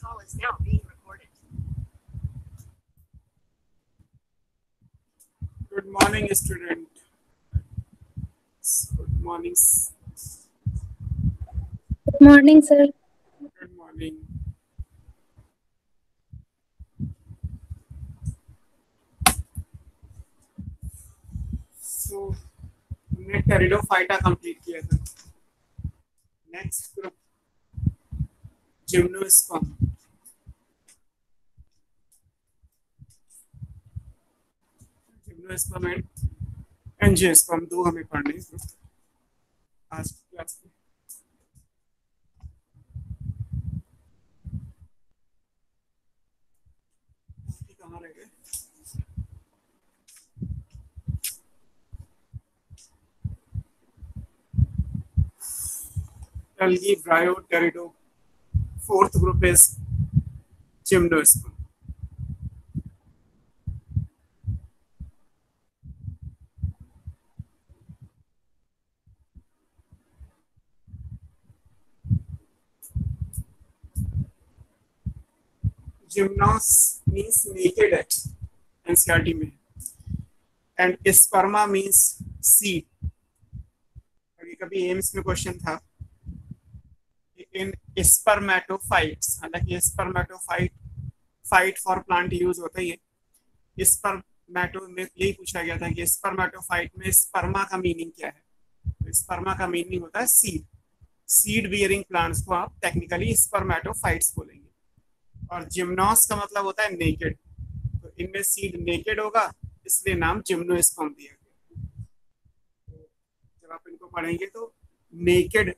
call is now being recorded. Good morning, student. Good morning. Good morning, sir. Good morning. So, हमने pteridophyta complete किया था. Next group gymnosperm. Gymnosperm and angiosperm दो हमें पढ़ने हैं आज की क्लास में. कहाँ रह गए? Algae, Bryo, Pterido. Fourth group is Gymnosperm. Gymnos means naked at NCERT में, and sperma means seed. कभी एम्स में क्वेश्चन था इन स्पर्मेटोफाइट्स, हालांकि स्पर्मेटोफाइट फॉर प्लांट यूज होता है. ये स्पर्मेटो में यही पूछा गया था कि स्पर्मेटोफाइट में स्पर्मा का मीनिंग क्या है. तो स्पर्मा का मीनिंग होता है सीड. सीड बियरिंग प्लांट्स को आप टेक्निकली स्पर्मेटोफाइट्स बोलेंगे. और जिम्नोस का मतलब होता है नेकेड. तो इनमें सीड नेकेड होगा, इसलिए नाम जिम्नोस्पर्म दिया गया. तो जब आप इनको पढ़ेंगे तो नेकेड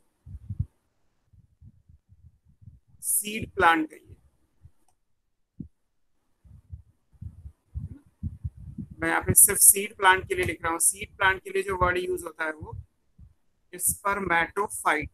सीड प्लांट है ये. मैं यहाँ पे सिर्फ सीड प्लांट के लिए लिख रहा हूँ. सीड प्लांट के लिए जो वर्ड यूज होता है वो स्पर्मेटोफाइट.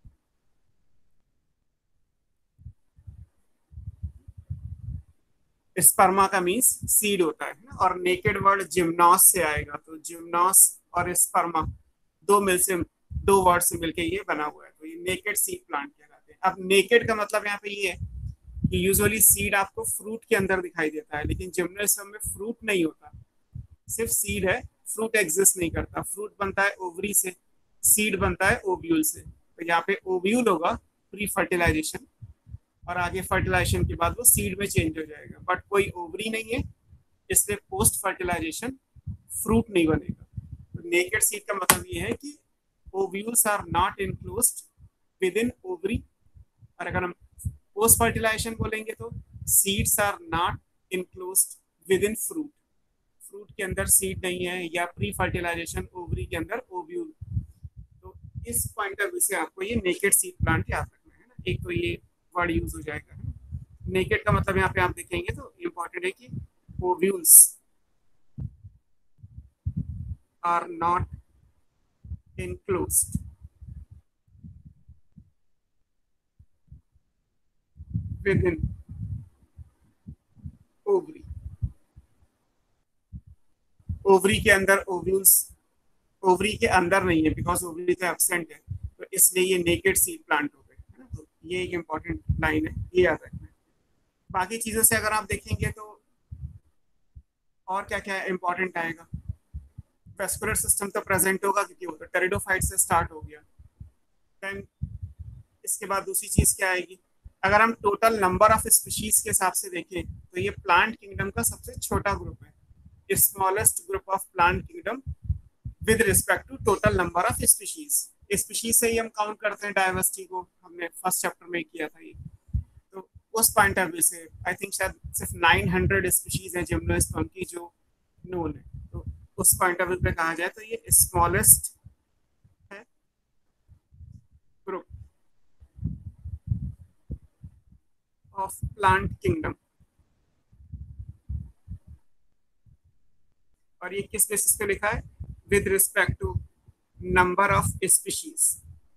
स्पर्मा का मीन्स सीड होता है ना. और नेकेड वर्ड जिम्नोस से आएगा. तो जिम्नोस और स्पर्मा दो वर्ड से मिलके ये बना हुआ है. तो ये नेकेड सीड प्लांट कहलाते हैं. अब नेकेड का मतलब यहाँ पे ये है कि यूजुअली सीड आपको फ्रूट के अंदर दिखाई देता है, लेकिन जिम्नोस्पर्म में फ्रूट नहीं होता, सिर्फ सीड है. फ्रूट एग्जिस्ट नहीं करता. फ्रूट बनता है ओवरी से, सीड बनता है ओव्यूल से. तो यहाँ पे ओव्यूल होगा प्री फर्टिलाइजेशन, और आगे फर्टिलाइजेशन के बाद वो सीड में चेंज हो जाएगा. बट कोई ओवरी नहीं है, इसलिए पोस्ट फर्टिलाइजेशन फ्रूट नहीं बनेगा. तो नेकेड सीड का मतलब ये है कि ovules are not enclosed within ovary. और अगर हम पोस्ट फर्टिलाइजेशन बोलेंगे तो seeds are not enclosed within fruit. Fruit के अंदर सीड नहीं है, या प्री फर्टिलाइजेशन ओवरी के अंदर ओव्यूल. तो इस पॉइंट ऑफ व्यू से आपको ये नेकेड सीड प्लांट याद रखना है ना. एक तो ये वर्ड यूज हो जाएगा. नेकेड का मतलब यहाँ पे आप देखेंगे तो इम्पोर्टेंट है कि ovules are not enclosed within ovary. Ovary के अंदर ओव्यूल्स ओवरी के अंदर नहीं है, बिकॉज ओवरी तो एब्सेंट है. तो इसलिए ये नेकेड सीड प्लांट हो गए है ना. तो ये एक इम्पॉर्टेंट लाइन है, ये याद रखना है. बाकी चीजों से अगर आप देखेंगे तो और क्या क्या इम्पोर्टेंट आएगा. वेस्कुलर सिस्टम तो प्रेजेंट होगा क्योंकि वो तो टेरिडोफाइट से स्टार्ट हो गया. देन इसके बाद दूसरी चीज क्या आएगी. अगर हम टोटल नंबर ऑफ स्पीशीज के हिसाब से देखें तो ये प्लांट किंगडम का सबसे छोटा ग्रुप है. Smallest group of plant kingdom with respect to total number of species. Species से ही हम काउंट करते हैं डायवर्सिटी को. हमने फर्स्ट चैप्टर में किया था ये. तो उस पॉइंट ऑफ व्यू से आई थिंक शायद सिर्फ 900 स्पीशीज है जिम्नोस्पर्म की जो नोन है. तो उस पॉइंट ऑफ व्यू पे कहा जाए तो ये स्मॉलेस्ट है ग्रुप ऑफ प्लांट किंगडम. और ये किस बेसिस पे लिखा है? With respect to number of species.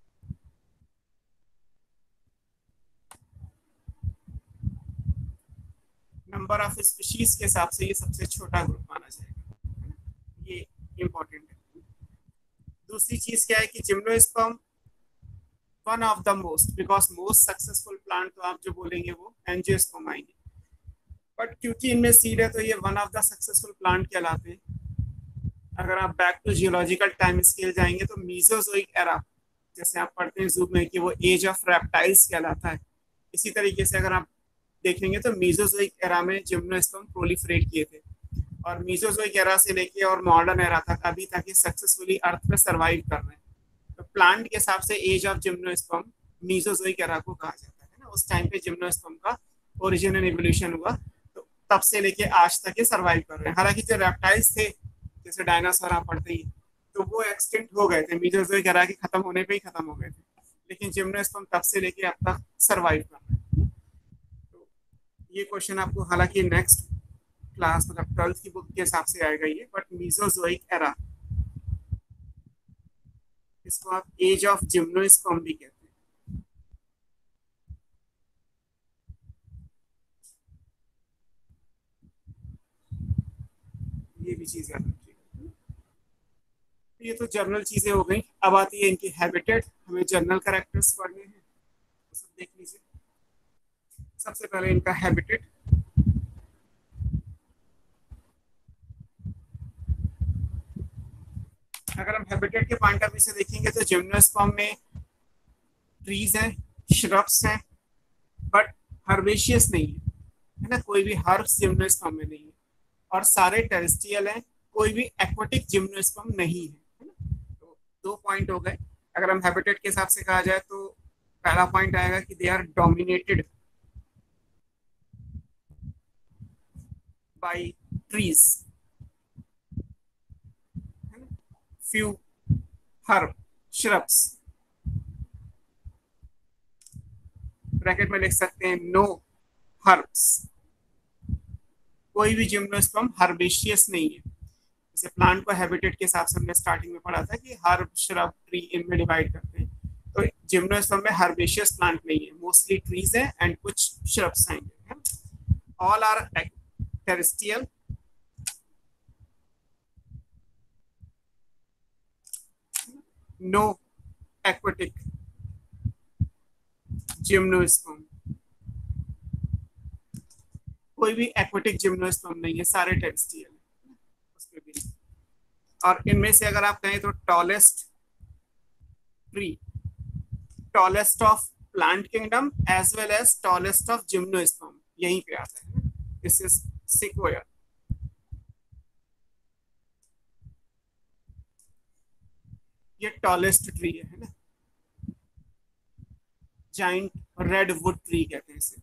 Number of species के हिसाब से ये सबसे छोटा ग्रुप माना जाएगा. ये इंपॉर्टेंट है. दूसरी चीज क्या है कि gymnosperm one of the most, because most successful plant तो आप जो बोलेंगे वो एंजियोस्पर्म आएंगे, बट क्योंकि इनमें सीड है तो ये one of the successful plant कहलाते हैं। अगर आप back to geological time scale जाएंगे तो मीजोजोइक एरा, जैसे आप पढ़ते हैं जू में कि वो एज ऑफ रेप्टाइल्स कहलाता है, इसी तरीके से अगर आप देखेंगे तो मीजोजोइक एरा में जिम्नोस्पर्म प्रोलिफरेट किए थे, और मीजोजोइक एरा से लेके और मॉडर्न एरा तक अभी तक ये सक्सेसफुली अर्थ पे सरवाइव कर रहे हैं। तो प्लांट के हिसाब से age of gymnosperm Mesozoic era को कहा जाता है ना, उस टाइम पे जिम्नोस्पर्म का ओरिजिन एंड इवोल्यूशन हुआ, तो तब से लेके आज तक ये सरवाइव कर रहे हैं। हालांकि जो रेप्टाइल्स थे जैसे डायनासोर आप पढ़ते ही, तो वो एक्सटिंक्ट हो गए थे, मीजोजोइक एरा के खत्म होने पे ही खत्म हो गए थे, लेकिन जिम्नोस्पर्म तब से लेके अब तक सरवाइव कर रहे हैं। तो ये क्वेश्चन आपको हालांकि नेक्स्ट क्लास मतलब 12th की बुक के हिसाब से आएगा ये, बट मीजोजोइक एरा, इसको आप एज ऑफ जिम्नोस्पर्म भी कहते हैं। ये भी चीज याद रखिएगा। ये तो जर्नल चीजें हो गई, अब आती है इनकी हैबिटेट, हमें जर्नल कैरेक्टर्स पढ़ने हैं, तो सब देख लीजिए। सबसे पहले इनका हैबिटेट, अगर हम हैबिटेट के पॉइंट ऑफ व्यू से देखेंगे तो जिम्नोस्पर्म में ट्रीज हैं, श्रब्स हैं, बट हर्बेशियस नहीं है ना, कोई भी हर्ब्स जिम्नोस्पर्म में नहीं है, और सारे टेरेस्ट्रियल हैं, कोई भी एक्वाटिक जिम्नोस्पर्म नहीं है ना। तो दो पॉइंट हो गए। अगर हम हैबिटेट के हिसाब से कहा जाए तो पहला पॉइंट आएगा कि they are dominated by trees, few herb shrubs, bracket में लिख सकते हैं नो हर्ब्स, कोई भी जिम्नोस्पर्म हर्बेशियस नहीं है। जैसे प्लांट को हैबिटेट के हिसाब से हमने स्टार्टिंग में पढ़ा था कि हर्ब श्रब ट्री इनमें डिवाइड करते हैं, तो जिम्नोस्पर्म में हर्बेशियस प्लांट नहीं है, मोस्टली ट्रीज है एंड कुछ श्रब्स आएंगे। All are terrestrial, no aquatic gymnosperm, कोई भी एक्वाटिक जिम्नोस्पर्म नहीं है, सारे टेरेस्ट्रियल है उसके भी। और इनमें से अगर आप कहें तो tallest tree, tallest of plant kingdom as well as tallest of gymnosperm यहीं पे आता है ना, दिस इज सिक्वोया। ये टॉलेस्ट ट्री है ना, जाइंट रेड वुड ट्री कहते हैं इसे।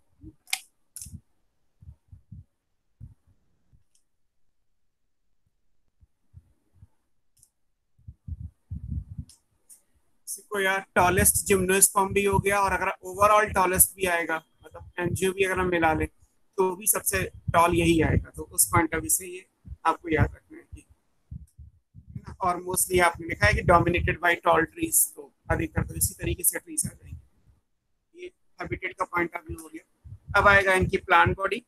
सिक्वोया टॉलेस्ट जिम्नोस्पर्म भी हो गया, और अगर ओवरऑल टॉलेस्ट भी आएगा मतलब एनजीओ भी अगर हम मिला लें तो भी सबसे टॉल यही आएगा, तो उस पॉइंट ऑफ व्यू से ये आपको याद रखना है कि, और मोस्टली आपने लिखा है कि डोमिनेटेड बाय टॉल ट्रीज, तो अधिकतर तो इसी तरीके से ट्रीज आ जाएंगे। ये हैबिटेट का पॉइंट ऑफ व्यू हो गया। अब आएगा इनकी प्लांट बॉडी।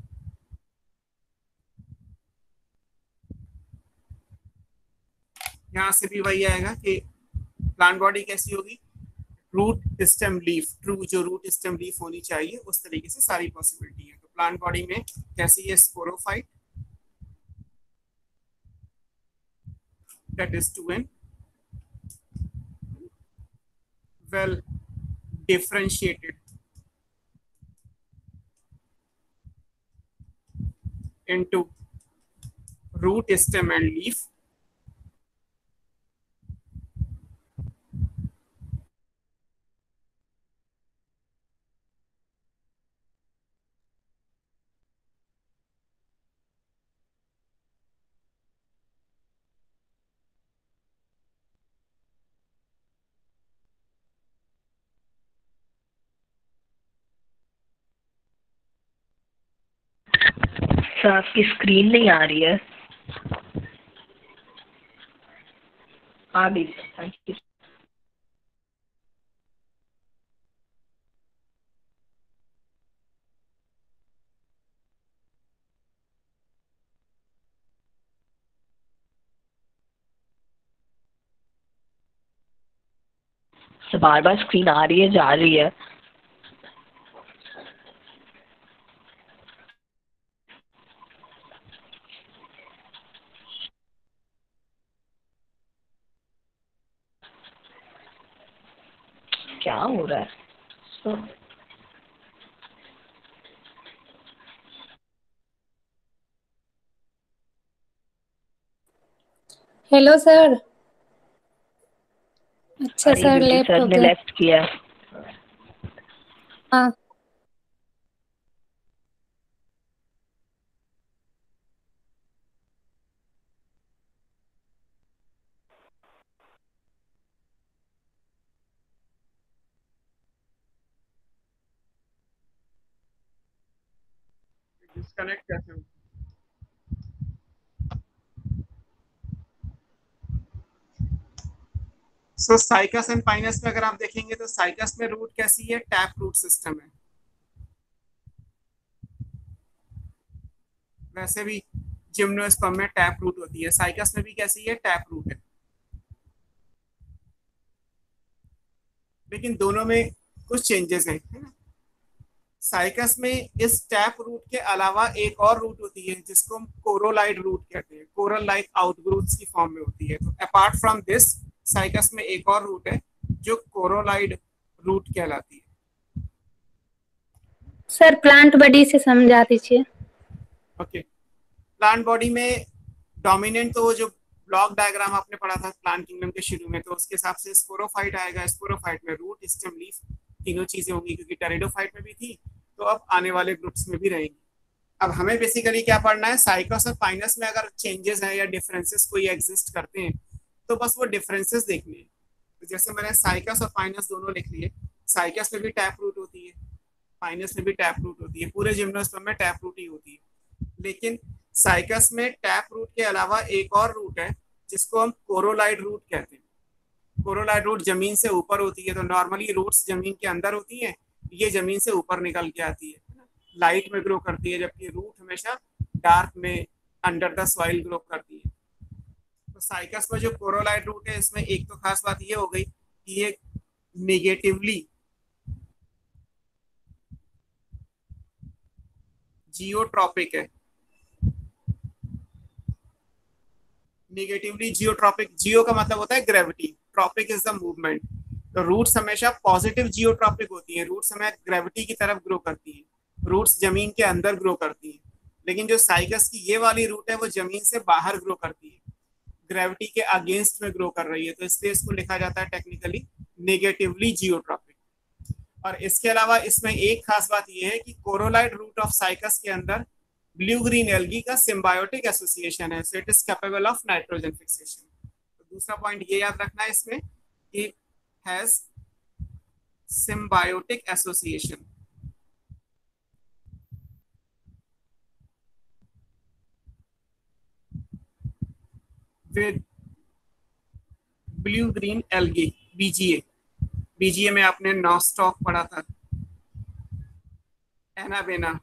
यहाँ से भी वही आएगा कि प्लांट बॉडी कैसी होगी, रूट स्टेम लीफ, ट्रू जो रूट स्टेम लीफ होनी चाहिए उस तरीके से सारी पॉसिबिलिटी है। तो प्लांट बॉडी में कैसी है, sporophyte, that is 2n, well differentiated into root, stem and leaf, sir आपकी स्क्रीन नहीं आ रही है। आ गई सर, थैंक यू। बार बार स्क्रीन आ रही है जा रही है। क्या हो रहा है? Hello sir. अच्छा अरे सर, ब्यूटी लेफ्ट सर हो ने गया। लेफ्ट किया। हाँ। डिस्कनेक्ट कैसे हो? सो साइकस एंड पाइनस में अगर आप देखेंगे तो साइकस में रूट कैसी है, टैप रूट सिस्टम है। वैसे भी जिम्नोस्पर्म में टैप रूट होती है, साइकस में भी कैसी है, टैप रूट है। लेकिन दोनों में कुछ चेंजेस हैं, है ना। साइकस में इस टैप रूट के अलावा एक और रूट होती है जिसको हम कोरोलाइड रूट कहते हैं, कोरल लाइक आउटग्रोथ्स की फॉर्म में होती है। तो अपार्ट फ्रॉम दिस साइकस में एक और रूट है जो कोरोलाइड रूट कहलाती है। सर प्लांट बॉडी से समझा दीजिए। ओके, प्लांट बॉडी में डोमिनेंट तो वो जो ब्लॉक डायग्राम आपने पढ़ा था प्लांट किंगडम के शुरू में, तो उसके हिसाब से स्पोरोफाइट आएगा। स्पोरोफाइट में रूट, स्टेम, लीफ तीनों चीजें होंगी, क्योंकि टेरिडोफाइट में भी थी तो अब आने वाले ग्रुप्स में भी रहेंगी। अब हमें बेसिकली क्या पढ़ना है, साइकस और पाइनस में अगर चेंजेस हैं या डिफरेंसेस कोई एग्जिस्ट करते हैं तो बस वो डिफरेंसेस देखने हैं। तो जैसे मैंने साइकस और पाइनस दोनों लिख लिए। साइकस में भी टैप रूट होती है, पाइनस में भी टैप रूट होती है, पूरे जिम्नोस्पर्म में टैप रूट ही होती है। लेकिन साइकस में टैप रूट के अलावा एक और रूट है जिसको हम कोरोलाइड रूट कहते हैं। कोरोलाइड रूट जमीन से ऊपर होती है। तो नॉर्मली रूट्स जमीन के अंदर होती हैं, ये जमीन से ऊपर निकल के आती है, लाइट में ग्रो करती है, जबकि रूट हमेशा डार्क में अंडर द सॉइल ग्रो करती है। तो साइकस में जो कोरोलाइड रूट है इसमें एक तो खास बात ये हो गई कि ये नेगेटिवली जियोट्रॉपिक है। नेगेटिवली जियोट्रॉपिक, जियो का मतलब होता है gravity, tropic is the movement. तो रूट्स हमेशा पॉजिटिव जियोट्रॉपिक होती है, रूट्स हमें ग्रेविटी की तरफ ग्रो करती है, रूट्स जमीन के अंदर ग्रो करती है। लेकिन जो साइकस की ये वाली रूट है वो जमीन से बाहर ग्रो करती है, ग्रेविटी के अगेंस्ट में ग्रो कर रही है। तो इसलिए इसको लिखा जाता है टेक्निकली नेगेटिवली जियोट्रॉपिक। और इसके अलावा इसमें एक खास बात यह है कि कोरोलाइड रूट ऑफ साइकस के अंदर ब्लू ग्रीन एल्गी का सिम्बायोटिक एसोसिएशन है, so it is capable of nitrogen fixation. तो दूसरा पॉइंट ये याद रखना है इसमें कि has symbiotic association with blue green algae, BGA. BGA में आपने नॉस्टॉक पढ़ा था, एनाबेना।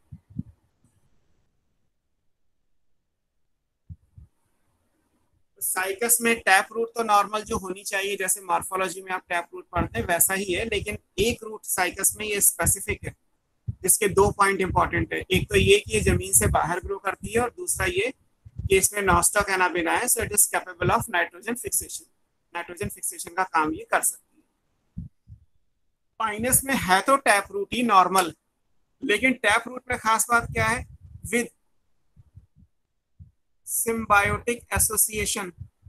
साइकस में टैप रूट तो नॉर्मल जो होनी चाहिए, जैसे मॉर्फोलॉजी में आप टैप रूट पढ़ते हैं वैसा ही है, लेकिन एक रूट साइकस में ये स्पेसिफिक है। इसके दो पॉइंट इंपॉर्टेंट है, एक तो ये कि ये जमीन से बाहर ग्रो करती है, और दूसरा ये कि इसमें नॉस्टॉक एनाबेना है, so it is capable of nitrogen fixation. Nitrogen fixation का काम ये कर सकती है। पाइनस में है तो टैप रूट ही नॉर्मल, लेकिन टैप रूट में खास बात क्या है, with symbiotic association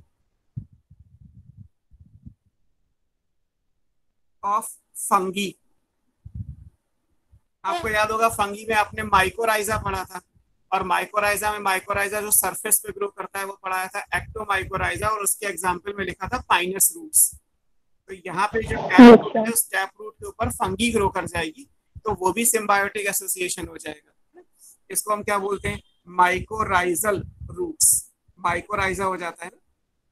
of fungi। आपको याद होगा फंगी में आपने माइकोराइजा पढ़ा था, और माइकोराइजा में माइकोराइजा जो सरफेस पे ग्रो करता है वो पढ़ाया था एक्टोमाइकोराइजा, और उसके एग्जांपल में लिखा था पाइनस रूट्स। तो यहाँ पे जो टैप रूट है उस टैप रूट के ऊपर फंगी ग्रो कर जाएगी, तो वो भी सिम्बायोटिक एसोसिएशन हो जाएगा। इसको हम क्या बोलते हैं, माइकोराइजल रूट्स, माइकोराइजा हो जाता है ना।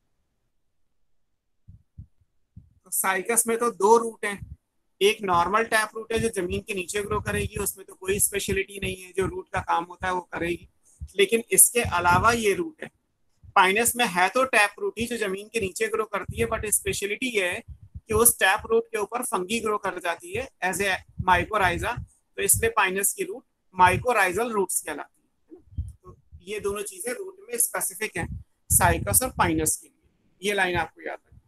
तो साइकस में तो दो रूट हैं, एक नॉर्मल टैप रूट है जो जमीन के नीचे ग्रो करेगी, उसमें तो कोई स्पेशलिटी नहीं है, जो रूट का काम होता है वो करेगी। लेकिन इसके अलावा ये रूट है, पाइनस में है तो टैप रूट ही जो जमीन के नीचे ग्रो करती है, बट स्पेशलिटी ये है कि उस टैप रूट के ऊपर फंगी ग्रो कर जाती है एज ए माइकोराइजा, तो इसलिए पाइनस की रूट माइकोराइजल रूट्स कहलाती है। तो ये दोनों चीजें रूट में स्पेसिफिक हैं साइकस और पाइनस के लिए, ये लाइन आपको याद रखनी।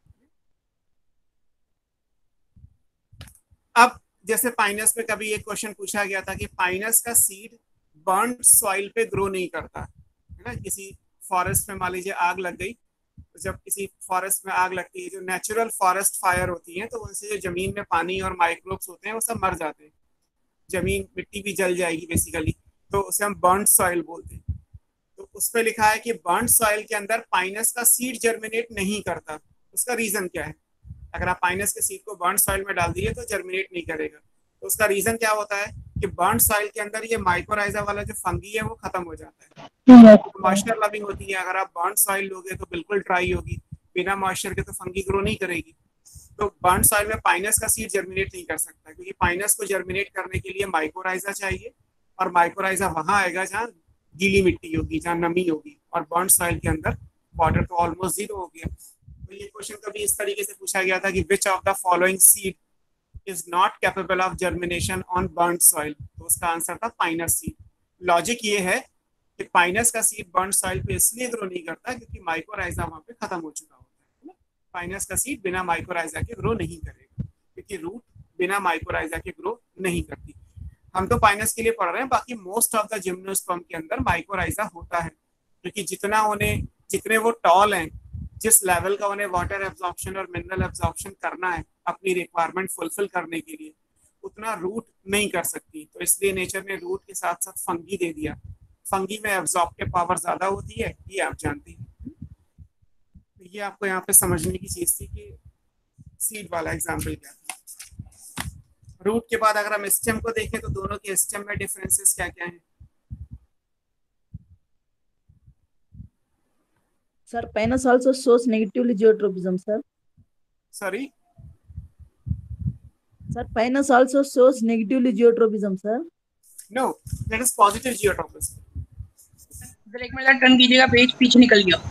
अब जैसे पाइनस में कभी एक क्वेश्चन पूछा गया था कि पाइनस का सीड बर्न सॉइल पे ग्रो नहीं करता है ना। किसी फॉरेस्ट में मान लीजिए आग लग गई, तो जब किसी फॉरेस्ट में आग लगती है, जो नेचुरल फॉरेस्ट फायर होती है, तो उनसे जो जमीन में पानी और माइक्रोब्स होते हैं वो सब मर जाते हैं, जमीन मिट्टी भी जल जाएगी बेसिकली, तो उसे हम बर्न सॉइल बोलते हैं। तो उस पर लिखा है कि बर्न सॉइल के अंदर पाइनस का सीड जर्मिनेट नहीं करता। उसका रीजन क्या है? अगर आप पाइनस के सीड को बर्न सॉइल में डाल दिए तो जर्मिनेट नहीं करेगा। तो उसका रीजन क्या होता है कि बर्न सॉइल के अंदर ये माइकोराइजा वाला जो फंगी है वो खत्म हो जाता है। मॉइस्चर लविंग होती है, अगर आप बर्न सॉइल लोगे तो बिल्कुल ड्राई होगी, बिना मॉइस्चर के तो फंगी ग्रो नहीं करेगी। तो बर्न सॉइल में पाइनस का सीड जर्मिनेट नहीं कर सकता, क्योंकि पाइनस को जर्मिनेट करने के लिए माइकोराइजा चाहिए, और माइकोराइजा वहां आएगा जहाँ गीली मिट्टी होगी, जहाँ नमी होगी, और बर्न सॉइल के अंदर वाटर तो ऑलमोस्ट जीरो हो गया। तो ये क्वेश्चन कभी इस तरीके से पूछा गया था कि which of the following seed is not capable of germination on burn soil, तो उसका आंसर था पाइनस सीड। लॉजिक ये है कि पाइनस का सीड बर्न सॉइल पे इसलिए ग्रो नहीं करता क्योंकि माइकोराइजा वहां पे खत्म हो चुका होता है। पाइनस का सीड बिना माइकोराइजा के ग्रो नहीं करेगा, क्योंकि रूट बिना माइकोराइजा के ग्रो नहीं करती। हम तो पाइनस के लिए पढ़ रहे हैं, बाकी मोस्ट ऑफ द जिम्नोस्पर्म के अंदर माइकोराइजा होता है, क्योंकि जितने वो टॉल हैं, जिस लेवल का उन्हें वाटर एब्जॉर्प्शन और मिनरल एब्जॉर्प्शन करना है अपनी रिक्वायरमेंट फुलफिल करने के लिए, उतना रूट नहीं कर सकती। तो इसलिए नेचर ने रूट के साथ साथ फंगी दे दिया। फंगी में एब्जॉर्प्टिव पावर ज्यादा होती है, ये आप जानते हैं। ये आपको यहाँ पे समझने की चीज थी कि सीड वाला एग्जाम्पल क्या था। रूट के बाद अगर हम स्टेम को देखें तो दोनों के स्टेम में डिफरेंसेस क्या क्या हैं? Sir, Pinus also shows negatively geotropism, sir. Sorry? Sir, Pinus also shows negatively geotropism, sir. No, that is positive geotropism. Sir एक मिनट टर्न कीजिएगा, पेज पीछे निकल गया।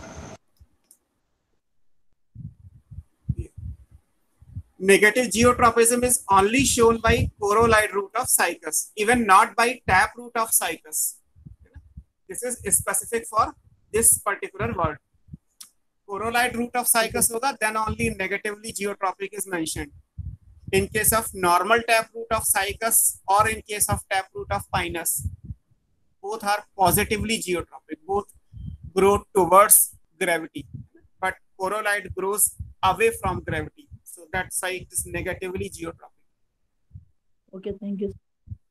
Negative geotropism is only shown by corolite root of cycas, even not by tap root of cycas. This is specific for this particular word. Corolite root of cycas होगा, then only negatively geotropic is mentioned. In case of normal tap root of cycas or in case of tap root of pinus, both are positively geotropic, both grow towards gravity, but corolite grows away from gravity, so that site is negatively geotropic. Okay, thank you.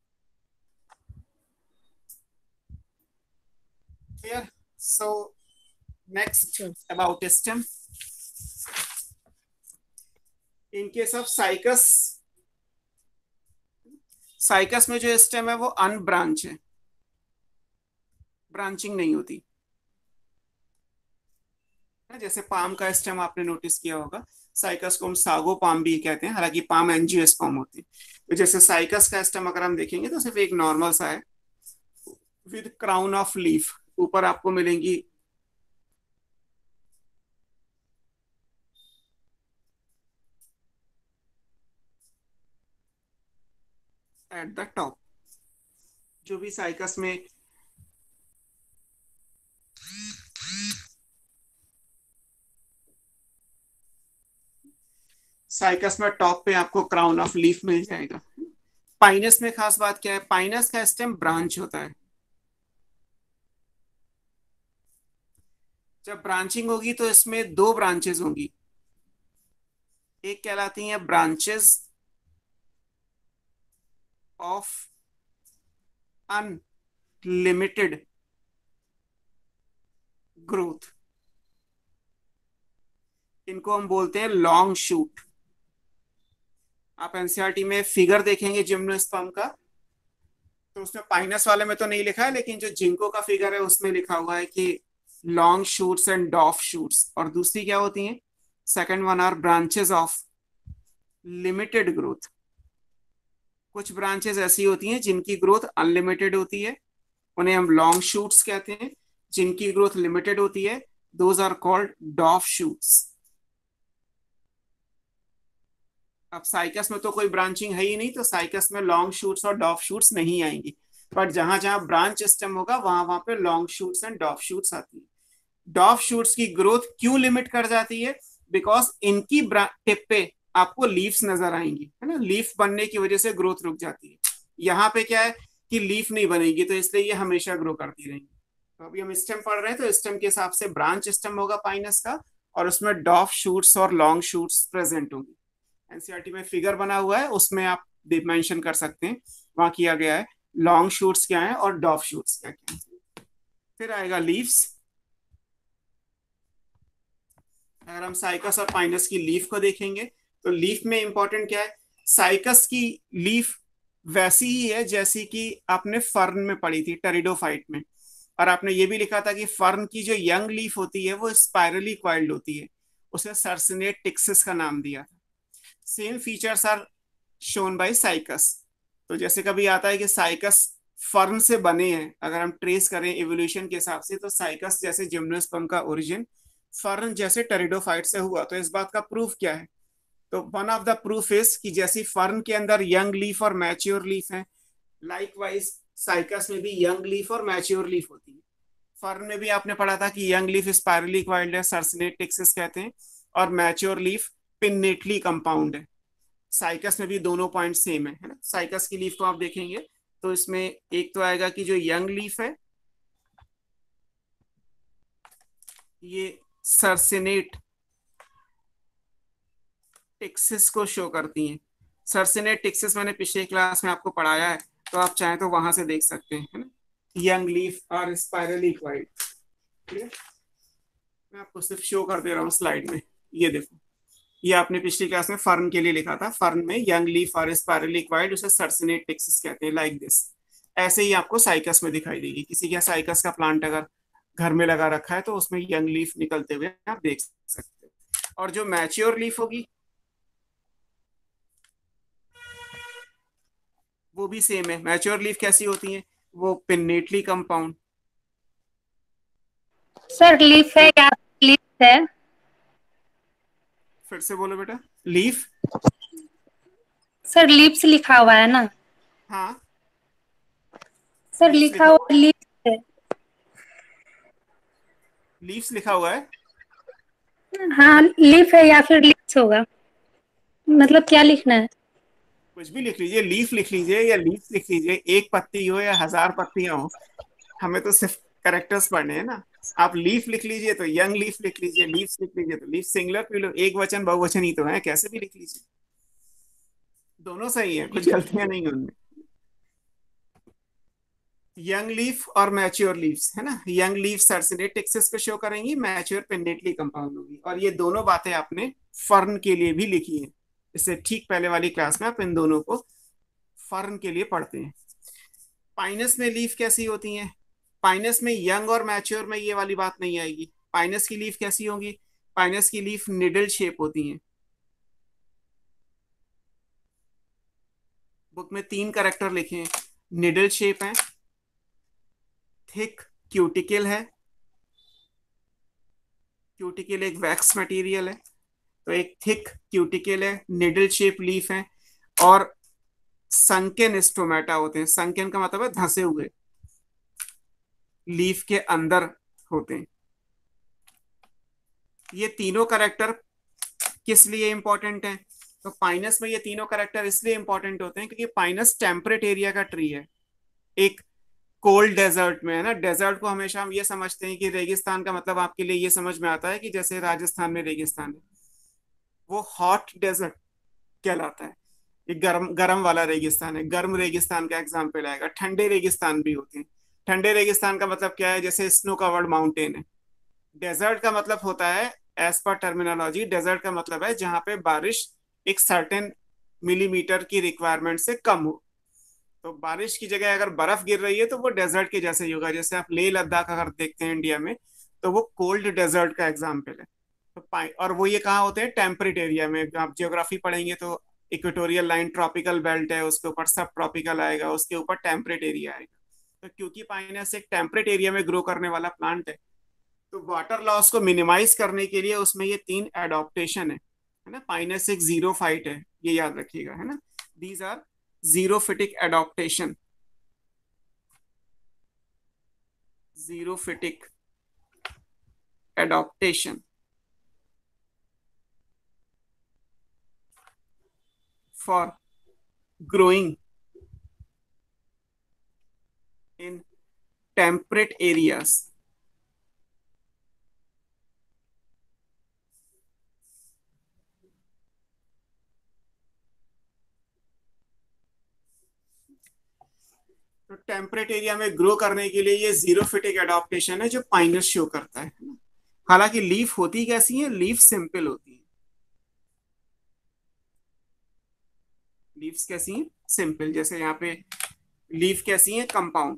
Clear? So next about stem. In case of cycas, cycas में जो stem है वो unbranch है, branching नहीं होती। जैसे palm का stem आपने नोटिस किया होगा, साइकस को हम सागो पाम भी कहते हैं, हालांकि पाम एंजियोस्पर्म होती है। तो जैसे साइकस का स्टेम अगर हम देखेंगे तो सिर्फ एक नॉर्मल सा है विद क्राउन ऑफ लीफ, ऊपर आपको मिलेंगी एट द टॉप। जो भी साइकस में टॉप पे आपको क्राउन ऑफ लीफ मिल जाएगा। पाइनस में खास बात क्या है, पाइनस का स्टेम ब्रांच होता है। जब ब्रांचिंग होगी तो इसमें दो ब्रांचेस होंगी, एक कहलाती हैं ब्रांचेस ऑफ अनलिमिटेड ग्रोथ, इनको हम बोलते हैं लॉन्ग शूट। आप एनसीईआरटी में फिगर देखेंगे जिम्नोस्पर्म का, तो उसमें पाइनस वाले में तो नहीं लिखा है, लेकिन जो जिंको का फिगर है उसमें लिखा हुआ है कि long shoots and dwarf shoots. और दूसरी क्या होती हैं? Second one are branches of limited growth. कुछ ब्रांचेस ऐसी होती हैं जिनकी ग्रोथ अनलिमिटेड होती है, उन्हें हम लॉन्ग शूट्स कहते हैं। जिनकी ग्रोथ लिमिटेड होती है, those are called dwarf shoots. अब साइकस में तो कोई ब्रांचिंग है ही नहीं, तो साइकस में लॉन्ग शूट्स और डॉफ शूट्स नहीं आएंगी, बट जहां जहां ब्रांच स्टेम होगा वहां वहां पे long shoots and dwarf shoots आती है। डॉफ शूट्स की ग्रोथ क्यों लिमिट कर जाती है? बिकॉज इनकी टिप पे आपको लीव्स नजर आएंगी, है ना, लीफ बनने की वजह से ग्रोथ रुक जाती है। यहाँ पे क्या है कि लीफ नहीं बनेगी, तो इसलिए ये हमेशा ग्रो करती रहेंगी। तो अभी हम स्टेम पढ़ रहे हैं, तो स्टेम के हिसाब से ब्रांच स्टेम होगा पाइनस का, और उसमें डॉफ शूट्स और लॉन्ग शूट्स प्रेजेंट होंगी। एनसीईआरटी में फिगर बना हुआ है, उसमें आप मेंशन कर सकते हैं, वहां किया गया है लॉन्ग शूट्स क्या है और डॉफ शूट्स क्या क्या है। फिर आएगा लीव्स। अगर हम साइकस और पाइनस की लीफ को देखेंगे, तो लीफ में इंपॉर्टेंट क्या है? साइकस की लीफ वैसी ही है जैसी कि आपने फर्न में पढ़ी थी, टेरिडोफाइट में, और आपने ये भी लिखा था कि फर्न की जो यंग लीफ होती है वो स्पाइरली कॉइल्ड होती है, उसे सर्सिनेट टिक्सिस का नाम दिया था। Same features are shown by Cycas. तो जैसे कभी आता है कि साइकस फर्न से बने हैं, अगर हम ट्रेस करें इवोल्यूशन के हिसाब से, तो साइकस जैसे जिम्नोस्पर्म का ओरिजिन फर्न जैसे टेरिडोफाइट से हुआ। तो इस बात का प्रूफ क्या है? तो one of the proof is कि जैसी फर्न के अंदर यंग लीफ और मैच्योर लीफ है, लाइकवाइज साइकस में भी यंग लीफ और मैच्योर लीफ होती है। फर्न में भी आपने पढ़ा था कि यंग लीफ स्पाइरली कॉइल्ड है, सर्सिनेट टिक्सिस कहते हैं, और मैच्योर लीफ पिन्नेटली कंपाउंड है। साइकस में भी दोनों पॉइंट सेम है ना। साइकस की लीफ को आप देखेंगे तो इसमें एक तो आएगा कि जो यंग लीफ है ये सर्सिनेट टिक्सिस को शो करती हैं। सर्सिनेट टिक्सिस मैंने पिछले क्लास में आपको पढ़ाया है, तो आप चाहें तो वहां से देख सकते हैं, है ना। यंग लीफ और स्पाइरली कॉइल्ड, ठीक है। मैं आपको सिर्फ शो कर दे रहा हूँ स्लाइड में, ये देखो, ये आपने पिछली क्लास में फर्न के लिए लिखा था, फर्न में यंग लीफ और स्पाइरली कॉइल्ड, उसे सर्सिनेट टिक्सिस कहते हैं, लाइक दिस। ऐसे ही आपको साइकस में दिखाई देगी। किसी का साइकस का प्लांट अगर घर में लगा रखा है तो उसमें यंग लीफ निकलते हुए आप देख सकते हैं। और जो मैच्योर लीफ होगी वो भी सेम है। मैच्योर लीफ कैसी होती है? वो पिन्नेटली कंपाउंड। सर लीफ है या लीफ है? फिर से बोलो बेटा। लीफ? सर लीव्स लिखा हुआ है ना? हाँ सर लिखा हुआ लीफ है। लीव्स लिखा हुआ है। हाँ लीफ है या फिर लीव्स होगा, मतलब क्या लिखना है? कुछ भी लिख लीजिए, लीफ लिख लीजिए या लीव्स लिख लीजिए, एक पत्ती हो या 1000 पत्तियां हो, हमें तो सिर्फ कैरेक्टर्स पढ़ने हैं ना। आप लीफ लिख लीजिए तो यंग लीफ लिख लीजिए, लीव्स लिख लीजिए तो लीफ सिंगुलर प्लूरल, एक वचन बहुवचन ही तो है, कैसे भी लिख लीजिए, दोनों सही है, कुछ गलतियां नहीं है उनमें। यंग लीफ और मैच्योर लीव्स, है ना। यंग लीफ सर्सिनेट टिक्सिस को शो करेंगी, मैच्योर पिन्नेटली कंपाउंड होगी। और ये दोनों बातें आपने फर्न के लिए भी लिखी है। इससे ठीक पहले वाली क्लास में आप इन दोनों को फर्न के लिए पढ़ते हैं। पाइनस में लीफ कैसी होती है? पाइनस में यंग और मैच्योर में ये वाली बात नहीं आएगी। पाइनस की लीफ कैसी होगी? पाइनस की लीफ निडल शेप होती है। बुक में 3 कैरेक्टर लिखे हैं, निडल शेप है, थिक क्यूटिकल है, क्यूटिकल एक वैक्स मटेरियल है, तो एक थिक क्यूटिकल है, निडल शेप लीफ है, और संकेन स्टोमेटा होते हैं। संकेन का मतलब है धंसे हुए, लीफ के अंदर होते हैं। ये तीनों कैरेक्टर किस लिए इंपॉर्टेंट हैं? तो पाइनस में ये तीनों कैरेक्टर इसलिए इंपॉर्टेंट होते हैं क्योंकि पाइनस टेम्परेट एरिया का ट्री है, एक कोल्ड डेजर्ट में, है ना। डेजर्ट को हमेशा हम ये समझते हैं कि रेगिस्तान का मतलब आपके लिए ये समझ में आता है कि जैसे राजस्थान में रेगिस्तान है, वो हॉट डेजर्ट कहलाता है। ये गर्म वाला रेगिस्तान है, गर्म रेगिस्तान का एग्जाम्पल आएगा। ठंडे रेगिस्तान भी होते हैं। ठंडे रेगिस्तान का मतलब क्या है? जैसे स्नो कवर्ड माउंटेन है। डेजर्ट का मतलब होता है, एज पर टर्मिनोलॉजी, डेजर्ट का मतलब है जहां पे बारिश एक सर्टेन मिलीमीटर की रिक्वायरमेंट से कम हो। तो बारिश की जगह अगर बर्फ गिर रही है तो वो डेजर्ट के जैसे ही होगा। जैसे आप लेह लद्दाख अगर देखते हैं इंडिया में, तो वो कोल्ड डेजर्ट का एग्जाम्पल है। तो और वो ये कहाँ होते हैं? टेम्परेट एरिया में। आप जियोग्राफी पढ़ेंगे तो इक्वेटोरियल लाइन ट्रॉपिकल बेल्ट है, उसके ऊपर सब ट्रॉपिकल आएगा, उसके ऊपर टेम्परेट एरिया आएगा। तो क्योंकि पाइनस एक टेम्परेट एरिया में ग्रो करने वाला प्लांट है, तो वाटर लॉस को मिनिमाइज करने के लिए उसमें ये 3 एडॉप्टेशन है ना। पाइनस एक जीरोफाइट है, ये याद रखिएगा, है ना। These are xerophytic adaptation, xerophytic adaptation for growing in temperate areas. तो टेम्परेट एरिया में ग्रो करने के लिए ये जीरोफिटिक एडॉप्टेशन है जो पाइनस शो करता है ना। हालांकि लीफ होती कैसी है, लीफ सिंपल होती है। लीव्स कैसी हैं, सिंपल। जैसे यहाँ पे लीफ कैसी है, कंपाउंड।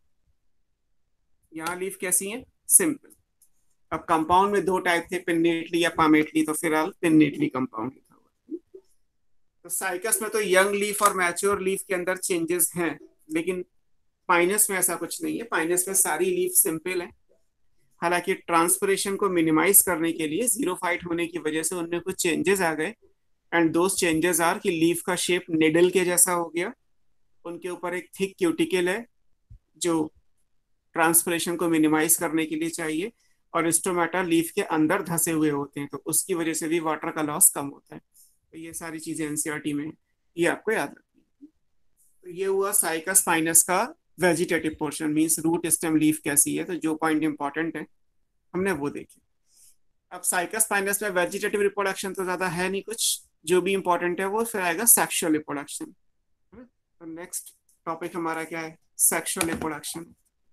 यहाँ लीफ कैसी है, सिंपल। अब कंपाउंड में दो टाइप थे, पिन्नेटली या पामेटली, तो फिलहाल पिन्नेटली कंपाउंड लिखा हुआ है। तो साइकस में तो यंग लीफ और मैच्योर लीफ के अंदर चेंजेस हैं, लेकिन पाइनस में ऐसा कुछ नहीं है। पाइनस में सारी लीफ सिंपल है। हालांकि ट्रांसपिरेशन को मिनिमाइज करने के लिए जीरोफाइट होने की वजह से उनमें कुछ चेंजेस आ गए, एंड दोस चेंजेस आर कि लीफ का शेप निडल के जैसा हो गया, उनके ऊपर एक थिक क्यूटिकल है जो ट्रांसपिरेशन को मिनिमाइज करने के लिए चाहिए, और स्टोमेटा लीफ के अंदर धंसे हुए होते हैं, तो उसकी वजह से भी वाटर का लॉस कम होता है। तो ये सारी चीजें एनसीईआरटी में है, ये आपको याद रखनी है। तो ये हुआ साइकस पाइनस का vegetative portion, means root stem leaf कैसी है। तो जो पॉइंट इंपॉर्टेंट है हमने वो देखे। अब साइकस पाइनस में वेजिटेटिव रिप्रोडक्शन तो ज्यादा है नहीं कुछ, जो भी इंपॉर्टेंट है वो फिर आएगा सेक्सुअल रिप्रोडक्शन। तो नेक्स्ट टॉपिक हमारा क्या है, सेक्सुअल रिप्रोडक्शन।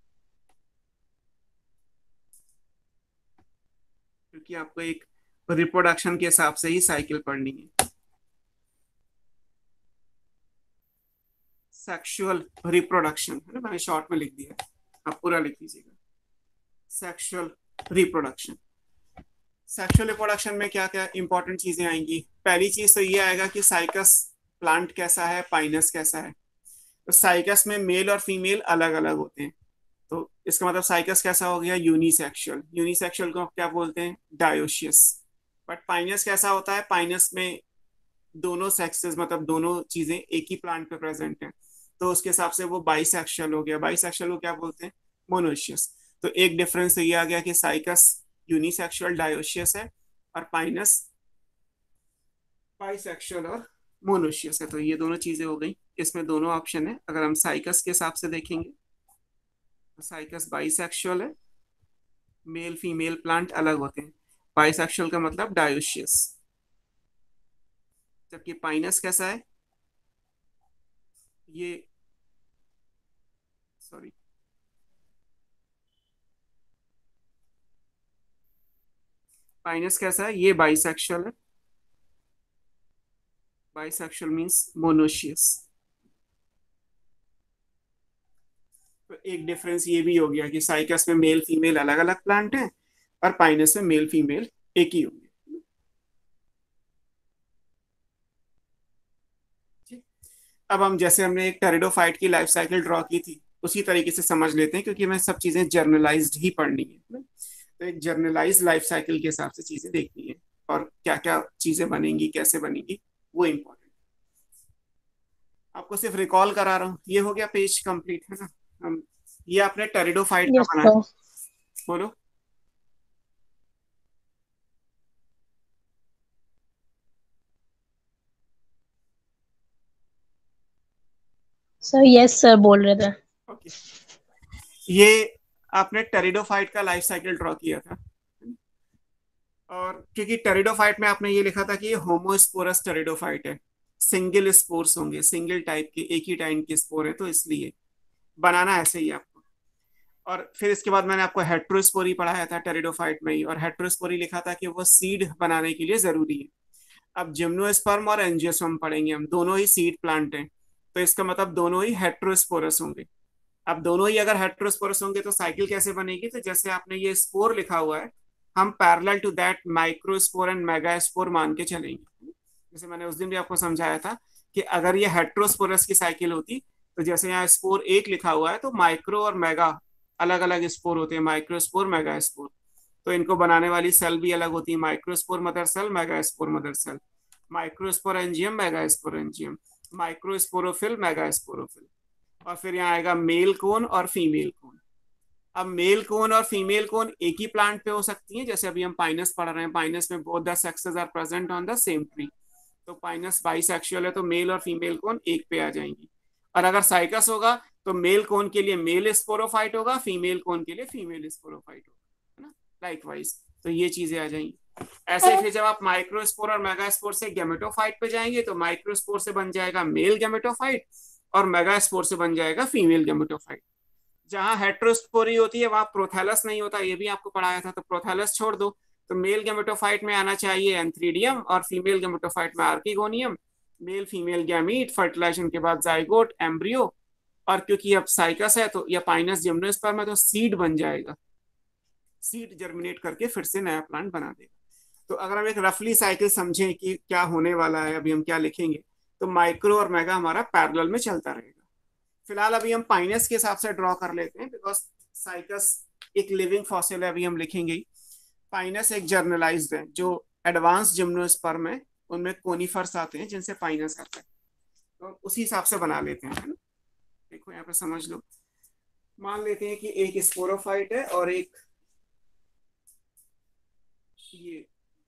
क्योंकि आपको एक रिप्रोडक्शन के हिसाब से ही साइकिल पढ़नी है। सेक्सुअल रिप्रोडक्शन है ना, मैंने शॉर्ट में लिख दिया, आप पूरा लिख लीजिएगा। सेक्सुअल रिप्रोडक्शन, सेक्सुअल रिप्रोडक्शन में क्या क्या इंपॉर्टेंट चीजें आएंगी। पहली चीज तो ये आएगा कि साइकस प्लांट कैसा है, पाइनस कैसा है। तो साइकस में मेल और फीमेल अलग अलग होते हैं, तो इसका मतलब साइकस कैसा हो गया, यूनिसेक्सुअल। यूनिसेक्सुअल को क्या बोलते हैं, डायोशियस। बट पाइनस कैसा होता है, पाइनस में दोनों सेक्सेस मतलब दोनों चीजें एक ही प्लांट पे प्रेजेंट है, तो उसके हिसाब से वो बाइसेक्सुअल हो गया। बाइसेक्सुअल को क्या बोलते हैं, मोनोशियस। तो एक डिफरेंस तो ये आ गया कि साइकस यूनिसेक्सुअल डायोशियस है और पाइनस बाइसेक्सुअल और मोनोशियस है। तो ये दोनों चीजें हो गई, इसमें दोनों ऑप्शन है। अगर हम साइकस के हिसाब से देखेंगे तो साइकस बाइसेक्सुअल है, मेल फीमेल प्लांट अलग होते हैं। बाइसेक्सुअल का मतलब डायोशियस। जबकि पाइनस कैसा है, ये सॉरी पाइनस कैसा है, ये बाइसेक्सुअल है। Bisexual means monoecious. तो एक डिफरेंस ये भी हो गया कि साइकस में मेल फीमेल अलग अलग प्लांट हैं और पाइनस में मेल फीमेल एक ही होंगे। अब हम जैसे हमने एक टेरिडोफाइट की लाइफ साइकिल ड्रॉ की थी उसी तरीके से समझ लेते हैं, क्योंकि हमें सब चीजें जर्नलाइज्ड ही पढ़नी है। तो एक जर्नलाइज्ड लाइफ साइकिल के हिसाब से चीजें देखनी है, और क्या क्या चीजें बनेंगी, कैसे बनेंगी, वो इम्पोर्टेंट। आपको सिर्फ रिकॉल करा रहा हूँ। ये हो गया पेज कंप्लीट, है ना। हम ये आपने टेरिडोफाइट का बनाया। बोलो। सर यस सर बोल रहे थे। ओके, ये आपने टेरिडोफाइट का लाइफ साइकिल ड्रॉ किया था, और क्योंकि टेरिडोफाइट में आपने ये लिखा था कि ये होमोस्पोरस टेरिडोफाइट है, सिंगल स्पोर्स होंगे, सिंगल टाइप के, एक ही टाइप के स्पोर है, तो इसलिए बनाना ऐसे ही आपको। और फिर इसके बाद मैंने आपको हेट्रोस्पोरी पढ़ाया था टेरिडोफाइट में ही, और हेट्रोस्पोरी लिखा था कि वो सीड बनाने के लिए जरूरी है। अब जिम्नोस्पर्म और एंजियोस्पर्म पढ़ेंगे हम, दोनों ही सीड प्लांट हैं, तो इसका मतलब दोनों ही हेट्रोस्पोरस होंगे। अब दोनों ही अगर हेट्रोस्पोरस होंगे तो साइकिल कैसे बनेगी, तो जैसे आपने ये स्पोर लिखा हुआ है, हम parallel to that microspore and megaspore मान के चलेंगे। जैसे मैंने उस दिन भी आपको समझाया था कि अगर ये हेट्रोस्पोरस की साइकिल होती तो जैसे यहाँ स्पोर एक लिखा हुआ है, तो माइक्रो और मेगा अलग अलग स्पोर होते हैं, माइक्रोस्पोर मेगास्पोर। तो इनको बनाने वाली सेल भी अलग होती है, microspore mother cell, megaspore mother cell. Microsporangium, megasporangium, microsporophyll, megasporophyll, और फिर यहाँ आएगा मेल कोन और फीमेल कोन। अब मेल कोन और फीमेल कोन एक ही प्लांट पे हो सकती हैं, जैसे अभी हम पाइनस पढ़ रहे हैं, पाइनस में both the sexes are present on the same tree, तो पाइनस बाइसेक्सुअल है तो मेल और फीमेल कोन एक पे आ जाएंगी। और अगर साइकस होगा तो मेल कोन के लिए मेल स्पोरोफाइट होगा, फीमेल कोन के लिए फीमेल स्पोरोफाइट होगा, है ना, लाइकवाइज। तो ये चीजें आ जाएंगी। ऐसे फिर जब आप माइक्रोस्पोर और मेगास्पोर से गैमेटोफाइट पे जाएंगे तो माइक्रोस्पोर से बन जाएगा मेल गैमेटोफाइट और मेगास्पोर से बन जाएगा फीमेल गैमेटोफाइट। जहां हेट्रोस्पोरी होती है वहां प्रोथैलस नहीं होता, ये भी आपको पढ़ाया था, तो प्रोथैलस छोड़ दो, तो मेल गैमेटोफाइट में आना चाहिए एंथ्रीडियम और फीमेल गैमेटोफाइट में archegonium. Male female gamete, fertilization के बाद जाइगोट, एम्ब्रियो, और क्योंकि अब साइकस है तो या पाइनस जिम्नोस्पर्म है तो सीड बन जाएगा, सीड जर्मिनेट करके फिर से नया प्लांट बना देगा। तो अगर हम एक रफली साइकिल समझें कि क्या होने वाला है, अभी हम क्या लिखेंगे, तो माइक्रो और मेगा हमारा पैरेलल में चलता रहेगा। फिलहाल अभी हम पाइनस के हिसाब से ड्रॉ कर लेते हैं, बिकॉज साइकस एक लिविंग फॉसिल है, अभी हम लिखेंगे। पाइनस एक जर्नलाइज्ड है, जो एडवांस जिम्नोस्पर्म है उनमें कोनिफर्स आते हैं जिनसे पाइनस आता है, तो उसी हिसाब से बना लेते हैं, है ना। देखो यहाँ पे समझ लो, मान लेते हैं कि एक स्पोरोफाइट है और एक ये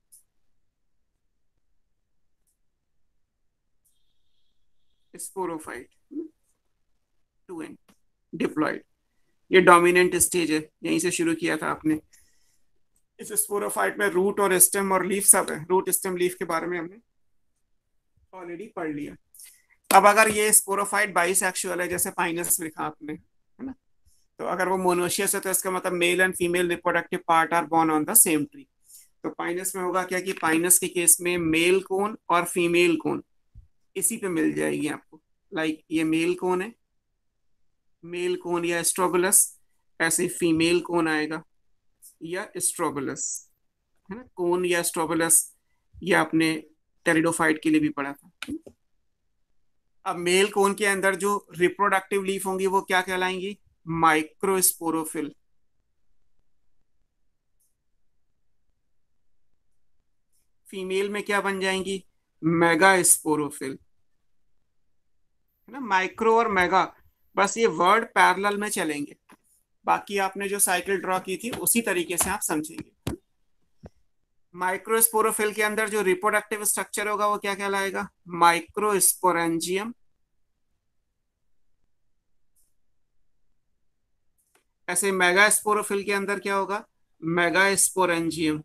स्पोरोफाइट 2n डिप्लॉयड, ये डोमिनेंट स्टेज है, यहीं से शुरू किया था आपने। इस स्पोरोफाइट में रूट और स्टेम और लीफ सब है, रूट स्टेम लीफ के बारे में हमने ऑलरेडी पढ़ लिया। अब अगर ये स्पोरोफाइट बाइसेक्सुअल है, जैसे पाइनस लिखा आपने, है ना, तो अगर वो मोनोशियस है तो इसका मतलब male and female reproductive part are borne on the same tree. तो पाइनस में होगा क्या कि पाइनस के केस में मेल कोन और फीमेल कोन इसी पे मिल जाएगी आपको, लाइक ये मेल कोन है, मेल कोन या स्ट्रोबुलस, ऐसे फीमेल कोन आएगा या स्ट्रोबुलस, है ना, कोन या स्ट्रोबुलस, ये आपने टेरिडोफाइट के लिए भी पढ़ा था। अब मेल कोन के अंदर जो रिप्रोडक्टिव लीफ होंगी वो क्या कहलाएंगी, माइक्रोस्पोरोफिल। फीमेल में क्या बन जाएंगी, मेगास्पोरोफिल, है ना। माइक्रो और मेगा बस ये वर्ड पैरेलल में चलेंगे, बाकी आपने जो साइकिल ड्रॉ की थी उसी तरीके से आप समझेंगे। माइक्रोस्पोरोफिल के अंदर जो रिप्रोडक्टिव स्ट्रक्चर होगा वो क्या कहलाएगा, माइक्रोस्पोरेंजियम। ऐसे मेगास्पोरोफिल के अंदर क्या होगा, मेगास्पोरेंजियम।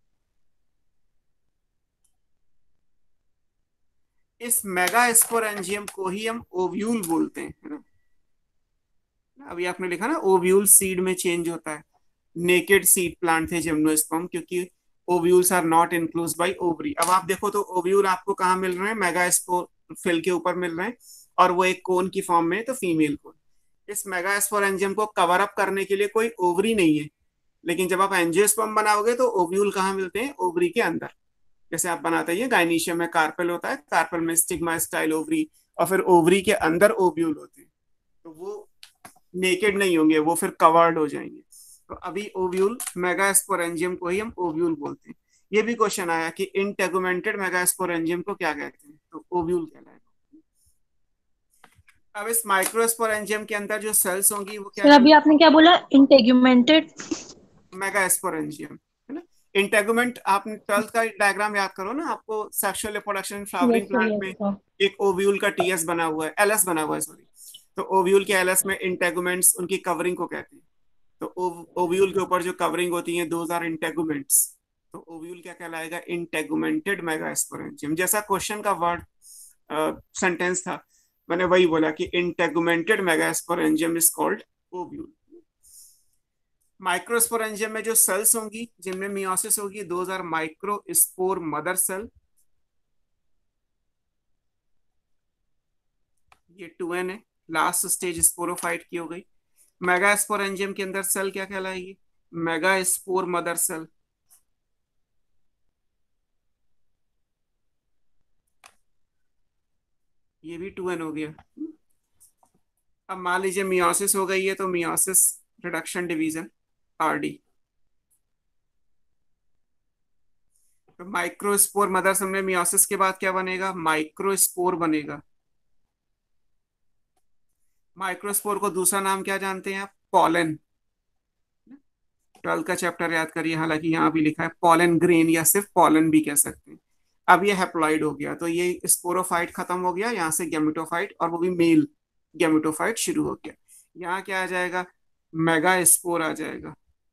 इस मेगास्पोरेंजियम को ही हम ओव्यूल बोलते हैं, है ना। अभी आपने लिखा ना ओव्यूल सीड में चेंज होता है, नेकेड सीड प्लांट थे जिम्नोस्पर्म, क्योंकि ovules are not enclose by ovary. अब आप देखो तो ओव्यूल आपको कहाँ मिल रहे हैं, मेगास्पोरोफिल के ऊपर मिल रहे हैं, और वो एक कोन की फॉर्म में है, तो फीमेल कोन। इस मेगास्पोरेंजियम को कवर अप करने के लिए कोई ओवरी नहीं है, लेकिन जब आप एंजियोस्पर्म बनाओगे तो ओव्यूल कहाँ मिलते हैं, ओवरी के अंदर। जैसे आप बनाते हैं गायनीशियम में कार्पेल होता है, कार्पेल में स्टिग्मा स्टाइल ओवरी, और फिर ओवरी के अंदर ओव्यूल होते हैं, तो वो नेकेड नहीं होंगे, वो फिर कवर्ड हो जाएंगे। तो अभी ओव्यूल मेगास्पोरेंजियम को ही हम ओव्यूल बोलते हैं। ये भी क्वेश्चन आया कि इंटेगुमेंटेड मेगास्पोरेंजियम को क्या कहते हैं, तो ओव्यूल कहलाएगा। अब इस माइक्रोस्पोरेंजियम के अंदर जो सेल्स होंगी वो क्या, सर अभी आपने क्या बोला, इंटेगुमेंटेड मेगास्पोरेंजियम, है ना। इंटेगुमेंट आप 12th का डायग्राम याद करो ना, आपको सेक्सुअल रिप्रोडक्शन फ्लावरिंग प्लांट में एक ओव्यूल का टीएस बना हुआ है, एलएस बना हुआ है, सॉरी, तो ओव्यूल के एलएस में इंटेगुमेंट्स उनकी कवरिंग को कहते हैं। तो ओव्यूल के ऊपर जो कवरिंग होती है दोज आर इंटेगुमेंट्स, तो ओव्यूल क्या कहलाएगा, इंटेगुमेंटेड मेगास्पोरेंजियम। जैसा क्वेश्चन का वर्ड सेंटेंस था, मैंने वही बोला कि integumented megasporangium is called ovule. Microsporangium में जो सेल्स होंगी जिनमें मियोसिस होगी, those are microspore mother cell, ये 2n है, लास्ट स्टेज स्पोरोफाइट की हो गई। मेगास्पोरेंजियम के अंदर सेल क्या कहलाएगी, मेगास्पोर मदर सेल। ये भी 2n हो गया। अब मान लीजिए मियोसिस हो गई है, तो मियोसिस रिडक्शन डिवीजन, आरडी। तो माइक्रोस्पोर मदर समूह मियोसिस के बाद क्या बनेगा, माइक्रोस्पोर बनेगा। माइक्रोस्पोर को दूसरा नाम क्या जानते हैं आप, पॉलन। 12 का चैप्टर याद करिए, हालांकि यहाँ भी लिखा है पॉलन ग्रेन या सिर्फ पॉलन भी कह सकते हैं। अब ये हैप्लॉइड हो गया, तो ये स्पोरोफाइट खत्म हो गया, यहाँ से गैमेटोफाइट, और वो भी मेल गैमेटोफाइट शुरू हो गया। यहाँ क्या आ जाएगा, मेगा स्पोर आ जाएगा।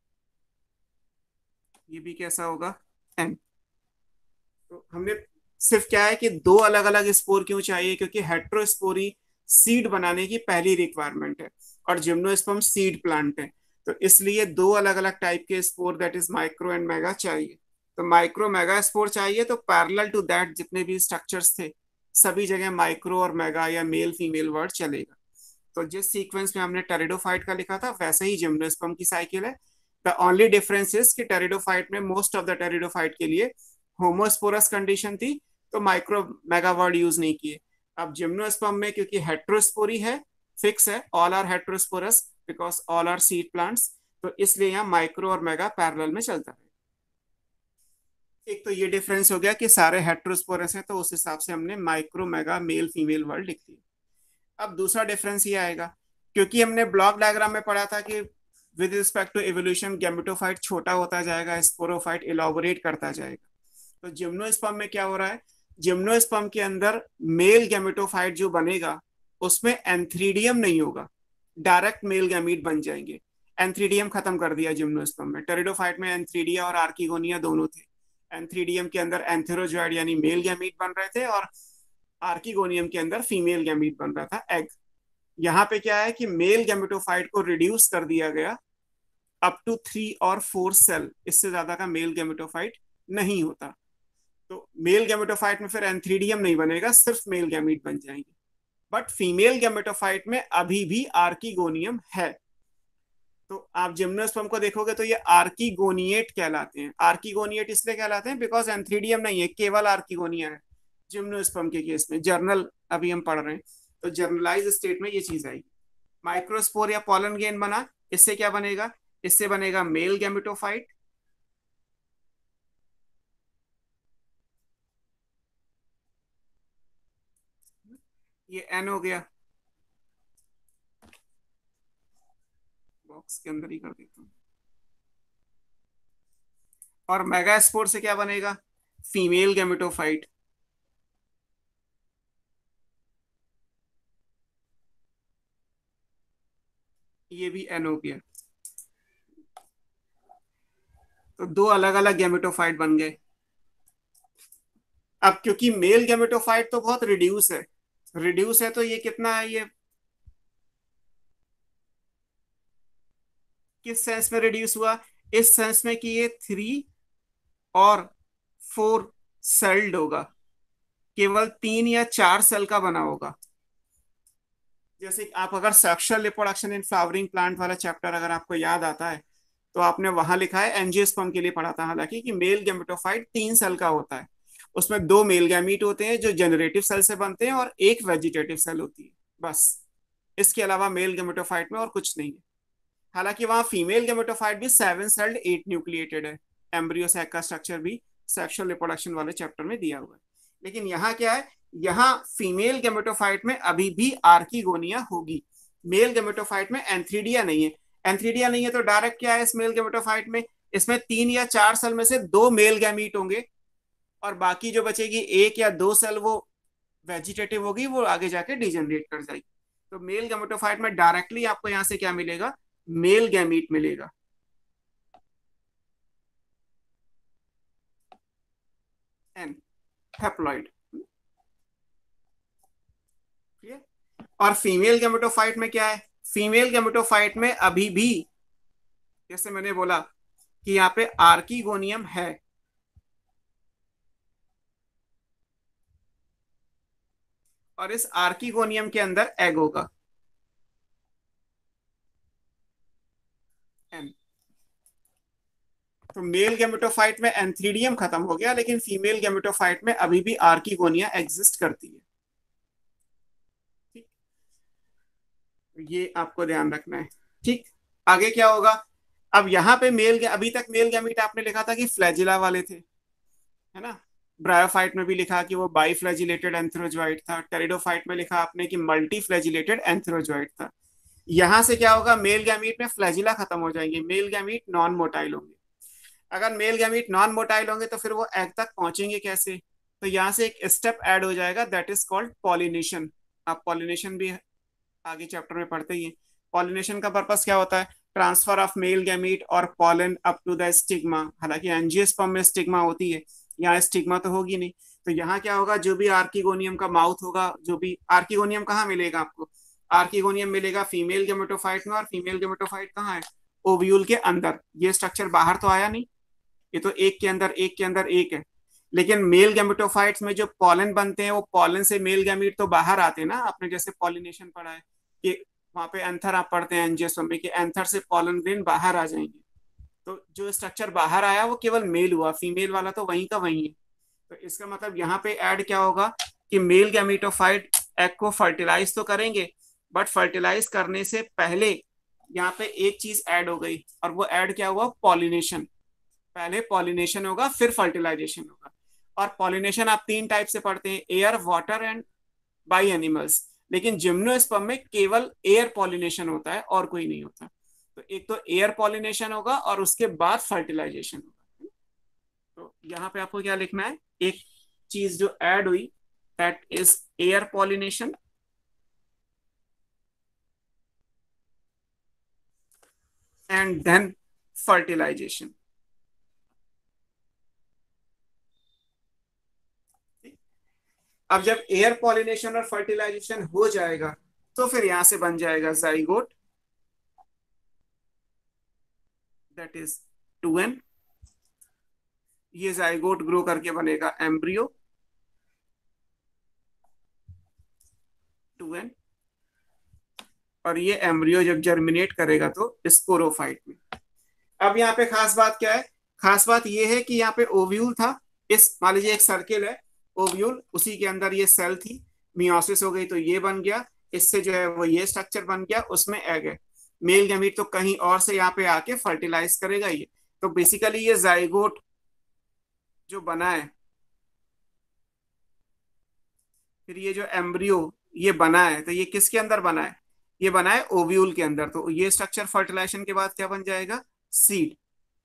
ये भी कैसा होगा, एन। तो हमने सिर्फ क्या है कि दो अलग अलग स्पोर क्यों चाहिए, क्योंकि हेट्रोस्पोरी सीड बनाने की पहली रिक्वायरमेंट है और जिम्नोस्पर्म सीड प्लांट है, तो इसलिए दो अलग अलग टाइप के spore that is micro and mega चाहिए। तो माइक्रो मेगा स्पोर चाहिए, तो पैरेलल टू दैट जितने भी स्ट्रक्चर्स थे सभी जगह माइक्रो और मेगा या मेल फीमेल वर्ड चलेगा। तो जिस सीक्वेंस में हमने टेरिडोफाइट का लिखा था वैसे ही जिम्नोस्पर्म की साइकिल है। द ओनली डिफरेंस इज कि टेरिडोफाइट में मोस्ट ऑफ द टेरिडोफाइट के लिए होमोस्पोरस कंडीशन थी, तो माइक्रो मेगा वर्ड यूज नहीं किए। अब जिम्नोस्पर्म में क्योंकि हेट्रोस्पोरी है, फिक्स है, all are heterosporous because all are seed plants, तो इसलिए यहाँ माइक्रो और मेगा पैरेलल में चलता है। एक तो ये डिफरेंस हो गया कि सारे हेट्रोस्पोरस हैं, तो उस हिसाब से हमने micro mega male female word लिख दिया। अब दूसरा डिफरेंस ये आएगा, क्योंकि हमने ब्लॉक डायग्राम में पढ़ा था कि with respect to evolution gametophyte छोटा होता जाएगा, स्पोरोफाइट इलाबोरेट करता जाएगा। तो जिम्नोस्पर्म में क्या हो रहा है, जिम्नोस्पर्म के अंदर मेल गैमेटोफाइट जो बनेगा उसमें एंथ्रीडियम नहीं होगा, डायरेक्ट मेल गैमीट बन जाएंगे। एंथ्रीडियम खत्म कर दिया जिम्नोस्पर्म में। टेरिडोफाइट में एंथ्रीडिया और आर्किगोनिया दोनों थे। एंथ्रीडियम के अंदर एंथेरोजॉइड यानी मेल गैमीट बन रहे थे और आर्किगोनियम के अंदर फीमेल गैमीट बन रहा था, एग। यहाँ पे क्या है कि मेल गैमेटोफाइट को रिड्यूस कर दिया गया अप टू 3 और 4 सेल, इससे ज्यादा का मेल गैमेटोफाइट नहीं होता। तो मेल गैमेटोफाइट में फिर एंथ्रीडियम नहीं बनेगा, सिर्फ मेल गैमीट बन जाएंगे। बट फीमेल गैमेटोफाइट में अभी भी आर्किगोनियम है। तो आप जिम्नोस्पर्म को देखोगे तो ये आर्किगोनिएट कहलाते हैं। आर्किगोनिएट इसलिए कहलाते हैं बिकॉज एंथ्रीडियम नहीं है, केवल आर्किगोनिया है जिम्नोस्पर्म के केस में। जर्नल अभी हम पढ़ रहे हैं, तो जर्नलाइज स्टेट में ये चीज आएगी। माइक्रोस्पोर या पॉलन ग्रेन बना, इससे क्या बनेगा, इससे बनेगा मेल गैमेटोफाइट, ये एन हो गया, बॉक्स के अंदर ही कर देता हूं। और मेगास्पोर से क्या बनेगा, फीमेल गैमेटोफाइट, ये भी एन हो गया। तो दो अलग अलग गैमेटोफाइट बन गए। अब क्योंकि मेल गैमेटोफाइट तो बहुत रिड्यूस है, रिड्यूस है, तो ये कितना है, ये किस सेंस में रिड्यूस हुआ, इस सेंस में कि ये 3 और 4 सेल्ड होगा, केवल 3 या 4 सेल का बना होगा। जैसे आप अगर sexual reproduction in flowering plant वाला चैप्टर अगर आपको याद आता है, तो आपने वहां लिखा है, एंजियोस्पर्म के लिए पढ़ा था हालांकि, कि मेल गैमेटोफाइट 3 सेल का होता है। उसमें 2 मेल गैमीट होते हैं जो जनरेटिव सेल से बनते हैं और एक वेजिटेटिव सेल होती है, बस। इसके अलावा मेल गैमेटोफाइट में और कुछ नहीं है। हालांकि वहां फीमेल गैमेटोफाइट भी 7 सेल्ड 8 न्यूक्लिएटेड है। एम्ब्रियो सैक का स्ट्रक्चर भी सेक्सुअल रिप्रोडक्शन वाले चैप्टर में दिया हुआ है। लेकिन यहाँ क्या है, यहाँ फीमेल गैमेटोफाइट में अभी भी आर्किगोनिया होगी, मेल गैमेटोफाइट में एंथ्रीडिया नहीं है। एंथ्रीडिया नहीं है तो डायरेक्ट क्या है इस मेल गैमेटोफाइट में, इसमें 3 या 4 सेल में से 2 मेल गैमीट होंगे और बाकी जो बचेगी 1 या 2 सेल वो वेजिटेटिव होगी, वो आगे जाके डिजेनरेट कर जाएगी। तो मेल गैमेटोफाइट में डायरेक्टली आपको यहाँ से क्या मिलेगा, मेल गैमीट मिलेगा। N haploid. और फीमेल गैमेटोफाइट में क्या है, फीमेल गैमेटोफाइट में अभी भी जैसे मैंने बोला कि यहाँ पे आर्किगोनियम है, और इस आर्किगोनियम के अंदर एग होगा, एन। तो मेल गैमेटोफाइट में एंथ्रीडियम खत्म हो गया, लेकिन फीमेल गैमेटोफाइट में अभी भी आर्किगोनिया एग्जिस्ट करती है। ठीक, ये आपको ध्यान रखना है। ठीक, आगे क्या होगा, अब यहाँ पे मेल, अभी तक मेल गैमीट आपने लिखा था कि फ्लैजिला वाले थे, है ना। ब्रायोफाइट में भी लिखा कि वो बाईफ्लैजिलेटेड एंथेरोजोइट था, टेरिडोफाइट में लिखा आपने कि मल्टीफ्लैजिलेटेड एंथेरोजोइट था। यहां से क्या होगा, मेल गैमीट में फ्लैजिला खत्म हो जाएंगे, मेल गैमीट नॉन मोटाइल होंगे। अगर मेल गैमीट नॉन मोटाइल होंगे तो फिर वो एग तक पहुंचेंगे कैसे, तो यहाँ से एक स्टेप ऐड हो जाएगा, दैट इज कॉल्ड पॉलिनेशन। आप पॉलिनेशन भी आगे चैप्टर में पढ़ते ही हैं। पॉलिनेशन का पर्पस क्या होता है, ट्रांसफर ऑफ मेल गैमीट और pollen up to the stigma. हालांकि एंजियोस्पर्म में स्टिग्मा होती है, यहाँ स्टिग्मा तो होगी नहीं। तो यहाँ क्या होगा, जो भी आर्किगोनियम का माउथ होगा, जो भी आर्किगोनियम कहाँ मिलेगा आपको, आर्किगोनियम मिलेगा फीमेल गेमेटोफाइट में, और फीमेल गेमेटोफाइट कहाँ है, ओव्यूल के अंदर। ये स्ट्रक्चर बाहर तो आया नहीं, ये तो एक के अंदर एक के अंदर एक है। लेकिन मेल गैमेटोफाइट्स में जो पॉलन बनते हैं, वो पॉलन से मेल गैमीट तो बाहर आते हैं ना। आपने जैसे पॉलिनेशन पढ़ा है कि वहां पे एंथर आप पढ़ते हैं एंजियोस्पर्म में कि एंथर से पॉलन ग्रेन बाहर आ जाएंगे। तो जो स्ट्रक्चर बाहर आया वो केवल मेल हुआ, फीमेल वाला तो वहीं का वहीं है। तो इसका मतलब यहाँ पे ऐड क्या होगा कि मेल गैमेटोफाइट एग को फर्टिलाइज तो करेंगे, बट फर्टिलाइज करने से पहले यहाँ पे एक चीज ऐड हो गई, और वो ऐड क्या हुआ, पॉलिनेशन। पहले पॉलिनेशन होगा फिर फर्टिलाइजेशन होगा। और पॉलिनेशन आप तीन टाइप से पढ़ते हैं, air, water and by animals. लेकिन जिम्नोस्पर्म में केवल एयर पॉलिनेशन होता है और कोई नहीं होता। तो एक तो एयर पॉलिनेशन होगा और उसके बाद फर्टिलाइजेशन होगा। तो यहाँ पे आपको क्या लिखना है, एक चीज जो ऐड हुई that is air pollination and then fertilization. अब जब एयर पॉलिनेशन और फर्टिलाइजेशन हो जाएगा तो फिर यहां से बन जाएगा जाइगोट, दैट इज 2n। ये जाइगोट ग्रो करके बनेगा एम्ब्रियो, 2n। और ये एम्ब्रियो जब जर्मिनेट करेगा तो स्पोरोफाइट में। अब यहाँ पे खास बात क्या है, खास बात ये है कि यहाँ पे ओव्यूल था, इस मान लीजिए एक सर्किल है ओव्यूल, उसी के अंदर ये सेल थी, मियोसिस हो गई तो ये बन गया, इससे जो है वो ये स्ट्रक्चर बन गया, उसमें एग है। मेल गैमीट तो कहीं और से यहाँ पे आके फर्टिलाइज करेगा ये। तो बेसिकली ये जाइगोट जो बना है, फिर ये जो एम्ब्रियो ये बना है, तो ये किसके अंदर बना है, ये बना है ओव्यूल के अंदर। तो ये स्ट्रक्चर फर्टिलाइजेशन के बाद क्या बन जाएगा, सीड।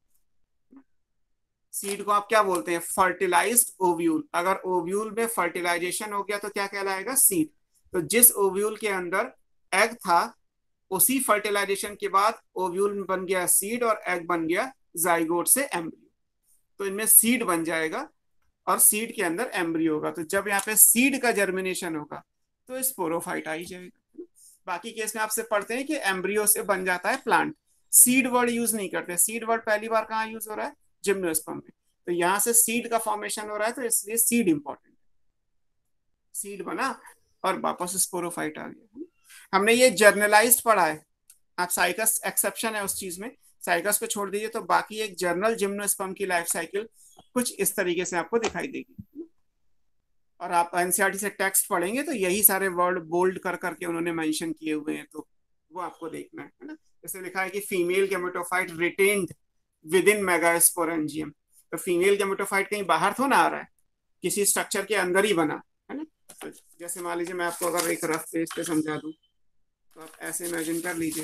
सीड को आप क्या बोलते हैं, फर्टिलाइज्ड ओव्यूल। अगर ओव्यूल में फर्टिलाइजेशन हो गया तो क्या कहलाएगा, सीड। तो जिस ओव्यूल के अंदर एग था, उसी फर्टिलाइजेशन के बाद ओव्यूल में बन गया सीड और एग बन गया जाइगोट से एम्ब्रियो। तो इनमें सीड बन जाएगा और सीड के अंदर एम्ब्रियो होगा। तो जब यहाँ पे सीड का जर्मिनेशन होगा तो स्पोरोफाइट आ ही जाएगा। बाकी केस में आपसे पढ़ते हैं कि एम्ब्रियो से बन जाता है प्लांट। सीड वर्ड यूज नहीं करते, सीड वर्ड पहली बार कहाँ यूज हो रहा है, जिम्नोस्पर्म में। तो यहां से सीड का फॉर्मेशन हो रहा है, तो इसलिए सीड इंपॉर्टेंट। सीड बना और वापस स्पोरोफाइट आ गया। हमने ये जर्नलाइज्ड पढ़ा है, आप साइकस एक्सेप्शन है उस चीज में, साइकस को छोड़ दीजिए तो बाकी एक जर्नल जिम्नोस्पर्म की लाइफ साइकिल कुछ इस तरीके से आपको दिखाई देगी। और आप एनसीईआरटी से टेक्स्ट पढ़ेंगे तो यही सारे वर्ड बोल्ड कर करके उन्होंने मेंशन किए हुए हैं, तो वो आपको देखना है ना। जैसे लिखा है कि female gametophyte retained within megasporangium. तो फीमेल गेमेटोफाइट कहीं बाहर तो ना आ रहा है, किसी स्ट्रक्चर के अंदर ही बना है ना। तो जैसे मान लीजिए मैं आपको अगर एक रफ पेज पे समझा दूं तो आप ऐसे इमेजिन कर लीजिए,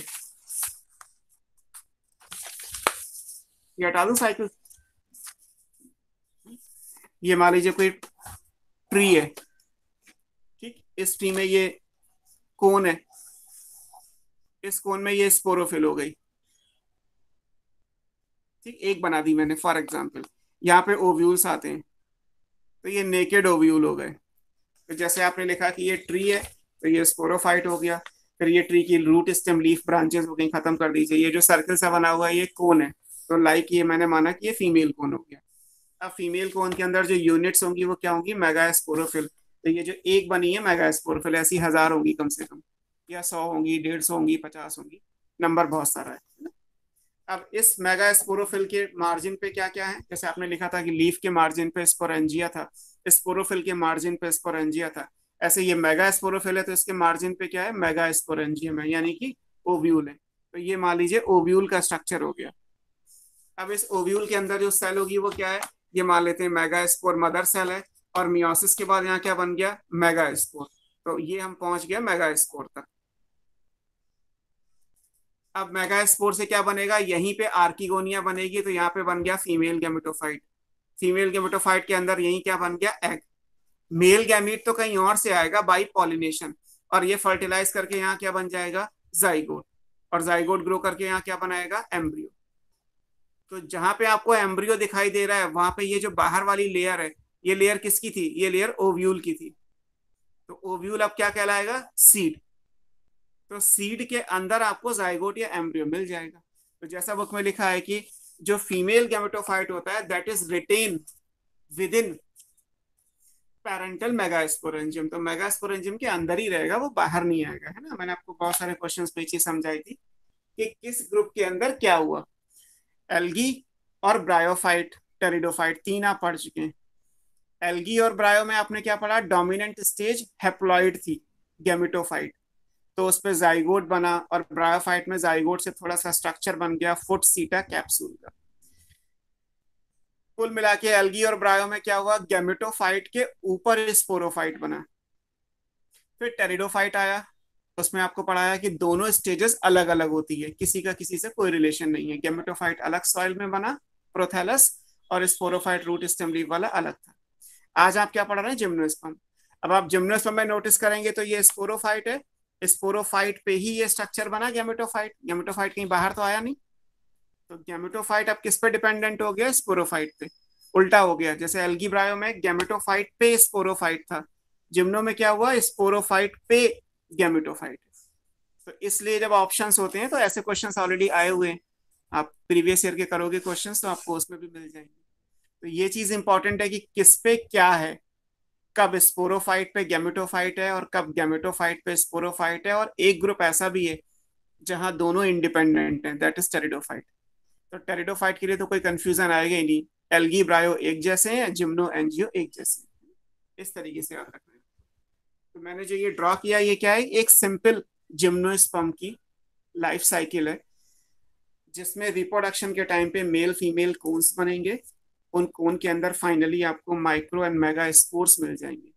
ये हटा दूं साइकिल, ये मान लीजिए कोई ट्री है, ठीक, इस ट्री में ये कोन है, इस कोन में ये स्पोरोफिल हो गई, ठीक, एक बना दी मैंने फॉर एग्जांपल। यहाँ पे ओव्यूल्स आते हैं तो ये नेकेड ओव्यूल हो गए। तो जैसे आपने लिखा कि ये ट्री है तो ये स्पोरोफाइट हो गया, फिर ये ट्री की रूट स्टेम लीफ ब्रांचेस हो गई, खत्म कर दीजिए। ये जो सर्कल सा बना हुआ है ये कोन है, तो लाइक ये मैंने माना कि ये फीमेल कोन हो गया। अब फीमेल कोन के अंदर जो यूनिट्स होंगी वो क्या होंगी, मेगास्पोरोफिल। तो ये जो एक बनी है मेगास्पोरोफिल, ऐसी 1000 होंगी कम से कम, या 100 होंगी, 150 होंगी, 50 होंगी, नंबर बहुत सारा है। अब इस मेगास्पोरोफिल के मार्जिन पे क्या क्या है, जैसे आपने लिखा था कि लीफ के मार्जिन पे स्पोरेंजिया था, स्पोरोफिल के मार्जिन पे स्पोरेंजिया था, ऐसे ये मेगास्पोरोफिल है तो इसके मार्जिन पे क्या है, मेगास्पोरेंजियम है, यानी कि ओव्यूल है। तो ये मान लीजिए ओव्यूल का स्ट्रक्चर हो गया। अब इस ओव्यूल के अंदर जो सेल होगी वो क्या है, ये मान लेते हैं मेगा स्पोर मदर सेल है, और मियोसिस के बाद यहाँ क्या बन गया, मेगा स्पोर। तो ये हम पहुंच गए मेगा स्पोर तक। अब मेगा स्पोर से क्या बनेगा, यहीं पे आर्किगोनिया बनेगी, तो यहाँ पे बन गया फीमेल गैमेटोफाइट। फीमेल गैमेटोफाइट के अंदर यही क्या बन गया, एग। मेल गैमीट तो कहीं और से आएगा बाई पॉलिनेशन, और ये फर्टिलाइज करके यहाँ क्या बन जाएगा, जाइगोट, और जाइगोट ग्रो करके यहाँ क्या बनाएगा, एम्ब्रियो। तो जहां पे आपको एम्ब्रियो दिखाई दे रहा है वहां पे ये जो बाहर वाली लेयर है, ये लेयर किसकी थी, ये लेयर ओव्यूल की थी। तो ओव्यूल अब क्या कहलाएगा, सीड। तो सीड के अंदर आपको जाइगोट या एम्ब्रियो मिल जाएगा। तो जैसा बुक में लिखा है कि जो फीमेल गैमेटोफाइट होता है that is retain within parental megasporangium, तो मेगास्पोरेंजियम के अंदर ही रहेगा, वो बाहर नहीं आएगा, है ना। मैंने आपको बहुत सारे क्वेश्चंस पे चीज समझाई थी कि किस ग्रुप के अंदर क्या हुआ। एल्गी और ब्रायोफाइट, टेरिडोफाइट, तीन आप पढ़ चुके हैं। एल्गी और ब्रायो में आपने क्या पढ़ा, डोमिनेंट स्टेज हैप्लॉइड थी गैमेटोफाइट, तो उस पर जाइगोट बना, और ब्रायोफाइट में जाइगोट से थोड़ा सा स्ट्रक्चर बन गया फुट सीटा कैप्सूल का। कुल मिला के एल्गी और ब्रायो में क्या हुआ, गैमेटोफाइट के ऊपर स्पोरोफाइट बना। फिर टेरिडोफाइट आया, उसमें आपको पढ़ाया कि दोनों स्टेजेस अलग अलग होती है, किसी का किसी से कोई रिलेशन नहीं है। गैमेटोफाइट अलग सॉइल में बना, प्रोथैलस, और स्पोरोफाइट रूट स्टेम लीफ वाला अलग था। आज आप क्या पढ़ रहे हैं, जिम्नोस्पर्म। अब आप जिम्नोस्पर्म में नोटिस करेंगे तो ये स्पोरोफाइट है, स्पोरोफाइट पे ही ये स्ट्रक्चर बना गैमेटोफाइट, गैमेटोफाइट कहीं बाहर तो आया नहीं। तो गैमेटोफाइट अब किस पे डिपेंडेंट हो गया, स्पोरोफाइट पे। उल्टा हो गया, जैसे एल्गी ब्रायो में गैमेटोफाइट पे स्पोरोफाइट था, जिम्नो में क्या हुआ, स्पोरोफाइट पे गैमेटोफाइट। तो इसलिए जब ऑप्शंस होते हैं तो ऐसे क्वेश्चंस ऑलरेडी आए हुए हैं, आप प्रीवियस ईयर के करोगे क्वेश्चंस तो आपको उसमें भी मिल जाएंगे। तो ये चीज इंपॉर्टेंट है कि किस पे क्या है, कब स्पोरोफाइट पे गैमेटोफाइट है और कब गैमेटोफाइट पे स्पोरोफाइट है। और एक ग्रुप ऐसा भी है जहां दोनों इंडिपेंडेंट हैं, दैट इज टेरिडोफाइट। तो टेरिडोफाइट के लिए तो कोई कंफ्यूजन आएगा ही नहीं, एल्गी ब्रायो एक जैसे हैं, जिम्नो एंजियो एक जैसे हैं, इस तरीके से याद रखना है। तो मैंने जो ये ड्रॉ किया, ये क्या है, एक सिंपल जिम्नोस्पर्म की लाइफ साइकिल है, जिसमें रिप्रोडक्शन के टाइम पे मेल फीमेल कोन्स बनेंगे, उन कोन के अंदर फाइनली आपको माइक्रो एंड मेगा स्पोर्स मिल जाएंगे।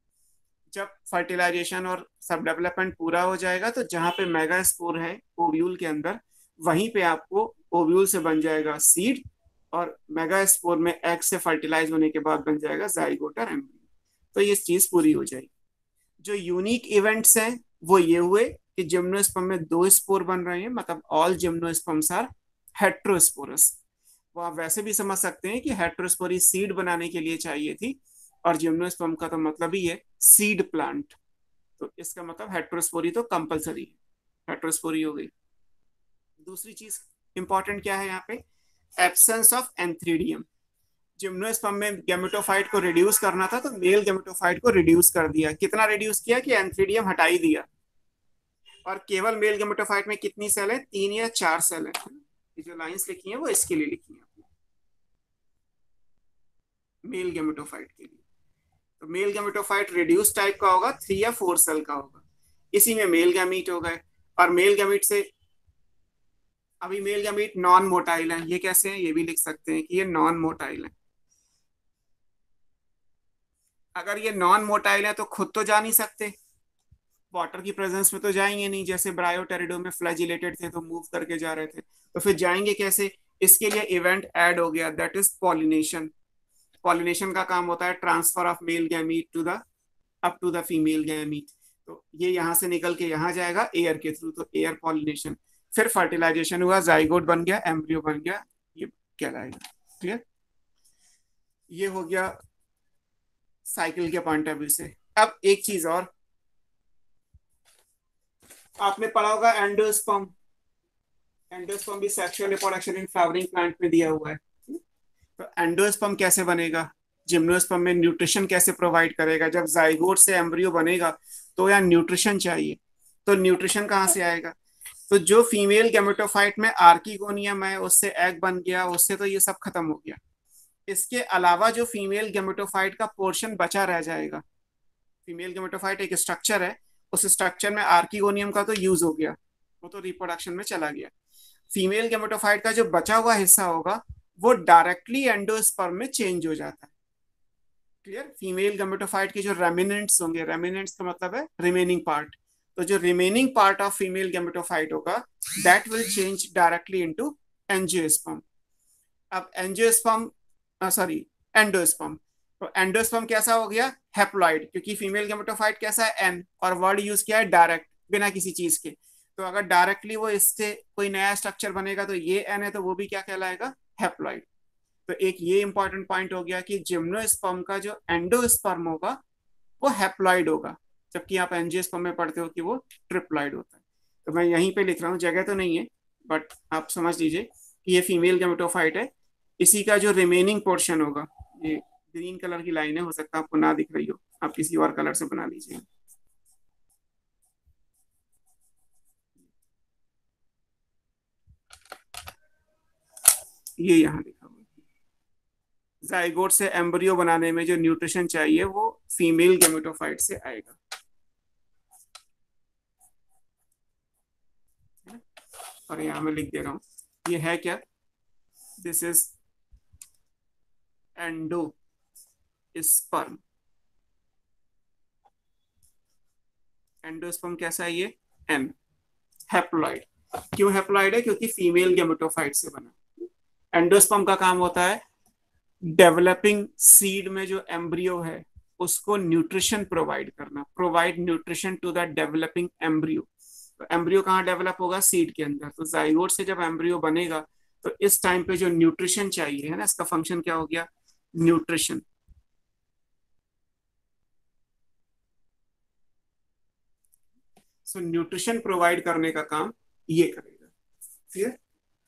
जब फर्टिलाइजेशन और सब डेवलपमेंट पूरा हो जाएगा तो जहां पे मेगा स्पोर है ओव्यूल के अंदर, वहीं पे आपको ओव्यूल से बन जाएगा सीड, और मेगा स्पोर में एग से फर्टिलाइज होने के बाद बन जाएगा जाइगोट और एम्ब्रियो। तो ये चीज पूरी हो जाएगी। जो यूनिक इवेंट्स हैं वो ये हुए कि जिम्नोस्पर्म में 2 स्पोर बन रहे हैं, मतलब ऑल जिम्नोस्पर्म्स आर हेट्रोस्पोरस। वो आप वैसे भी समझ सकते हैं कि हेट्रोस्पोरी सीड बनाने के लिए चाहिए थी, और जिम्नोस्पर्म का तो मतलब ही है सीड प्लांट, तो इसका मतलब हेट्रोस्पोरी तो कंपलसरी है, हेट्रोस्पोरी हो गई। दूसरी चीज इंपॉर्टेंट क्या है यहाँ पे, एब्सेंस ऑफ एंथ्रीडियम। जिम्नोस्पर्म में गैमेटोफाइट को रिड्यूस करना था, तो मेल गैमेटोफाइट को रिड्यूस कर दिया। कितना रिड्यूस किया कि एंथ्रीडियम हटा ही दिया। और केवल मेल गैमेटोफाइट में कितनी सेल है, 3 या 4 सेल है। ये जो लाइंस लिखी है वो इसके लिए लिखी है, मेल गैमेटोफाइट के लिए। तो मेल गैमेटोफाइट रिड्यूस टाइप का होगा, 3 या 4 सेल का होगा, इसी में मेल गैमीट हो गए। और मेल गैमीट से अभी मेल गैमीट नॉन मोटाइल है, ये कैसे है, ये भी लिख सकते हैं कि ये नॉन मोटाइल है। अगर ये नॉन मोटाइल है तो खुद तो जा नहीं सकते, वाटर की प्रेजेंस में तो जाएंगे नहीं, जैसे ब्रायोटेरिडो में फ्लैजिलेटेड थे तो मूव करके जा रहे थे, तो फिर जाएंगे कैसे। इसके लिए इवेंट ऐड हो गया, दैट इज पॉलिनेशन। पॉलिनेशन का काम होता है transfer of male gamete to the up to the female gamete. तो ये यहाँ से निकल के यहाँ जाएगा एयर के थ्रू, तो एयर पॉलिनेशन। फिर फर्टिलाइजेशन हुआ, जाइगोट बन गया, एम्ब्रियो बन गया, ये कहलाएगा। क्लियर, ये हो गया साइकिल के पॉइंट ऑफ व्यू से। अब एक चीज और, आपने पढ़ा होगा एंडोस्पर्म। एंडोस्पर्म भी sexual reproduction in flowering plant में दिया हुआ है। तो एंडोस्पर्म कैसे बनेगा, जिम्नोस्पर्म में न्यूट्रिशन कैसे प्रोवाइड करेगा। जब जाइगोट से एम्ब्रियो बनेगा तो यार न्यूट्रिशन चाहिए, तो न्यूट्रिशन कहाँ से आएगा। तो जो फीमेल गैमेटोफाइट में आर्किगोनियम है, उससे एग बन गया, उससे तो ये सब खत्म हो गया। इसके अलावा जो फीमेल गैमेटोफाइट का पोर्शन बचा रह जाएगा, फीमेल गैमेटोफाइट एक स्ट्रक्चर है, उस स्ट्रक्चर में आर्किगोनियम का तो यूज हो गया, वो तो रिप्रोडक्शन में चला गया। फीमेल गैमेटोफाइट का जो बचा हुआ हिस्सा होगा वो डायरेक्टली एंडोस्पर्म में चेंज हो जाता है। क्लियर? फीमेल गैमेटोफाइट के जो रेमिनेंट्स होंगे, रेमिनेंट्स का मतलब है रिमेनिंग पार्ट, तो जो remaining part of female gametophyte होगा that will change directly into angiosperm. अब एंजियोस्पर्म सॉरी एंडोस्पर्म, तो एंडोस्पर्म कैसा हो गया? हैप्लॉइड, क्योंकि फीमेल गैमेटोफाइट कैसा है? एन, और वर्ड यूज किया है डायरेक्ट, बिना किसी चीज के। तो अगर डायरेक्टली वो इससे कोई नया स्ट्रक्चर बनेगा तो ये एन है, तो वो भी क्या कहलाएगा? हैप्लॉइड। तो एक ये इंपॉर्टेंट पॉइंट हो गया कि जिम्नोस्पर्म का जो एंडोस्पर्म होगा वो हैप्लॉइड होगा, जबकि आप एंजियोस्पर्म में पढ़ते हो कि वो ट्रिप्लॉइड होता है। तो मैं यहीं पे लिख रहा हूँ, जगह तो नहीं है बट आप समझ लीजिए कि ये फीमेल गैमेटोफाइट है। इसी का जो रिमेनिंग पोर्शन होगा, ये ग्रीन कलर की लाइन है, हो सकता है आपको ना दिख रही हो, आप किसी और कलर से बना लीजिए। ये यहाँ लिखा हुआ है, जाइगोट से एम्ब्रियो बनाने में जो न्यूट्रिशन चाहिए वो फीमेल गैमेटोफाइट से आएगा। और यहाँ मैं लिख दे रहा हूँ, ये है क्या? This is endosperm. एंडोस्पर्म कैसा है ये? N, haploid. क्यों हैप्लॉइड है? क्योंकि फीमेल गैमेटोफाइट से बना। एंडोस्पर्म का काम होता है डेवलपिंग सीड में जो एम्ब्रियो है उसको न्यूट्रिशन प्रोवाइड करना, provide nutrition to the developing embryo. तो एम्ब्रियो कहाँ डेवलप होगा? सीड के अंदर। तो जाइगोट से जब एम्ब्रियो बनेगा तो इस टाइम पे जो न्यूट्रिशन चाहिए है ना, इसका फंक्शन क्या हो गया? न्यूट्रिशन। सो न्यूट्रिशन प्रोवाइड करने का काम ये करेगा। क्लियर?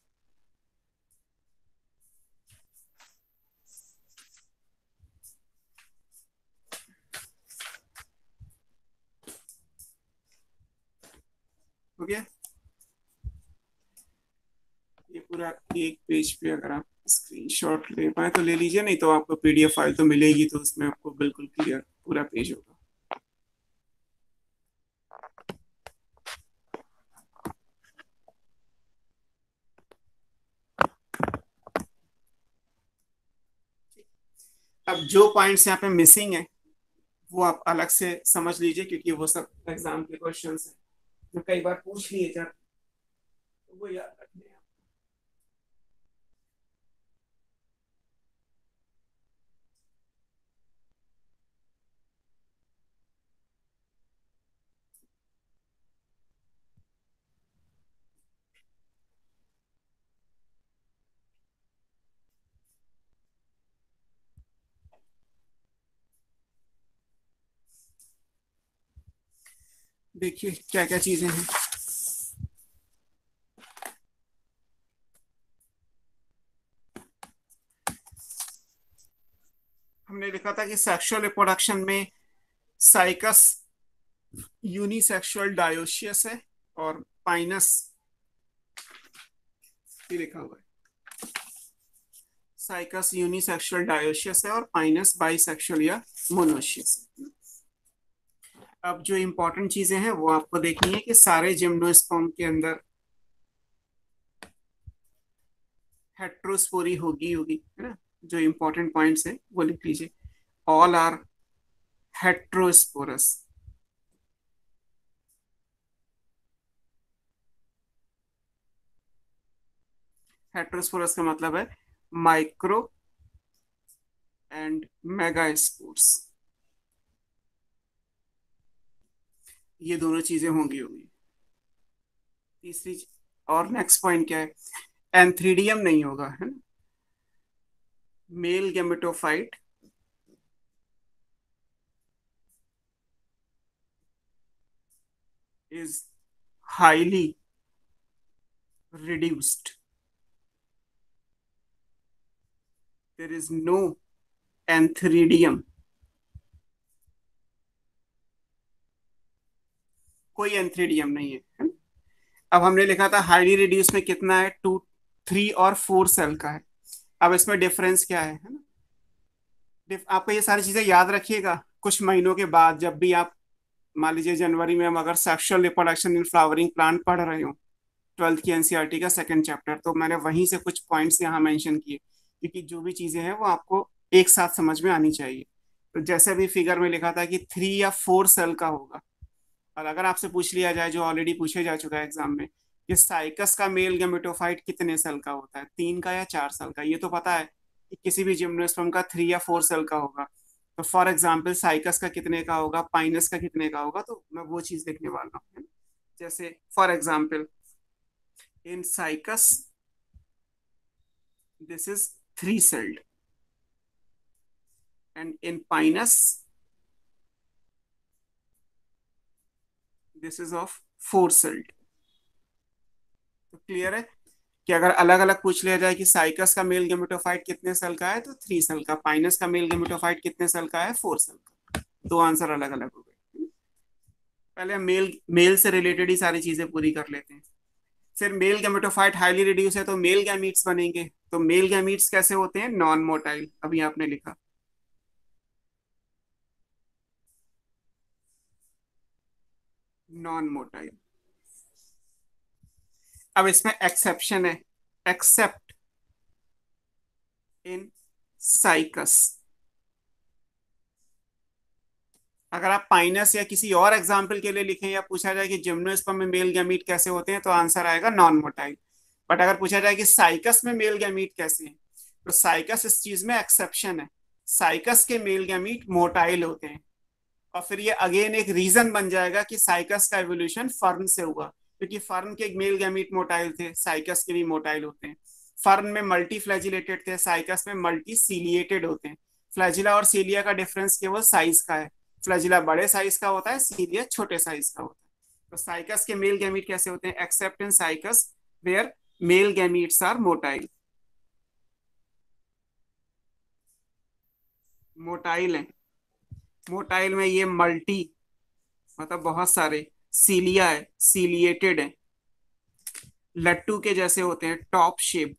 हो गया? ये पूरा एक पेज पे अगर आप स्क्रीनशॉट ले पाए तो ले लीजिए, नहीं तो आपको पीडीएफ फाइल तो मिलेगी, तो उसमें आपको बिल्कुल क्लियर पूरा पेज होगा। अब जो पॉइंट्स यहाँ पे मिसिंग है वो आप अलग से समझ लीजिए, क्योंकि वो सब एग्जाम के क्वेश्चंस हैं जो कई बार पूछ लिए जाते, तो वो याद रखने हैं। देखिए क्या क्या चीजें हैं। हमने लिखा था कि सेक्सुअल रिप्रोडक्शन में साइकस यूनिसेक्सुअल डायोशियस है और पाइनस, ये लिखा हुआ है, साइकस यूनिसेक्सुअल डायोशियस है और पाइनस बाइसेक्सुअल या मोनोशियस है। अब जो इंपॉर्टेंट चीजें हैं वो आपको देखनी है कि सारे जिम्नोस्पर्म के अंदर हेट्रोस्पोरी होगी है ना। जो इंपॉर्टेंट पॉइंट्स हैं वो लिख लीजिए। All are heterosporous. हेट्रोस्पोरस का मतलब है माइक्रो एंड मेगास्पोर्स, ये दोनों चीजें होंगी। तीसरी और नेक्स्ट पॉइंट क्या है? एंथ्रीडियम नहीं होगा, है ना। Male gametophyte is highly reduced. There is no antheridium. कोई एंथ्रीडियम नहीं है। अब हमने लिखा था हाईली रिड्यूस में कितना है? 2, 3 और 4 सेल का है। अब इसमें डिफरेंस क्या है ना। आपको ये सारी चीजें याद रखिएगा। कुछ महीनों के बाद जब भी आप, मान लीजिए जनवरी में हम अगर sexual reproduction in flowering plant पढ़ रहे हो 12th की एनसीईआरटी का 2nd चैप्टर, तो मैंने वहीं से कुछ पॉइंट्स यहाँ मेंशन किए क्योंकि जो भी चीजें हैं वो आपको एक साथ समझ में आनी चाहिए। तो जैसे अभी फिगर में लिखा था कि 3 या 4 सेल का होगा, और अगर आपसे पूछ लिया जाए, जो ऑलरेडी पूछे जा चुका है एग्जाम में, कि साइकस का मेल गैमेटोफाइट कितने सेल का होता है, 3 का या 4 सेल का, ये तो पता है कि किसी भी जिम्नोस्पर्म का 3 या 4 सेल का होगा। तो फॉर एग्जाम्पल साइकस का कितने का होगा, पाइनस का कितने का होगा, तो मैं वो चीज देखने वाला हूँ। जैसे for example in Cycas this is 3 celled, and in Pinus this is of 4 celled. तो क्लियर है कि अगर अलग अलग पूछ लिया जाए कि साइकस का मेल गेमेटोफाइट कितने सेल का है, तो 3 सेल का, पाइनस का मेल गेमेटोफाइट कितने सेल का है, 4 सेल का। दो आंसर अलग अलग हो गए। पहले हम मेल से रिलेटेड ही सारी चीजें पूरी कर लेते हैं। फिर मेल गैमेटोफाइट हाईली रिड्यूस है तो मेल गैमीट्स बनेंगे। तो मेल गैमीट्स कैसे होते हैं, नॉन मोटाइल, अभी आपने लिखा। Non motile. अब इसमें एक्सेप्शन है, एक्सेप्ट इन साइकस। अगर आप पाइनस या किसी और एग्जाम्पल के लिए लिखें या पूछा जाए कि जिम्नोस्पर्म में मेल गैमीट कैसे होते हैं, तो आंसर आएगा नॉन मोटाइल। बट अगर पूछा जाए कि साइकस में मेल गैमीट कैसे हैं, तो साइकस इस चीज में एक्सेप्शन है। साइकस के मेल गैमीट मोटाइल होते हैं। और फिर ये अगेन एक रीजन बन जाएगा कि साइकस का एवोल्यूशन फर्न से हुआ, क्योंकि फर्न के मेल गैमीट मोटाइल थे, साइकस के भी मोटाइल होते हैं। फर्न में मल्टी फ्लैजिलेटेड थे, साइकस में मल्टी सीलिएटेड होते हैं। फ्लैजिला और सीलिया का डिफरेंस केवल साइज का है। फ्लैजिला बड़े साइज का होता है, सीलिया छोटे साइज का होता है। तो साइकस के मेल गैमीट कैसे होते हैं, except in Cycas where male gametes are motile. Motile है, मोटाइल में ये मल्टी मतलब बहुत सारे, सीलिया है, सीलिएटेड है, लट्टू के जैसे होते हैं, टॉप शेप्ड।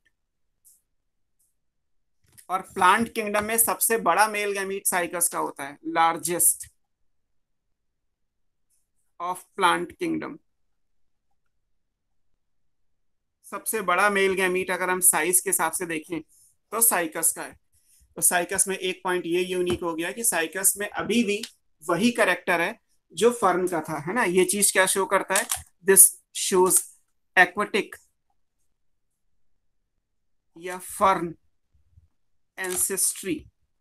और प्लांट किंगडम में सबसे बड़ा मेल गैमीट साइकस का होता है, लार्जेस्ट ऑफ प्लांट किंगडम। सबसे बड़ा मेल गैमीट अगर हम साइज के हिसाब से देखें तो साइकस का है। तो साइकस में एक पॉइंट ये यूनिक हो गया कि साइकस में अभी भी वही करेक्टर है जो फर्न का था, है ना। ये चीज क्या शो करता है, दिस शोज एक्वेटिक या फर्न एंसेस्ट्री,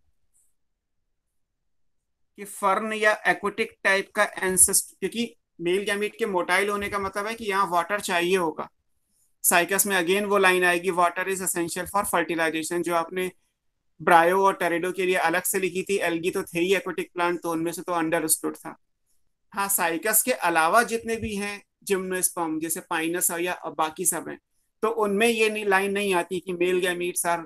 कि फर्न या एक्वेटिक टाइप का एंसेस्ट्री, क्योंकि मेल गैमीट के मोटाइल होने का मतलब है कि यहाँ वाटर चाहिए होगा। साइकस में अगेन वो लाइन आएगी, water is essential for fertilization, जो आपने ब्रायो और टेरेडो के लिए अलग से लिखी थी। एल्गी तो थे ही एक्वेटिक प्लांट, तो उनमें से तो अंडरस्टूड था। हाँ, साइकस के अलावा जितने भी हैं जिम्नोस्पर्म, जैसे पाइनस या बाकी सब हैं, तो उनमें ये लाइन नहीं आती कि male gametes are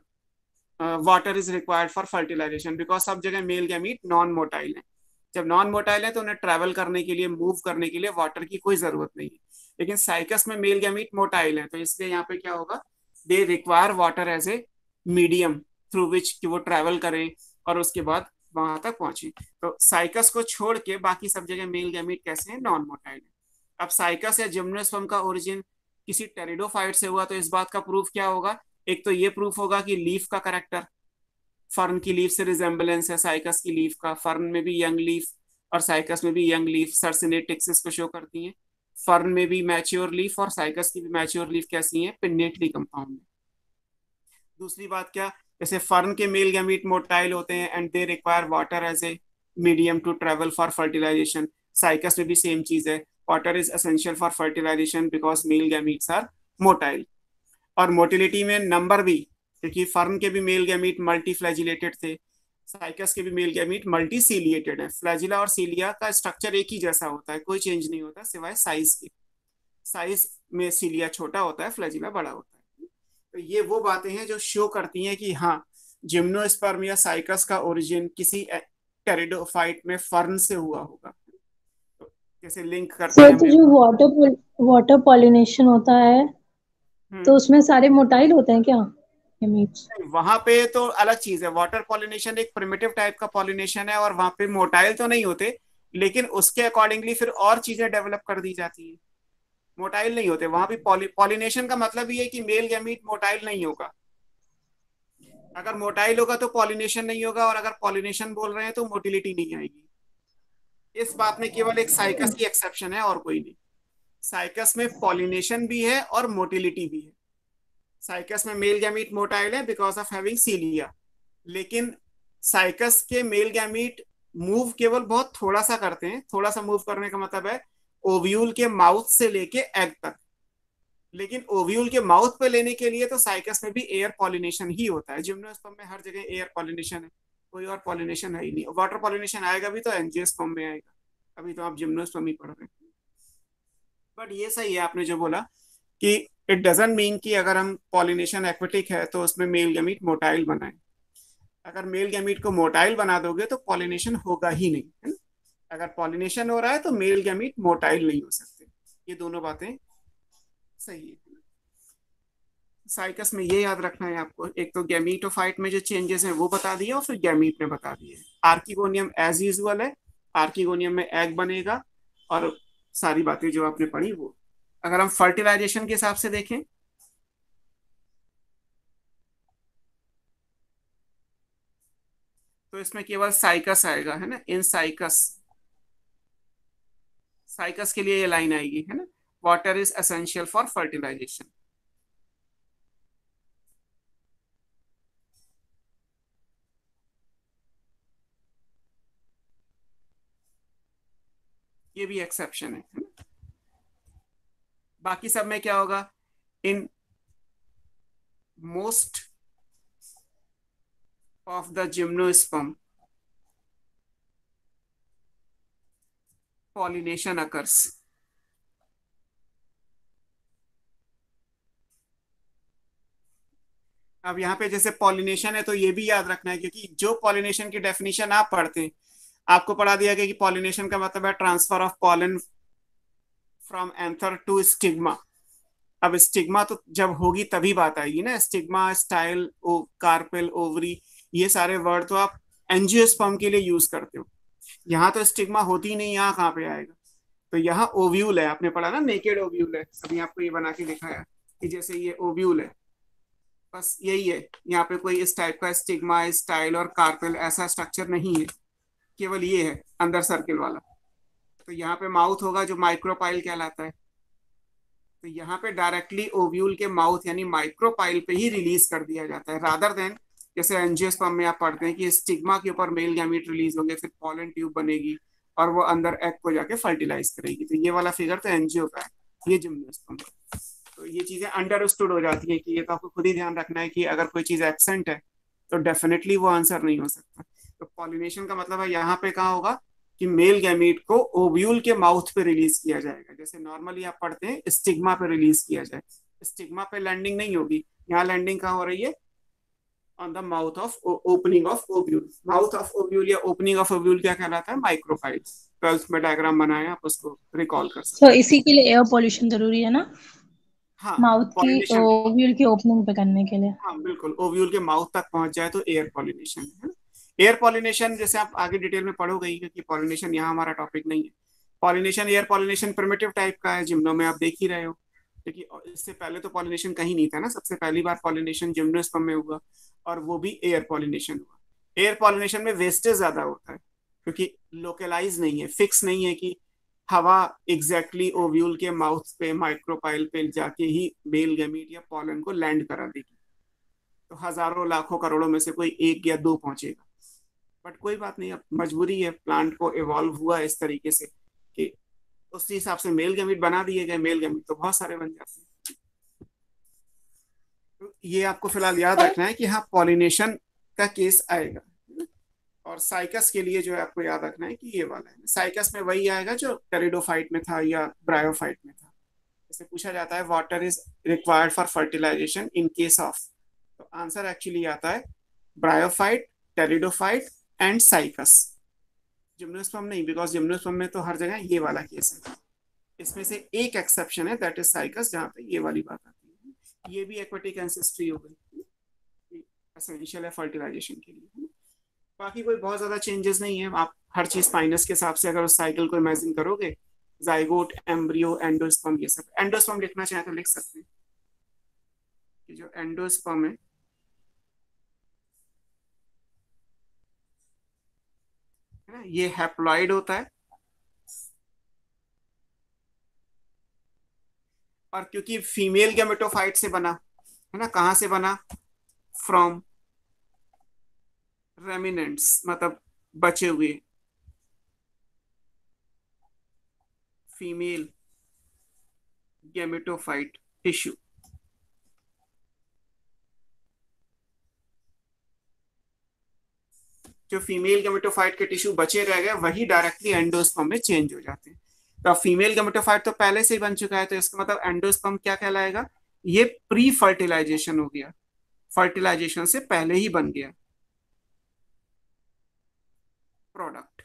water is required for fertilization, because सब जगह मेल गैमीट नॉन मोटाइल है। जब नॉन मोटाइल है तो उन्हें ट्रैवल करने के लिए, मूव करने के लिए वाटर की कोई जरूरत नहीं है। लेकिन साइकस में मेल गैमीट मोटाइल है, तो इसलिए यहाँ पे क्या होगा, they require water as a medium through which कि वो ट्रैवल करें और उसके बाद वहां तक पहुंचे। तो साइकस को छोड़ के बाकी सब जगह मेल गैमीट कैसे हैं, नॉन मोटाइल है। अब साइकस या जिम्नोस्पर्म का ओरिजिन किसी टेरिडोफाइट से हुआ, तो इस बात का प्रूफ क्या होगा, एक तो ये प्रूफ होगा कि लीफ का करेक्टर फर्न की लीफ से रिजेंबलेंस है साइकस की लीफ का। फर्न में भी यंग लीफ और साइकस में भी यंग लीफ सर्सिनेट टेक्सिस को शो करती हैं। फर्न में भी मैच्योर लीफ और साइकस की भी मैच्योर लीफ कैसी है, पिन्नेटली कंपाउंड। दूसरी बात क्या, जैसे फर्न के मेल गैमीट मोटाइल होते हैं and they require water as a medium to travel for fertilization. Cycas में भी सेम चीज है, water is essential for fertilization because male gametes are motile. और मोटिलिटी में नंबर भी, क्योंकि फर्न के भी मेल गैमीट मल्टी फ्लैजिलेटेड थे, साइकस के भी मेल गैमीट मल्टी सीलिएटेड है। फ्लैजिला और सीलिया का स्ट्रक्चर एक ही जैसा होता है, कोई चेंज नहीं होता सिवाय साइज के। साइज में सीलिया छोटा होता है, फ्लैजिला बड़ा होता है। तो ये वो बातें हैं जो शो करती हैं कि हाँ, जिम्नोस्पर्म या साइकस का ओरिजिन किसी टेरिडोफाइट में फर्न से हुआ होगा। तो जैसे लिंक करते हैं तो जो वाटर पॉलिनेशन होता है, तो उसमें सारे मोटाइल होते हैं क्या गैमीट्स? वहां पे तो अलग चीज है। वाटर पॉलिनेशन एक प्रिमिटिव टाइप का पॉलिनेशन है और वहां पे मोटाइल तो नहीं होते, लेकिन उसके अकॉर्डिंगली फिर और चीजें डेवलप कर दी जाती है। मोटाइल नहीं होते वहां पे। पॉलिनेशन का मतलब ये है कि मेल गैमीट मोटाइल नहीं होगा। अगर मोटाइल होगा तो पॉलिनेशन नहीं होगा, और अगर पॉलिनेशन बोल रहे हैं तो मोटिलिटी नहीं आएगी। इस बात में केवल एक साइकस की एक्सेप्शन है और कोई नहीं। साइकस में पॉलिनेशन भी है और मोटिलिटी भी है। साइकस में मेल गैमीट मोटाइल है बिकॉज ऑफ हैविंग सीलिया, लेकिन साइकस के मेल गैमीट मूव केवल बहुत थोड़ा सा करते हैं। थोड़ा सा मूव करने का मतलब है ओव्यूल के माउथ से लेके एग तक। लेकिन ओव्यूल के माउथ पे लेने के लिए तो साइकस में भी एयर पॉलिनेशन ही होता है। जिम्नोस्पर्म में हर जगह एयर पॉलिनेशन है, कोई और पॉलिनेशन है ही नहीं। वाटर पॉलिनेशन आएगा भी तो एंजियोस्पर्म में आएगा, अभी तो आप जिम्नोस्पर्म ही पढ़ रहे हैं। बट ये सही है आपने जो बोला कि इट डजंट मीन कि अगर हम पॉलिनेशन एक्वेटिक है तो उसमें मेल गैमीट मोटाइल बनाए। अगर मेल गैमीट को मोटाइल बना दोगे तो पॉलिनेशन होगा ही नहीं, है ना। अगर पॉलिनेशन हो रहा है तो मेल गैमीट मोटाइल नहीं हो सकते। ये दोनों बातें सही है। साइकस में ये याद रखना है आपको, एक तो गैमीटोफाइट में जो चेंजेस हैं वो बता दिए, और फिर गैमीट में बता दिए। आर्किगोनियम एज यूजुअल है, आर्किगोनियम में एग बनेगा, और सारी बातें जो आपने पढ़ी वो। अगर हम फर्टिलाइजेशन के हिसाब से देखें तो इसमें केवल साइकस आएगा, है ना। इन साइकस, साइकस के लिए ये लाइन आएगी, है ना। Water is essential for fertilization. ये भी एक्सेप्शन है ना? बाकी सब में क्या होगा, in most of the gymnosperm pollination occurs. अब यहाँ पे जैसे पॉलिनेशन है तो ये भी याद रखना है, क्योंकि जो पॉलिनेशन की डेफिनेशन आप पढ़ते हैं, आपको पढ़ा दिया गया कि पॉलिनेशन का मतलब है transfer of pollen from anther to stigma. अब स्टिग्मा तो जब होगी तभी बात आएगी ना। स्टिग्मा, स्टाइल, कार्पेल, ओवरी, ये सारे वर्ड तो आप एंजियोस्पर्म के लिए यूज करते हो। यहाँ तो स्टिग्मा होती नहीं, यहाँ कहाँ पे आएगा। तो यहाँ ओव्यूल है, आपने पढ़ा ना, नेकेड ओव्यूल है। अभी आपको ये बना के दिखाया कि जैसे ये ओव्यूल है, बस यही है। यहाँ पे कोई इस टाइप का स्टिग्मा, स्टाइल और कार्पेल ऐसा स्ट्रक्चर नहीं है, केवल ये है अंदर सर्किल वाला। तो यहाँ पे माउथ होगा जो माइक्रोपाइल कहलाता है। तो यहाँ पे डायरेक्टली ओव्यूल के माउथ यानी माइक्रोपाइल पे ही रिलीज कर दिया जाता है, रादर देन जैसे एंजियोस्पर्म में आप पढ़ते हैं कि स्टिग्मा के ऊपर मेल गैमीट रिलीज होंगे, फिर पॉलन ट्यूब बनेगी और वो अंदर एग को जाके फर्टिलाइज करेगी। तो ये वाला फिगर तो एंजियो का है, ये जिम्नोस्पर्म। तो ये चीजें अंडरस्टूड हो जाती है कि ये तो आपको खुद ही ध्यान रखना है कि अगर कोई चीज एब्सेंट है तो डेफिनेटली वो आंसर नहीं हो सकता। तो पॉलिनेशन का मतलब है यहाँ पे कहाँ होगा कि मेल गैमीट को ओव्यूल के माउथ पे रिलीज किया जाएगा। जैसे नॉर्मली आप पढ़ते हैं स्टिग्मा पे रिलीज किया जाए, स्टिग्मा पे लैंडिंग नहीं होगी। यहाँ लैंडिंग कहाँ हो रही है, on the mouth of opening of ovule. Mouth of ovule या ओपनिंग ऑफ ओव्यूल क्या कहलाता है, माइक्रोपाइल। 12th में डायग्राम बनाया, आप उसको रिकॉल कर सकते तो इसी के लिए एयर पॉल्यूशन जरूरी है ना, हाँ, माउथ की पॉलिनेशन। ओव्यूल की ओपनिंग पे करने के लिए। हाँ बिल्कुल, ओव्यूल के माउथ तक पहुंच जाए तो एयर पॉलिनेशन है। एयर पॉलिनेशन जैसे आप आगे डिटेल में पढ़ोगे ही, क्योंकि पॉलिनेशन यहाँ हमारा टॉपिक नहीं है। Pollination, air pollination primitive type का है, जिम्नो में आप देख ही रहे हो। क्योंकि इससे पहले तो पॉलिनेशन कहीं नहीं था ना, सबसे पहली बार पॉलिनेशन जिम्नोस्पर्म में हुआ, और वो भी एयर पॉलिनेशन हुआ। एयर पॉलिनेशन में वेस्टेज ज्यादा होता है, क्योंकि लोकलाइज नहीं है, फिक्स नहीं है कि हवा एग्जैक्टली ओव्यूल के माउथ पे माइक्रोपाइल पे जाके ही मेल गैमीट या पॉलन को लैंड करा देगी। तो हजारों लाखों करोड़ों में से कोई एक या दो पहुंचेगा। बट कोई बात नहीं, अब मजबूरी है, प्लांट को इवॉल्व हुआ इस तरीके से कि उस हिसाब से मेल गैमीट बना दिए गए। मेल गैमीट तो बहुत सारे बन जाते हैं। तो ये आपको फिलहाल याद रखना है कि हाँ पॉलिनेशन का केस आएगा। और साइकस के लिए जो है आपको याद रखना है कि ये वाला है। साइकस में वही आएगा जो टेरिडोफाइट में था या ब्रायोफाइट में था। जैसे पूछा जाता है water is required for fertilization in case of, तो आंसर एक्चुअली आता है bryophyte, pteridophyte and Cycas. Gymnosperm नहीं, बिकॉज जिम्नोस्पर्म में तो हर जगह ये वाला केस है। इसमें से एक एक्सेप्शन है, दैट इज साइकस, जहाँ पे ये वाली बात आती है। ये भी एक्वेटिक एंसेस्ट्री हो गई, एसेंशियल है फर्टिलाइजेशन के लिए। बाकी कोई बहुत ज्यादा चेंजेस नहीं है। आप हर चीज पाइनस के हिसाब से अगर उस साइकिल को इमेजिन करोगे, जाइगोट, एम्ब्रियो, एंडोस्पर्म, ये सब। एंडोस्पर्म लिखना चाहे तो लिख सकते हैं कि जो एंडोस्पर्म है है ना, ये हैप्लॉइड होता है, और क्योंकि फीमेल गैमेटोफाइट से बना है ना, कहां से बना, फ्रॉम रेमिनेंट्स, मतलब बचे हुए फीमेल गैमेटोफाइट टिश्यू। जो फीमेल गैमेटोफाइट के टिश्यू बचे रह गए वही डायरेक्टली एंडोस्पर्म में चेंज हो जाते हैं। तो अब फीमेल गैमेटोफाइट तो पहले से ही बन चुका है, तो इसका मतलब एंडोस्पर्म क्या कहलाएगा, ये प्री फर्टिलाइजेशन हो गया, फर्टिलाइजेशन से पहले ही बन गया प्रोडक्ट,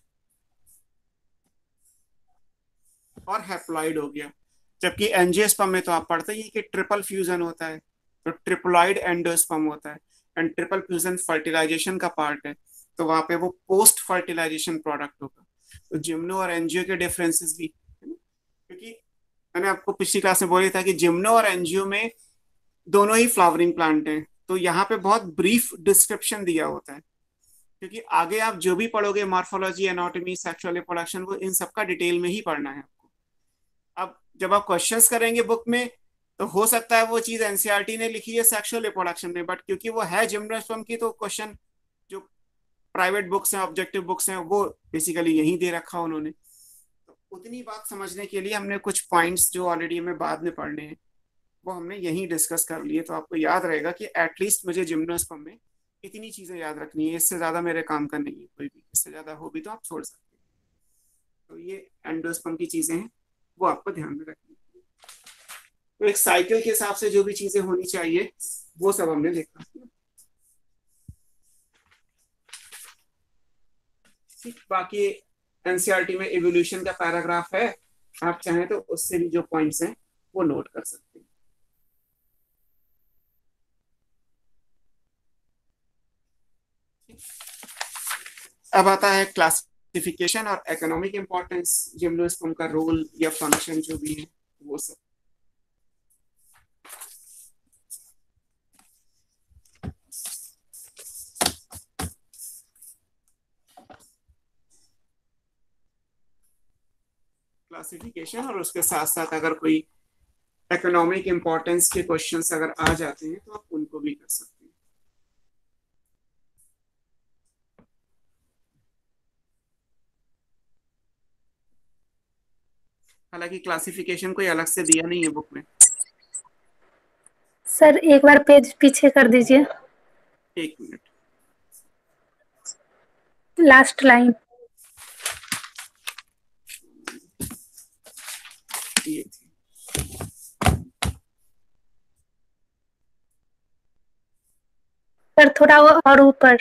और हैप्लॉइड हो गया। जबकि एंजियोस्पर्म में तो आप पढ़ते ही कि ट्रिपल फ्यूजन होता है, तो ट्रिप्लॉइड एंडोस्पर्म होता है, एंड ट्रिपल फ्यूजन फर्टिलाइजेशन का पार्ट है, तो वहां पे वो पोस्ट फर्टिलाइजेशन प्रोडक्ट होगा। तो जिम्नो और एंजियो के डिफरेंसेस भी है ना? क्योंकि मैंने आपको पिछली क्लास में बोला था कि जिम्नो और एंजियो में दोनों ही फ्लावरिंग प्लांट हैं, तो यहाँ पे बहुत ब्रीफ डिस्क्रिप्शन दिया होता है, क्योंकि आगे आप जो भी पढ़ोगे मॉर्फोलॉजी, एनाटॉमी, सेक्सुअल रिप्रोडक्शन, वो इन सबका डिटेल में ही पढ़ना है आपको। अब जब आप क्वेश्चंस करेंगे बुक में, तो हो सकता है वो चीज एनसीईआरटी ने लिखी है सेक्सुअल रिप्रोडक्शन में, बट क्योंकि वो है जिम्नोस्पर्म की, तो क्वेश्चन जो प्राइवेट बुक्स हैं, ऑब्जेक्टिव बुक्स हैं, वो बेसिकली यही दे रखा उन्होंने। तो उतनी बात समझने के लिए हमने कुछ पॉइंट्स जो ऑलरेडी हमें बाद में पढ़ने हैं वो हमने यहीं डिस्कस कर लिए, तो आपको याद रहेगा कि एटलीस्ट मुझे जिम्नोस्पर्म में इतनी चीजें याद रखनी है, इससे ज्यादा मेरे काम का नहीं है कोई भी, इससे ज्यादा हो भी तो आप छोड़ सकते हैं। तो ये एंडोस्पर्म की चीजें हैं, वो आपको ध्यान में रखनी है। तो एक साइकिल के हिसाब से जो भी चीजें होनी चाहिए वो सब हमने देखा। बाकी एनसीईआरटी में इवोल्यूशन का पैराग्राफ है, आप चाहें तो उससे भी जो पॉइंट्स हैं वो नोट कर सकते हैं। अब आता है क्लासिफिकेशन और इकोनॉमिक इंपॉर्टेंस, जिम्नोस्पर्म का रोल या फंक्शन जो भी है वो सब। क्लासिफिकेशन और उसके साथ साथ अगर कोई इकोनॉमिक इंपॉर्टेंस के क्वेश्चंस अगर आ जाते हैं तो आप उनको भी कर सकते हैं। हालांकि क्लासिफिकेशन कोई अलग से दिया नहीं है बुक में। सर एक बार पेज पीछे कर दीजिए, एक मिनट, लास्ट लाइन। ये थी। सर थोड़ा और ऊपर।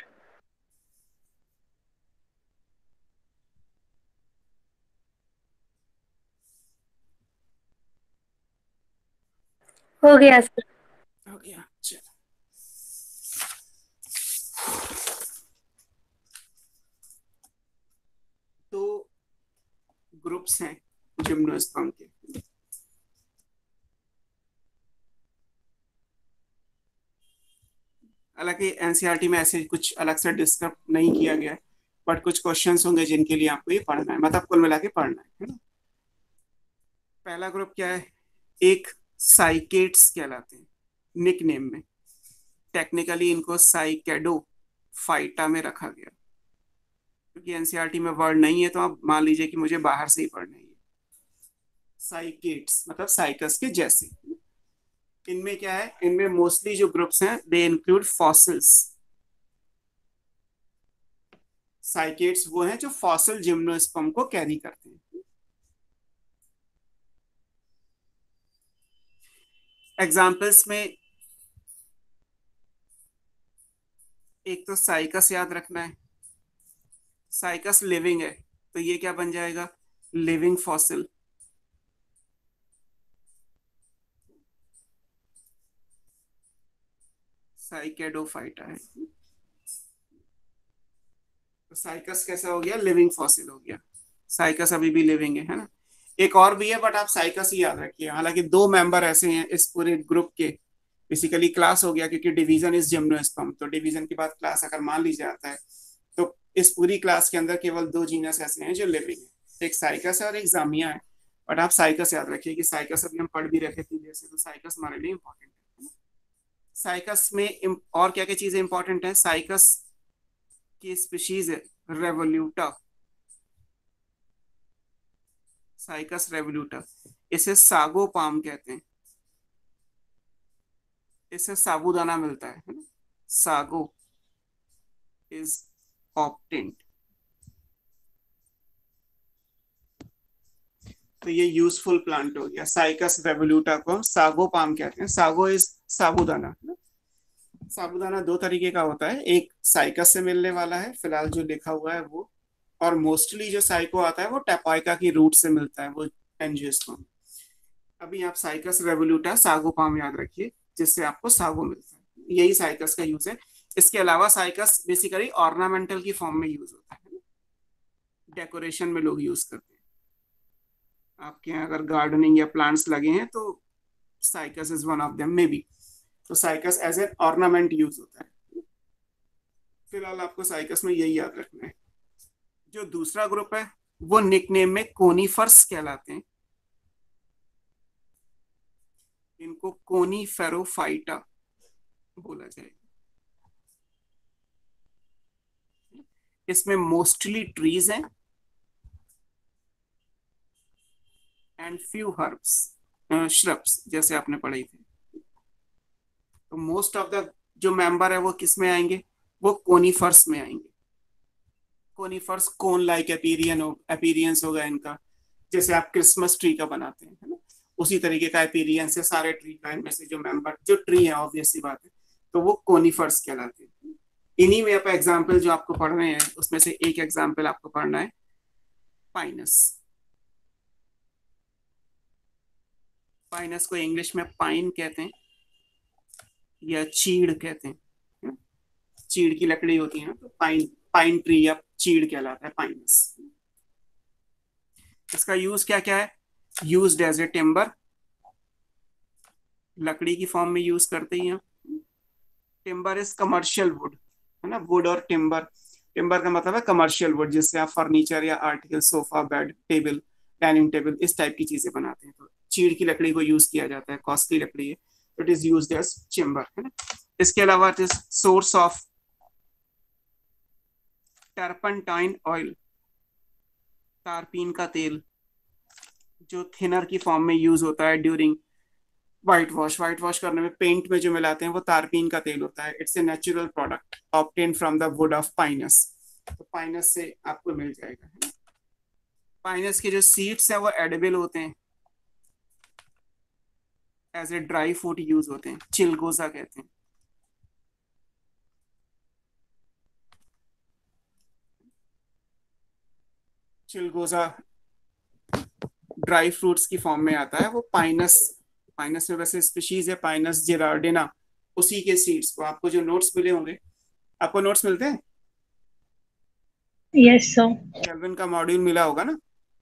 हो गया सर। हो गया, चलो। तो ग्रुप्स हैं जिम्नोस्पर्म के। हालांकि एनसीईआरटी में ऐसे कुछ अलग से डिस्कस नहीं किया गया है, बट कुछ क्वेश्चंस होंगे जिनके लिए आपको ये पढ़ना है, मतलब कुल मिला के पढ़ना है ना। पहला ग्रुप क्या है, एक साइकेट्स कहलाते हैं निक नेम में, टेक्निकली इनको साइकेडो फाइटा में रखा गया, क्योंकि एनसीईआरटी में वर्ड नहीं है, तो आप मान लीजिए कि मुझे बाहर से ही पढ़ना है। साइकेट्स मतलब साइकस के जैसे। इनमें क्या है, इनमें मोस्टली जो ग्रुप्स हैं दे इंक्लूड फॉसिल्स। साइकेट्स वो हैं जो फॉसिल जिम्नोस्पर्म को कैरी करते हैं। एग्जाम्पल्स में एक तो साइकस याद रखना है, साइकस लिविंग है तो ये क्या बन जाएगा, लिविंग फॉसिल। साइकेडोफाइटा है, तो साइकस कैसा हो गया, लिविंग फॉसिल हो गया। साइकस अभी भी लिविंग है ना। एक और भी है बट आप साइकस ही याद रखिए। हालांकि दो मेंबर ऐसे हैं इस पूरे ग्रुप के, बेसिकली क्लास हो गया क्योंकि डिवीजन इज जिम्नोस्पर्म, तो डिवीजन के बाद क्लास अगर मान ली जाता है तो इस पूरी क्लास के अंदर केवल 2 जीनस ऐसे हैं जो लिविंग है, एक साइकस है और एक जामिया है। बट आप साइकस याद रखिए कि साइकस अभी हम पढ़ भी रखे थे जैसे, तो साइकस हमारे लिए इंपॉर्टेंट है। साइकस में और क्या क्या चीजें इंपॉर्टेंट है, साइकस की स्पीशीज है रेवोल्यूटा, साइकस रेवोल्यूटा, इसे सागो पाम कहते हैं, इससे साबूदाना मिलता है ना? Sago is obtained. तो ये यूजफुल प्लांट हो गया, साइकस रेवोल्यूटा को हम सागो पाम कहते हैं। सागो इज साबूदाना। साबूदाना 2 तरीके का होता है, एक साइकस से मिलने वाला है फिलहाल जो लिखा हुआ है वो, और मोस्टली जो साइको आता है वो टेपाइका की रूट से मिलता है, वो एंजियोस्पर्म। अभी आप साइकस रेवोल्यूटा सागो पाम याद रखिए जिससे आपको सागो मिलता है, यही साइकस का यूज है। इसके अलावा साइकस बेसिकली ऑर्नामेंटल की फॉर्म में यूज होता है, डेकोरेशन में लोग यूज करते हैं। आपके यहाँ अगर गार्डनिंग या प्लांट्स लगे हैं तो Cycas is one of them may be. तो Cycas as an ornament use होता है। फिलहाल आपको साइकस में यही याद रखना है। जो दूसरा ग्रुप है वो निकनेम में कोनीफर्स कहलाते हैं, इनको कोनीफेरोफाइटा बोला जाएगा। इसमें मोस्टली ट्रीज हैं एंड फ्यू हर्ब्स, श्रब्स जैसे आपने पढ़ी थी। तो मोस्ट ऑफ द जो मेंबर है वो किस में आएंगे, वो कोनीफर्स में आएंगे। कोनीफर्स कोन लाइक अपीरियंस होगा इनका, जैसे आप क्रिसमस ट्री का बनाते हैं है ना, उसी तरीके का अपीरियंस है सारे ट्री का। इनमें से जो मेंबर जो ट्री है ऑब्वियस सी बात है, तो वो कोनीफर्स कहलाते हैं। इन्हीं में आप एग्जाम्पल जो आपको पढ़ने हैं उसमें से एक एग्जाम्पल आपको पढ़ना है पाइनस। पाइनस को इंग्लिश में पाइन कहते हैं या चीड़ कहते हैं। चीड़ की लकड़ी होती है ना, तो पाइन पाइन ट्री या चीड़ कहलाता है पाइनस। इसका यूज क्या क्या है, यूज्ड एज ए टिम्बर, लकड़ी की फॉर्म में यूज करते ही हैं। टिम्बर इज कमर्शियल वुड है ना, वुड और टिम्बर, टिम्बर का मतलब है कमर्शियल वुड जिससे आप फर्नीचर या article sofa bed table dining table इस टाइप की चीजें बनाते हैं। तो चीड़ की लकड़ी को यूज किया जाता है, कॉस्टली लकड़ी है, तो it is used as timber है ना। इसके अलावा it is source of turpentine oil, तारपीन का तेल जो थिनर की फॉर्म में यूज होता है ड्यूरिंग व्हाइट वॉश करने में पेंट में जो मिलाते हैं वो तारपीन का तेल होता है। It's a natural product obtain from the wood of Pinus, तो पाइनस से आपको मिल जाएगा है। पाइनस के जो सीड्स हैं वो एडिबल होते हैं, as a dry fruit use होते हैं, चिलगोजा कहते हैं। चिलगोजा ड्राई फ्रूट्स की फॉर्म में आता है, वो पाइनस, पाइनस में वैसे स्पीशीज है पाइनस जेरार्डिना, उसी के सीड्स को आपको जो नोट्स मिले होंगे, आपको नोट्स मिलते हैं? Yes sir. केल्विन का मॉड्यूल मिला होगा ना,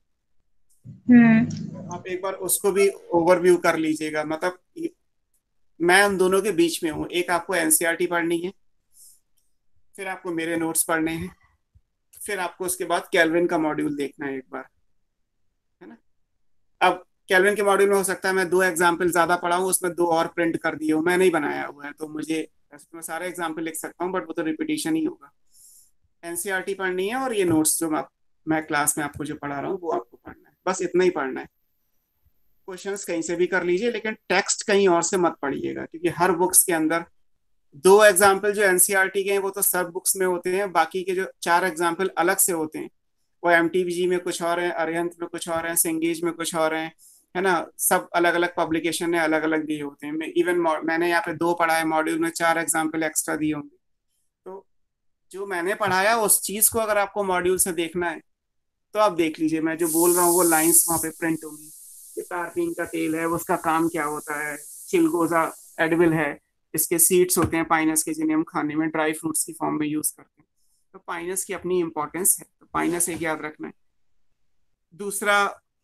आप एक बार उसको भी ओवरव्यू कर लीजिएगा। मतलब मैं उन दोनों के बीच में हूँ, एक आपको एनसीईआरटी पढ़नी है, फिर आपको मेरे नोट्स पढ़ने हैं, फिर आपको उसके बाद केल्विन का मॉड्यूल देखना है एक बार, है ना। अब केल्विन के मॉड्यूल में हो सकता है मैं 2 एग्जाम्पल ज्यादा पढ़ा हूँ, उसमें 2 और प्रिंट कर दिए हूँ, मैं नहीं बनाया हुआ है, तो मुझे मैं सारे एग्जाम्पल लिख सकता हूँ बट वो तो रिपीटिशन ही होगा। एनसीईआरटी पढ़नी है और ये नोट्स जो मैं क्लास में आपको जो पढ़ा रहा हूँ वो आपको पढ़ना है, बस इतना ही पढ़ना है। क्वेश्चंस कहीं से भी कर लीजिए लेकिन टेक्स्ट कहीं और से मत पढ़िएगा, क्योंकि हर बुक्स के अंदर 2 एग्जाम्पल जो एनसीईआरटी के हैं वो तो सब बुक्स में होते हैं, बाकी के जो 4 एग्जाम्पल अलग से होते हैं वो एमटीबीजी में कुछ और है, अरिहंत में कुछ और है, सेंगेज में कुछ और है ना। सब अलग अलग पब्लिकेशन ने अलग अलग दिए होते हैं। इवन मैंने यहाँ पे 2 पढ़ा है मॉड्यूल में, 4 एग्जाम्पल एक्स्ट्रा दिए होंगे। तो जो मैंने पढ़ाया उस चीज को अगर आपको मॉड्यूल से देखना है तो आप देख लीजिए, मैं जो बोल रहा हूँ वो लाइंस वहां पे प्रिंट होंगी। ये तारपीन का तेल है, उसका काम क्या होता है, चिलगोजा एडिबल है, इसके सीड्स होते हैं पाइनस के जिन्हें हम खाने में ड्राई फ्रूट्स की फॉर्म में यूज करते हैं। तो पाइनस की अपनी इंपॉर्टेंस है, तो पाइनस एक याद रखना है। दूसरा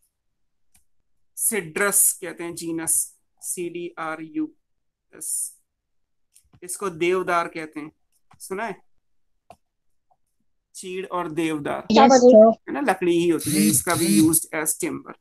सिड्रस कहते हैं, जीनस CDRUS, इसको देवदार कहते हैं, सुना है? चीड़ और देवदार, यस सर। है ना, लकड़ी ही होती है, इसका भी यूज्ड एज टिम्बर।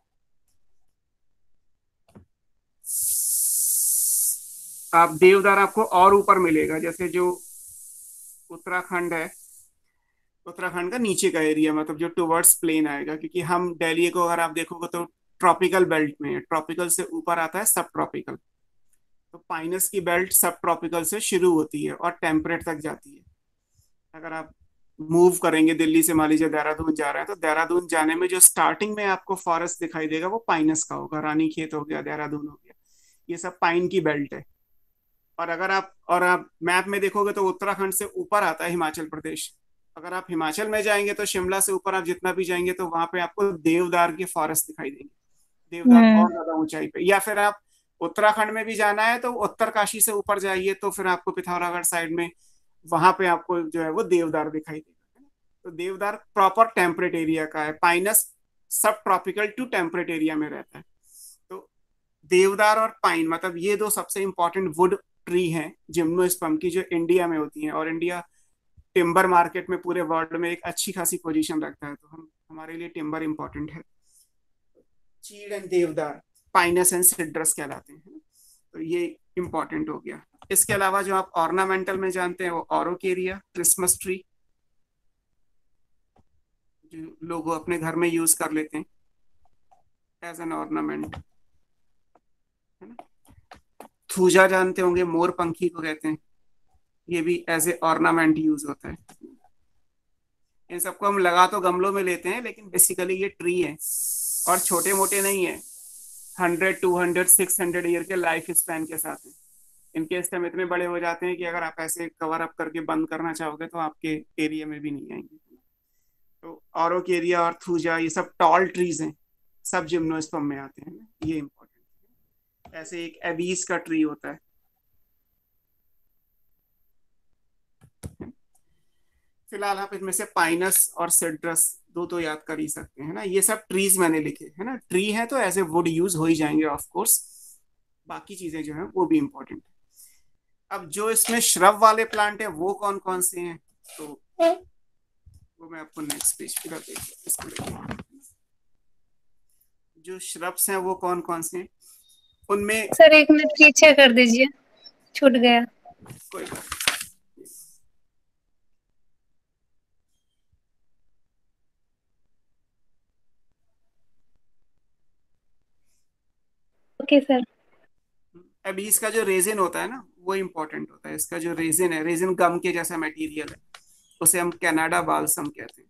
आप देवदार आपको और ऊपर मिलेगा, जैसे जो उत्तराखंड है, उत्तराखंड का नीचे का एरिया, मतलब जो टुवर्ड्स प्लेन आएगा, क्योंकि हम दिल्ली को अगर आप देखोगे तो ट्रॉपिकल बेल्ट में है, ट्रॉपिकल से ऊपर आता है सब ट्रॉपिकल। तो पाइनस की बेल्ट सब ट्रॉपिकल से शुरू होती है और टेम्परेट तक जाती है। अगर आप मूव करेंगे दिल्ली से, मान लीजिए देहरादून जा रहे हैं, तो देहरादून जाने में जो स्टार्टिंग में आपको फॉरेस्ट दिखाई देगा वो पाइनस का होगा, रानीखेत हो गया, देहरादून हो गया, ये सब पाइन की बेल्ट है। और अगर आप मैप में देखोगे तो उत्तराखंड से ऊपर आता है हिमाचल प्रदेश। अगर आप हिमाचल में जाएंगे तो शिमला से ऊपर आप जितना भी जाएंगे तो वहां पे आपको देवदार के फॉरेस्ट दिखाई देंगे, देवदार और ज्यादा ऊंचाई पे। या फिर आप उत्तराखंड में भी जाना है तो उत्तरकाशी से ऊपर जाइए तो फिर आपको पिथौरागढ़ साइड में, वहां पे आपको जो है वो देवदार दिखाई देगा। तो देवदार प्रॉपर टेम्परेट एरिया का है, पाइनस सब ट्रॉपिकल टू टेम्परेट एरिया में रहता है। तो देवदार और पाइन मतलब ये दो सबसे इंपॉर्टेंट वुड ट्री हैं जिम्नोस्पर्म की, जो इंडिया में होती हैं। और इंडिया टिम्बर मार्केट में पूरे वर्ल्ड में एक अच्छी खासी पोजीशन रखता है, तो हमारे लिए टिम्बर इंपॉर्टेंट है। चीड़ एंड देवदार पाइनस एंड सिट्रस कहलाते हैं, तो ये इंपॉर्टेंट हो गया। इसके अलावा जो आप ऑर्नामेंटल में जानते हैं वो ऑरोकेरिया, क्रिसमस ट्री, जो लोग अपने घर में यूज कर लेते हैं एज एन ऑर्नामेंट, है ना। थूजा जानते होंगे, मोर पंखी को कहते हैं, ये भी एज ए ऑर्नामेंट यूज होता है। इन सबको हम लगा तो गमलों में लेते हैं, लेकिन बेसिकली ये ट्री है और छोटे मोटे नहीं है, 100, 200, 600 ईयर के लाइफ स्पैन के साथ है। इनके स्टेम इतने बड़े हो जाते हैं कि अगर आप ऐसे कवर अप करके बंद करना चाहोगे तो आपके एरिया में भी नहीं आएंगे। तो ऑरोकेरिया और थूजा ये सब टॉल ट्रीज हैं, सब जिम्नोस्पर्म में आते हैं, ये इंपॉर्टेंट है। ऐसे एक एबीस का ट्री होता है। फिलहाल आप इसमें से पाइनस और सिट्रस दो तो याद कर ही सकते हैं ना, ये सब ट्रीज मैंने लिखे है ना, ट्री है तो एज ए वुड यूज हो ही जाएंगे ऑफ कोर्स, बाकी चीजें जो है वो भी इंपॉर्टेंट है। अब जो इसमें श्रब वाले प्लांट है वो कौन कौन से हैं, तो वो मैं आपको नेक्स्ट पेज पे देखिए। जो श्रब्स हैं वो कौन कौन से हैं, उनमें सर 1 मिनट पीछे कर दीजिए, छूट गया। कोई बात नहीं। Okay sir. अभी इसका जो रेजिन होता है ना वो इम्पोर्टेंट होता है। इसका जो रेजिन है, रेजिन गम के जैसा मटेरियल है, उसे हम कनाडा बाल्सम कहते हैं।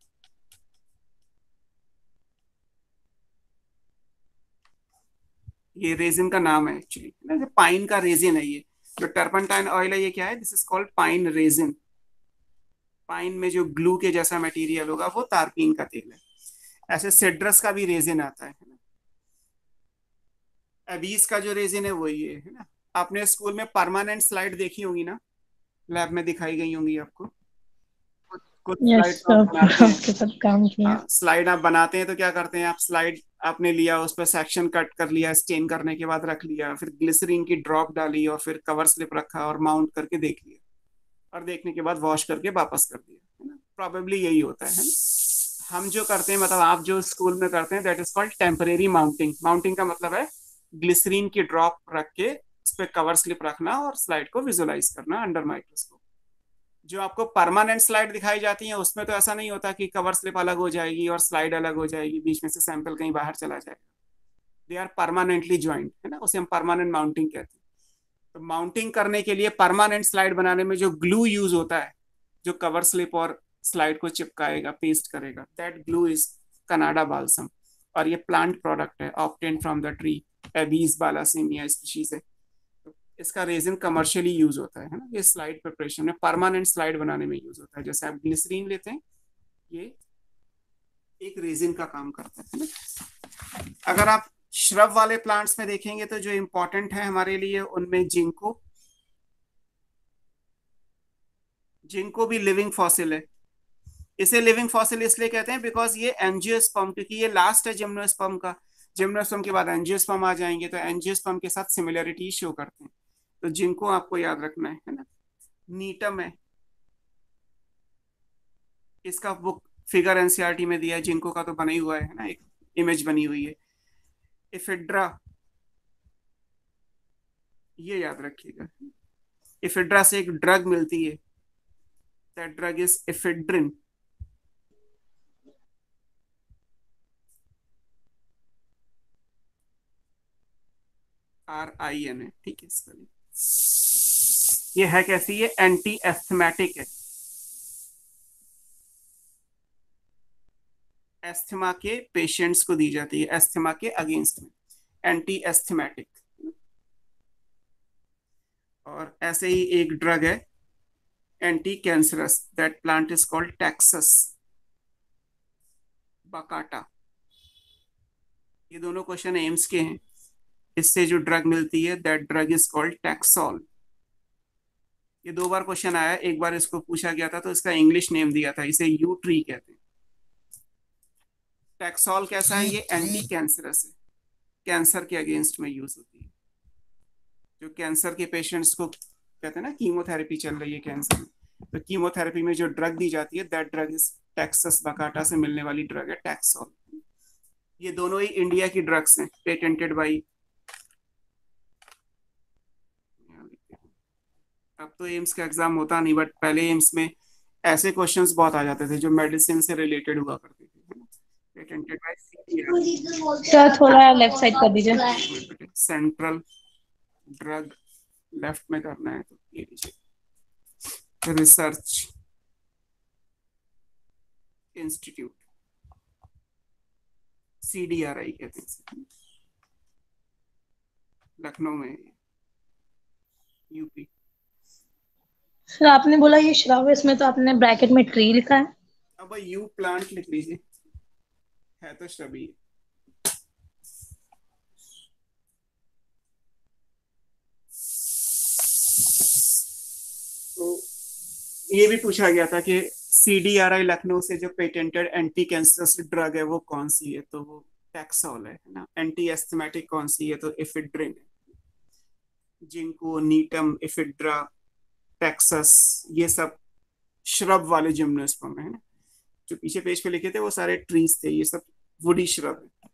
ये रेजिन का नाम है एक्चुअली, जो पाइन का रेजिन है, ये जो टर्पंटाइन ऑयल है ये क्या है, this is called pine resin. Pine में जो ग्लू के जैसा मटेरियल होगा वो तारपीन का तेल है। ऐसे सिट्रस का भी रेजिन आता है ना। अबीस का जो रेजिन है वो ये है ना। आपने स्कूल में परमानेंट स्लाइड देखी होगी ना, लैब में दिखाई गई होंगी आपको। कुछ स्लाइड आप बनाते हैं तो क्या करते हैं, आप स्लाइड आपने लिया, उस पर सेक्शन कट कर लिया, स्टेन करने के बाद रख लिया, फिर ग्लिसरीन की ड्रॉप डाली और फिर कवर स्लिप रखा और माउंट करके देख लिया, और देखने के बाद वॉश करके वापस कर दिया, है ना। प्रॉबेबली यही होता है ना? हम जो करते हैं, मतलब आप जो स्कूल में करते हैं, that is called temporary mounting. Mounting का मतलब है ग्लिसरीन की ड्रॉप रख के उस पर कवर स्लिप रखना और स्लाइड को विजुअलाइज करना अंडर माइक्रोस्कोप। जो आपको परमानेंट स्लाइड दिखाई जाती है उसमें तो ऐसा नहीं होता कि कवर स्लिप अलग हो जाएगी और स्लाइड अलग हो जाएगी, बीच में से सैंपल कहीं बाहर चला जाएगा। दे आर परमानेंटली ज्वाइंट, है ना, उसे हम परमानेंट माउंटिंग कहते हैं। तो माउंटिंग करने के लिए परमानेंट स्लाइड बनाने में जो ग्लू यूज होता है, जो कवर स्लिप और स्लाइड को चिपकाएगा, पेस्ट करेगा, that glue is Canada balsam. और ये प्लांट प्रोडक्ट है, obtain from the tree Abies balsamea species है। इसका रेजिन कमर्शियली यूज होता है ना, ये स्लाइड प्रिपरेशन में, परमानेंट स्लाइड बनाने में यूज होता है। जैसे आप ग्लिसरीन लेते हैं, ये एक रेजिन का काम करता है ना। अगर आप श्रब वाले प्लांट्स में देखेंगे तो जो इंपॉर्टेंट है हमारे लिए उनमें जिंको, जिंको भी लिविंग फॉसिल है। इसे लिविंग फॉसिल इसलिए कहते हैं बिकॉज ये एंजियोस्पर्म, क्योंकि ये लास्ट है जिम्नोस्पर्म का, जिम्नोस्पर्म के बाद एंजियोस्पर्म आ जाएंगे, तो एंजियोस्पर्म के साथ सिमिलरिटी शो करते हैं। तो जिनको आपको याद रखना है ना। नीटम है, इसका बुक फिगर एनसीईआरटी में दिया है, जिंको का तो बना ही हुआ है ना, एक इमेज बनी हुई है। इफिड्रा, ये याद रखिएगा, इफिड्रा से एक ड्रग मिलती है, that drug is ephedrine. RIN है, ठीक है। ये है कैसी, ये एंटी एस्थमेटिक है, एस्थमा के पेशेंट्स को दी जाती है, एस्थमा के अगेंस्ट में, एंटी एस्थमेटिक। और ऐसे ही एक ड्रग है anti cancerous, that plant is called Taxus baccata. ये दोनों क्वेश्चन एम्स के हैं। इससे जो ड्रग मिलती है that drug is called taxol. ये 2 बार क्वेश्चन आया, एक बार इसको पूछा गया था तो इसका इंग्लिश नेम दिया था, इसे यू ट्री कहते हैं। टैक्सोल कैसा है, ये एंटी कैंसरस है, कैंसर के अगेंस्ट में यूज होती है। जो कैंसर के पेशेंट्स को कहते हैं ना, कीमोथेरेपी चल रही है कैंसर में, तो कीमोथेरेपी में जो ड्रग दी जाती है that drug is Taxus baccata से मिलने वाली ड्रग है टैक्सोल। ये दोनों ही इंडिया की ड्रग्स हैं, पेटेंटेड बाई, अब तो एम्स का एग्जाम होता नहीं, बट पहले एम्स में ऐसे क्वेश्चंस बहुत आ जाते थे जो मेडिसिन से रिलेटेड हुआ करते थे। पेटेंटेड बाय सर थोड़ा लेफ्ट साइड कर दीजिए। सेंट्रल ड्रग लेफ्ट में करना है तो ये लीजिए, रिसर्च इंस्टीट्यूट, CDRI कहते हैं, लखनऊ में, यूपी। सर आपने बोला ये श्राव है, इसमें तो आपने ब्रैकेट में ट्री लिखा है। अब यू प्लांट लिख लीजिए, है तो श्रबी। तो ये भी पूछा गया था कि CDRI लखनऊ से जो पेटेंटेड एंटी कैंसरस ड्रग है वो कौन सी है, तो वो टैक्सोल है ना। एंटी एस्थमेटिक कौन सी है, तो इफिड्रिन है। जिंको, नीटम, इफिड्रा, टैक्सस, ये सब श्रब वाले जिम्नोस्पर्म है ना। जो पीछे पेज पे लिखे थे वो सारे ट्रीज थे, ये सब वुडी श्रब है।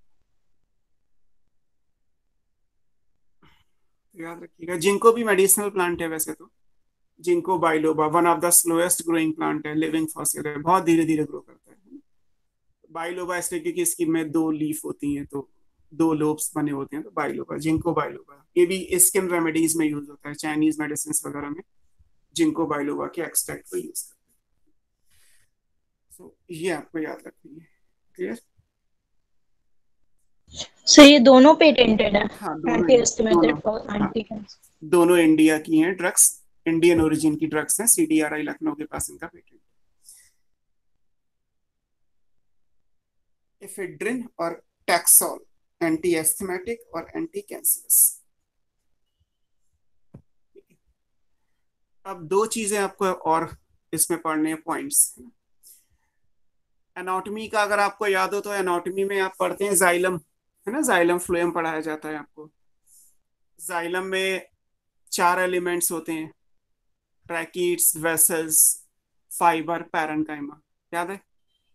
याद रखिएगा, जिंको भी मेडिसिनल प्लांट है वैसे तो। Ginkgo biloba one of the slowest growing plant है, लिविंग फॉसिल है, बहुत धीरे धीरे ग्रो करता है। बाइलोबा इसलिए क्योंकि इसकी में 2 लीफ होती हैं, तो 2 लोब्स बने होते हैं, तो बाइलोबा, जिंको बाइलोबा। ये भी स्किन रेमेडीज में यूज होता है, चाइनीज मेडिसिन वगैरह में जिंको बाइलोबा के एक्सट्रैक्ट को यूज करते हैं। तो ये आपको याद रखनी है। क्लियर? सो ये दोनों पेटेंटेड है, हाँ, एंटी एस्टिमेटेड और एंटी कैंसर। दोनों इंडिया की हैं ड्रग्स, इंडियन ओरिजिन की ड्रग्स हैं। CDRI लखनऊ के पास इनका पेटेंट। इफेड्रिन और टैक्सोल, एंटी एस्थमेटिक और एंटी कैंसरस। अब 2 चीजें आपको और इसमें पढ़ने हैं, पॉइंट्स। एनाटॉमी का अगर आपको याद हो तो एनाटॉमी में आप पढ़ते हैं जाइलम, है ना, जाइलम फ्लोएम पढ़ाया जाता है आपको। जाइलम में 4 एलिमेंट्स होते हैं, ट्रैकीड्स, वेसल्स, फाइबर, पैरेन्काइमा। याद है?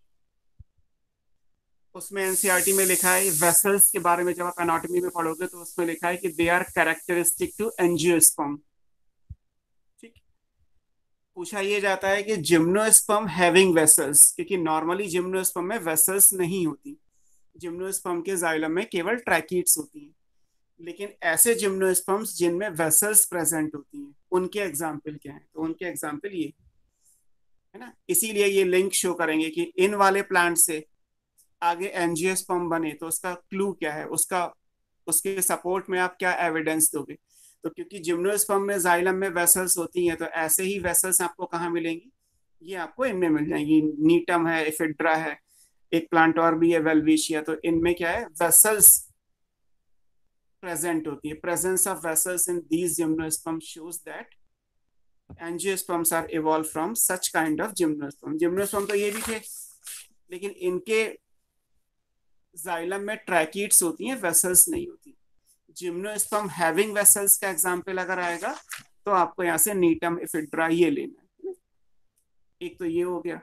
उसमें एनसीईआरटी में लिखा है वेसल्स के बारे में, जब आप एनाटॉमी में पढ़ोगे तो उसमें लिखा है कि they are characteristic to angiosperm. ठीक, पूछा ये जाता है कि जिम्नोस्पर्म हैविंग वेसल्स, क्योंकि नॉर्मली जिम्नोस्पर्म में वेसल्स नहीं होती। जिम्नोस्पर्म के जाइलम में केवल ट्रैकीड्स होती हैं, लेकिन ऐसे जिम्नोस्पर्म्स जिनमें वेसल्स प्रेजेंट होती हैं, उनके एग्जाम्पल क्या हैं, तो उनके एग्जाम्पल ये है ना। इसीलिए ये लिंक शो करेंगे कि इन वाले प्लांट से आगे एंजियोस्पर्म बने तो उसका क्लू क्या है, उसके सपोर्ट में आप क्या एविडेंस दोगे। तो क्योंकि जिम्नोस्पर्म में जाइलम में वेसल्स होती हैं, तो ऐसे ही वेसल्स आपको कहाँ मिलेंगी, ये आपको इनमें मिल जाएंगी। नीटम है, इफिड्रा है, एक प्लांट और भी है वेल्विशिया, तो इनमें क्या है, वेसल्स प्रेजेंट होती है। Presence of vessels in these gymnosperm shows that angiosperms are evolve from such kind of gymnosperm. Gymnosperm तो ये भी थे, लेकिन इनके जाइलम में ट्रैकीड्स होती हैं, वेसल्स नहीं होती। जिम्नोस्पर्म हैविंग वेसल्स का एग्जांपल अगर आएगा तो आपको यहाँ से नीटम, इफिड्रा ये लेना है। एक तो ये हो गया।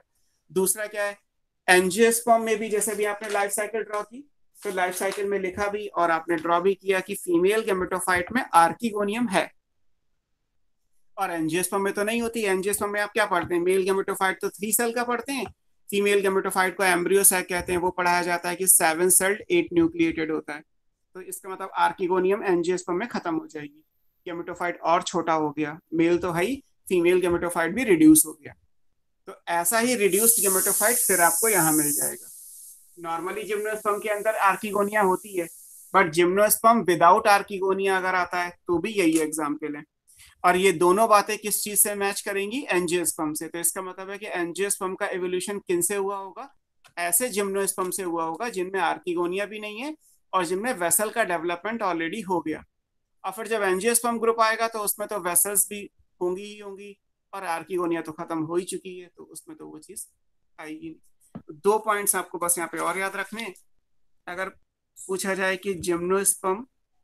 दूसरा क्या है, एंजियोस्पर्म में भी जैसे भी आपने लाइफ साइकिल ड्रॉ की, तो लाइफ साइकिल में लिखा भी और आपने ड्रॉ भी किया कि फीमेल गैमेटोफाइट में आर्किगोनियम है, और एंजियोस्पर्म में तो नहीं होती। एंजियोस्पर्म में आप क्या पढ़ते हैं, मेल गैमेटोफाइट तो 3 सेल का पढ़ते हैं, फीमेल गैमेटोफाइट को एम्ब्रियो सैक कहते हैं, वो पढ़ाया जाता है कि 7 सेल्ड 8 न्यूक्लिएटेड होता है। तो इसका मतलब आर्किगोनियम एंजियोस्पर्म में खत्म हो जाएगी, गैमेटोफाइट और छोटा हो गया, मेल तो है ही, फीमेल गैमेटोफाइट भी रिड्यूस हो गया। तो ऐसा ही रिड्यूस्ड गैमेटोफाइट फिर आपको यहाँ मिल जाएगा। नॉर्मली जिम्नोस्पर्म के अंदर आर्किगोनिया होती है, बट जिम्नोस्पर्म विदाउट आर्किगोनिया अगर आता है तो भी यही एग्जाम्पल है। और ये दोनों बातें किस चीज से मैच करेंगी, एंजियोस्पर्म से। तो इसका मतलब है कि एंजियोस्पर्म का एवोल्यूशन किन से हुआ होगा, ऐसे जिम्नोस्पर्म से हुआ होगा जिनमें आर्किगोनिया भी नहीं है और जिनमें वेसल का डेवलपमेंट ऑलरेडी हो गया। और फिर जब एंजियोस्पर्म ग्रुप आएगा तो उसमें तो वेसल्स भी होंगी ही होंगी, और आर्किगोनिया तो खत्म हो ही चुकी है, तो उसमें तो वो चीज आएगी नहीं। 2 पॉइंट्स आपको बस यहाँ पे और याद रखने। अगर पूछा जाए कि gymnosperm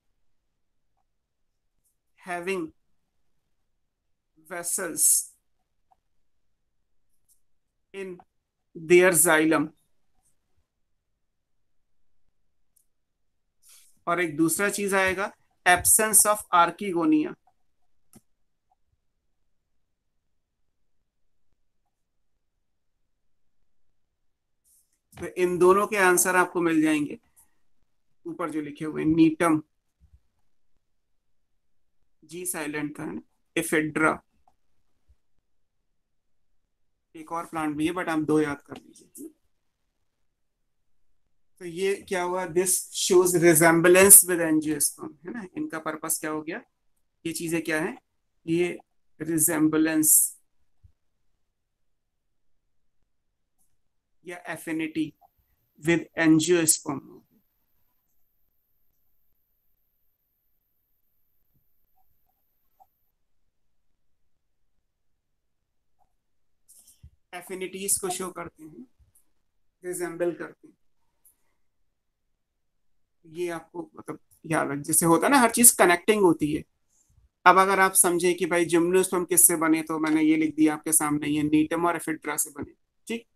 having vessels in their xylem, और एक दूसरा चीज आएगा एब्सेंस ऑफ आर्किगोनिया। तो इन दोनों के आंसर आपको मिल जाएंगे ऊपर जो लिखे हुए, नीटम, जी साइलेंट था, एफेड्रा, एक और प्लांट भी है बट आप 2 याद कर लीजिए। तो ये क्या हुआ, this shows resemblance with angiosperm, है ना। इनका पर्पस क्या हो गया, ये चीजें क्या है, ये रिजेम्बलेंस या एफिनिटी विद एंजियोस्पर्म। एफिनिटीज को शो करते हैं, रिजेंबल करते हैं। ये आपको मतलब याद रख, जैसे होता है ना हर चीज कनेक्टिंग होती है। अब अगर आप समझे कि भाई जिम्नोस्पर्म किससे बने, तो मैंने ये लिख दिया आपके सामने, ये नीटम और एफिड्रा से बने, ठीक।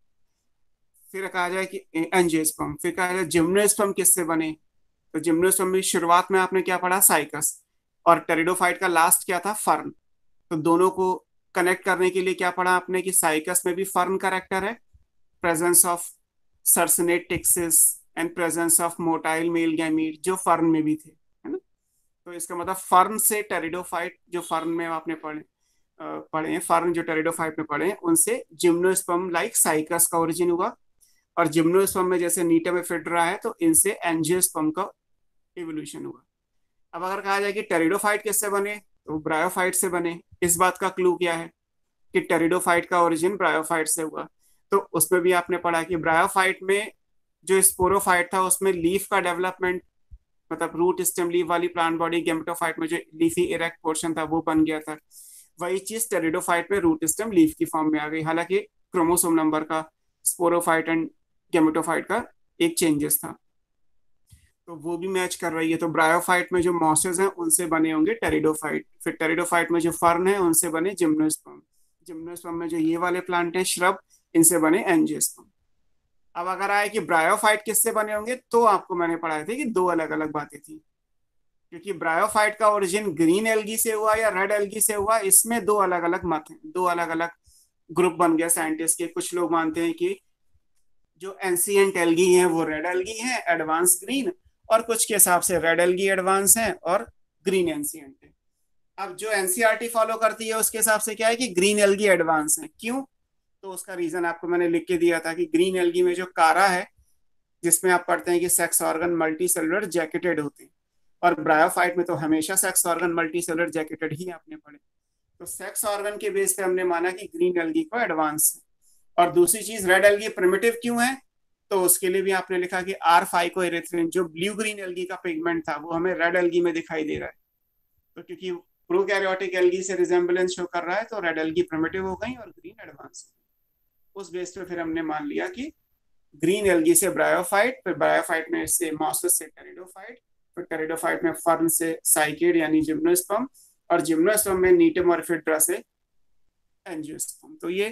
फिर कहा जाए कि एंजियोस्पर्म, फिर कहा जाए जिम्नोस्पर्म किससे बने, तो जिम्नोस्पर्म में शुरुआत में आपने क्या पढ़ा, साइकस, और टेरिडोफाइट का लास्ट क्या था, फर्न। तो दोनों को कनेक्ट करने के लिए क्या पढ़ा आपने कि साइकस में भी फर्न कैरेक्टर है, presence of circinate ptyxis and presence of motile male gamete, जो फर्न में भी थे, है ना। तो इसका मतलब फर्न से टेरिडोफाइट, जो फर्न में आपने पढ़े हैं, फर्न जो टेरिडोफाइट में पढ़े हैं, उनसे जिम्नोस्पर्म लाइक साइकस का ओरिजिन हुआ। और जिम्नोस्पर्म में जैसे नीटम एफिड्रा है, तो इनसे एंजियोस्पर्म का इवोल्यूशन हुआ। अब अगर कहा जाए कि टेरिडोफाइट किससे बने, तो ब्रायोफाइट से बने। इस बात का क्लू क्या है कि टेरिडोफाइट का ओरिजिन ब्रायोफाइट से हुआ। तो उसमें भी आपने पढ़ा कि ब्रायोफाइट में जो स्पोरोफाइट था उसमें लीफ का डेवलपमेंट, मतलब रूट स्टेम लीफ वाली प्लांट बॉडी, गैमेटोफाइट में जो लीफी इरेक्ट पोर्शन था वो बन गया था। वही चीज टेरिडोफाइट में रूट स्टेम लीफ की फॉर्म में आ गई, हालांकि क्रोमोसोम नंबर का स्पोरोफाइट एंड गैमेटोफाइट का एक चेंजेस था, तो वो भी मैच कर रही है। तो ब्रायोफाइट में जो मॉसेस हैं उनसे बने होंगे टेरिडोफाइट, फिर टेरिडोफाइट में जो फर्न है उनसे बने जिम्नोस्पर्म, जिम्नोस्पर्म में जो ये वाले प्लांट हैं श्रब, इनसे बने एंजियोस्पर्म। अब अगर आए कि ब्रायोफाइट किससे बने होंगे, तो आपको मैंने पढ़ाए थे कि 2 अलग अलग बातें थी, क्योंकि ब्रायोफाइट का ओरिजिन ग्रीन एल्गी से हुआ या रेड एल्गी से हुआ, इसमें 2 अलग अलग मत हैं, 2 अलग अलग ग्रुप बन गया साइंटिस्ट के। कुछ लोग मानते हैं कि जो एंशिएंट एल्गी हैं वो रेड एल्गी हैं, एडवांस ग्रीन, और कुछ के हिसाब से रेड एल्गी एडवांस हैं और ग्रीन एंशिएंट है। अब जो एनसीईआरटी फॉलो करती है उसके हिसाब से क्या है कि ग्रीन एल्गी एडवांस है। क्यों, तो उसका रीजन आपको मैंने लिख के दिया था कि ग्रीन एल्गी में जो कारा है, जिसमें आप पढ़ते हैं कि sex organ multi cellular jacketed होते हैं, और ब्रायोफाइट में तो हमेशा sex organ multi cellular jacketed ही आपने पढ़े। तो सेक्स ऑर्गन के बेस पे हमने माना कि ग्रीन एल्गी को एडवांस है। और दूसरी चीज, रेड एल्गी प्रिमिटिव क्यों है, तो उसके लिए भी आपने लिखा कि आर फाइकोएरिथ्रिन, जो ब्लू ग्रीन एल्गी का पिगमेंट था, वो हमें रेड एल्गी में दिखाई दे रहा है। तो क्योंकि प्रोकैरियोटिक एल्गी से रिजेम्बलेंस शो कर रहा है, तो रेड एल्गी प्रिमिटिव हो गई और ग्रीन एडवांस हो गई। उस बेस पे फिर हमने मान लिया कि ग्रीन एल्गी से ब्रायोफाइट, फिर ब्रायोफाइट में से मॉसस से टेरिडोफाइट, फिर टेरिडोफाइट में फर्न से साइकेड यानी जिम्नोस्पर्म, और जिम्नोस्पर्म में नीटम और एफिड्रा से एंजियोस्पर्म। तो ये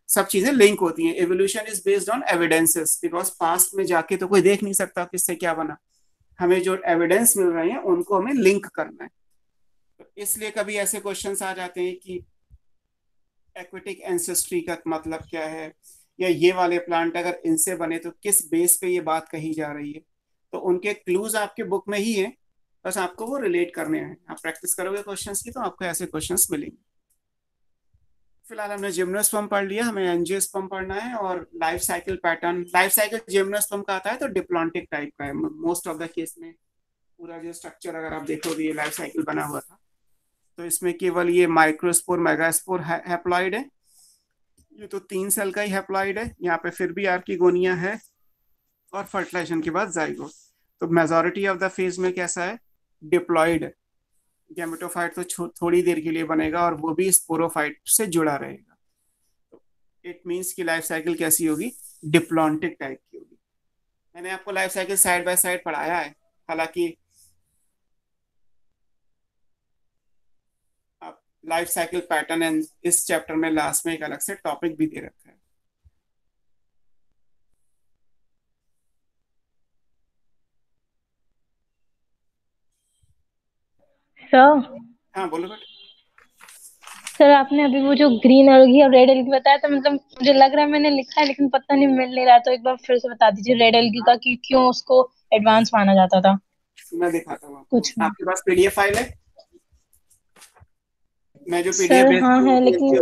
सब चीजें लिंक होती हैं। Evolution is based on evidences, because past में जाके तो कोई देख नहीं सकता किससे क्या बना, हमें जो एविडेंस मिल रहे हैं उनको हमें लिंक करना है। तो इसलिए कभी ऐसे क्वेश्चंस आ जाते हैं कि एक्वेटिक एंसेस्ट्री का मतलब क्या है, या ये वाले प्लांट अगर इनसे बने तो किस बेस पे ये बात कही जा रही है। तो उनके क्लूज आपके बुक में ही है, बस आपको वो रिलेट करने हैं। आप प्रैक्टिस करोगे क्वेश्चंस की तो आपको ऐसे क्वेश्चंस मिलेंगे। फिलहाल हमने जिम्नोस्पर्म पढ़ लिया, हमें एंजियोस्पर्म पढ़ना है और life cycle pattern. Life cycle gymnosperm का आता है तो डिप्लॉन्टिक टाइप का है मोस्ट ऑफ द केस में। पूरा जो स्ट्रक्चर अगर आप देखोगे ये लाइफ साइकिल बना हुआ था, तो इसमें केवल ये माइक्रोस्पोर मेगास्पोर हैप्लॉइड है। ये तो 3 सेल का ही हैप्लॉइड है। यहाँ पे फिर भी आर्किगोनिया है और फर्टिलाइजेशन के बाद जाइगोट। तो मेजॉरिटी ऑफ द फेज में कैसा है, डिप्लॉइड है। गैमेटोफाइट तो थोड़ी देर के लिए बनेगा और वो भी स्पोरोफाइट से जुड़ा रहेगा। तो इट मींस कि लाइफ साइकिल कैसी होगी, डिप्लॉन्टिक टाइप की होगी। मैंने आपको life cycle side by side पढ़ाया है, हालांकि आप लाइफ साइकिल पैटर्न एंड इस चैप्टर में लास्ट में एक अलग से टॉपिक भी दे रखा है। सर हाँ बोलो बेटा। सर आपने अभी वो जो ग्रीन एल्गी और रेड एल्गी बताया था, मतलब मुझे लग रहा है मैंने लिखा है लेकिन पता नहीं मिल नहीं रहा, तो एक बार फिर से बता दीजिए रेड एल्गी का कि क्यों उसको एडवांस माना जाता था। मैं दिखाता हूँ आपको। कुछ नहीं आपके पास पीडीएफ फाइल है? मैं जो पीडीएफ सर, हाँ है लेकिन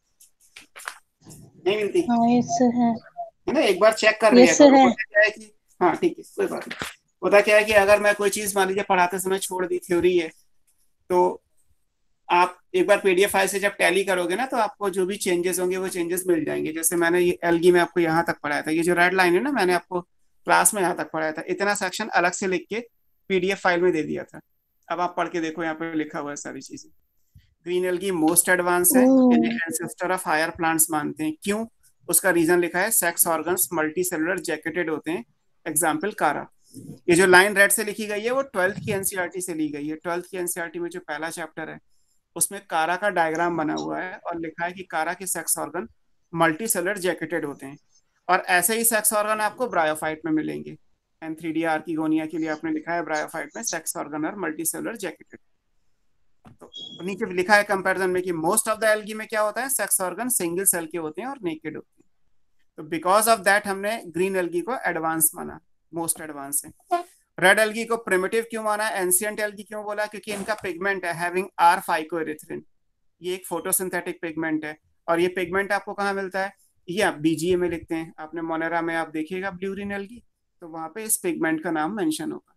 नहीं मिलती हाँ यस है ना, एक बार चेक कर लिया यस करो। है। होता क्या है कि हाँ ठीक है कोई बात नहीं। होता क्या है कि अगर मैं कोई चीज मान लीजिए पढ़ाते समय छोड़ दी, थ्योरी है, तो आप एक बार पीडीएफ फाइल से जब टैली करोगे ना तो आपको जो भी चेंजेस होंगे वो चेंजेस मिल जाएंगे। जैसे मैंने ये एल्गी में आपको यहाँ तक पढ़ाया था, ये जो रेड लाइन है ना मैंने आपको क्लास में यहाँ तक पढ़ाया था। इतना सेक्शन अलग से लिख के पीडीएफ फाइल में दे दिया था। अब आप पढ़ के देखो, यहाँ पे लिखा हुआ है सारी चीजें। ग्रीन एल्गी मोस्ट एडवांस है, इन्हें एंसेस्टर ऑफ हायर प्लांट्स मानते हैं। क्यों? उसका रीजन लिखा है, sex organs multi cellular jacketed होते हैं। एग्जाम्पल कारा। ये जो लाइन रेड से लिखी गई है वो 12th की एनसीईआरटी से ली गई है। 12th की एनसीईआरटी में जो पहला चैप्टर है उसमें कारा का डायग्राम बना हुआ है और लिखा है कि कारा के sex organ multi cellular jacketed होते हैं। और ऐसे ही सेक्स ऑर्गन आपको ब्रायोफाइट में मिलेंगे। N3D आर्किगोनिया के लिए आपने लिखा है ब्रायोफाइट में सेक्स ऑर्गन और मल्टी सेलुलर जैकेटेड। तो नीचे लिखा है कंपैरिजन में कि मोस्ट ऑफ द एल्गी में क्या होता है, सेक्स ऑर्गन सिंगल सेल के होते हैं और नेकेड होते हैं। तो बिकॉज ऑफ दैट हमने ग्रीन एल्गी को एडवांस माना, मोस्ट एडवांस है। रेड एल्गी को प्रिमिटिव क्यों माना, एंशिएंट एल्गी क्यों बोला, क्योंकि इनका पिगमेंट है हैविंग आर फाइकोएरिथ्रिन। ये एक फोटोसिंथेटिक पिगमेंट है और ये पिगमेंट आपको कहाँ मिलता है, ये आप बीजीए में लिखते हैं। आपने मोनेरा में आप देखिएगा ब्लू ग्रीन एल्गी, तो वहां पे इस पिगमेंट का नाम मेंशन होगा।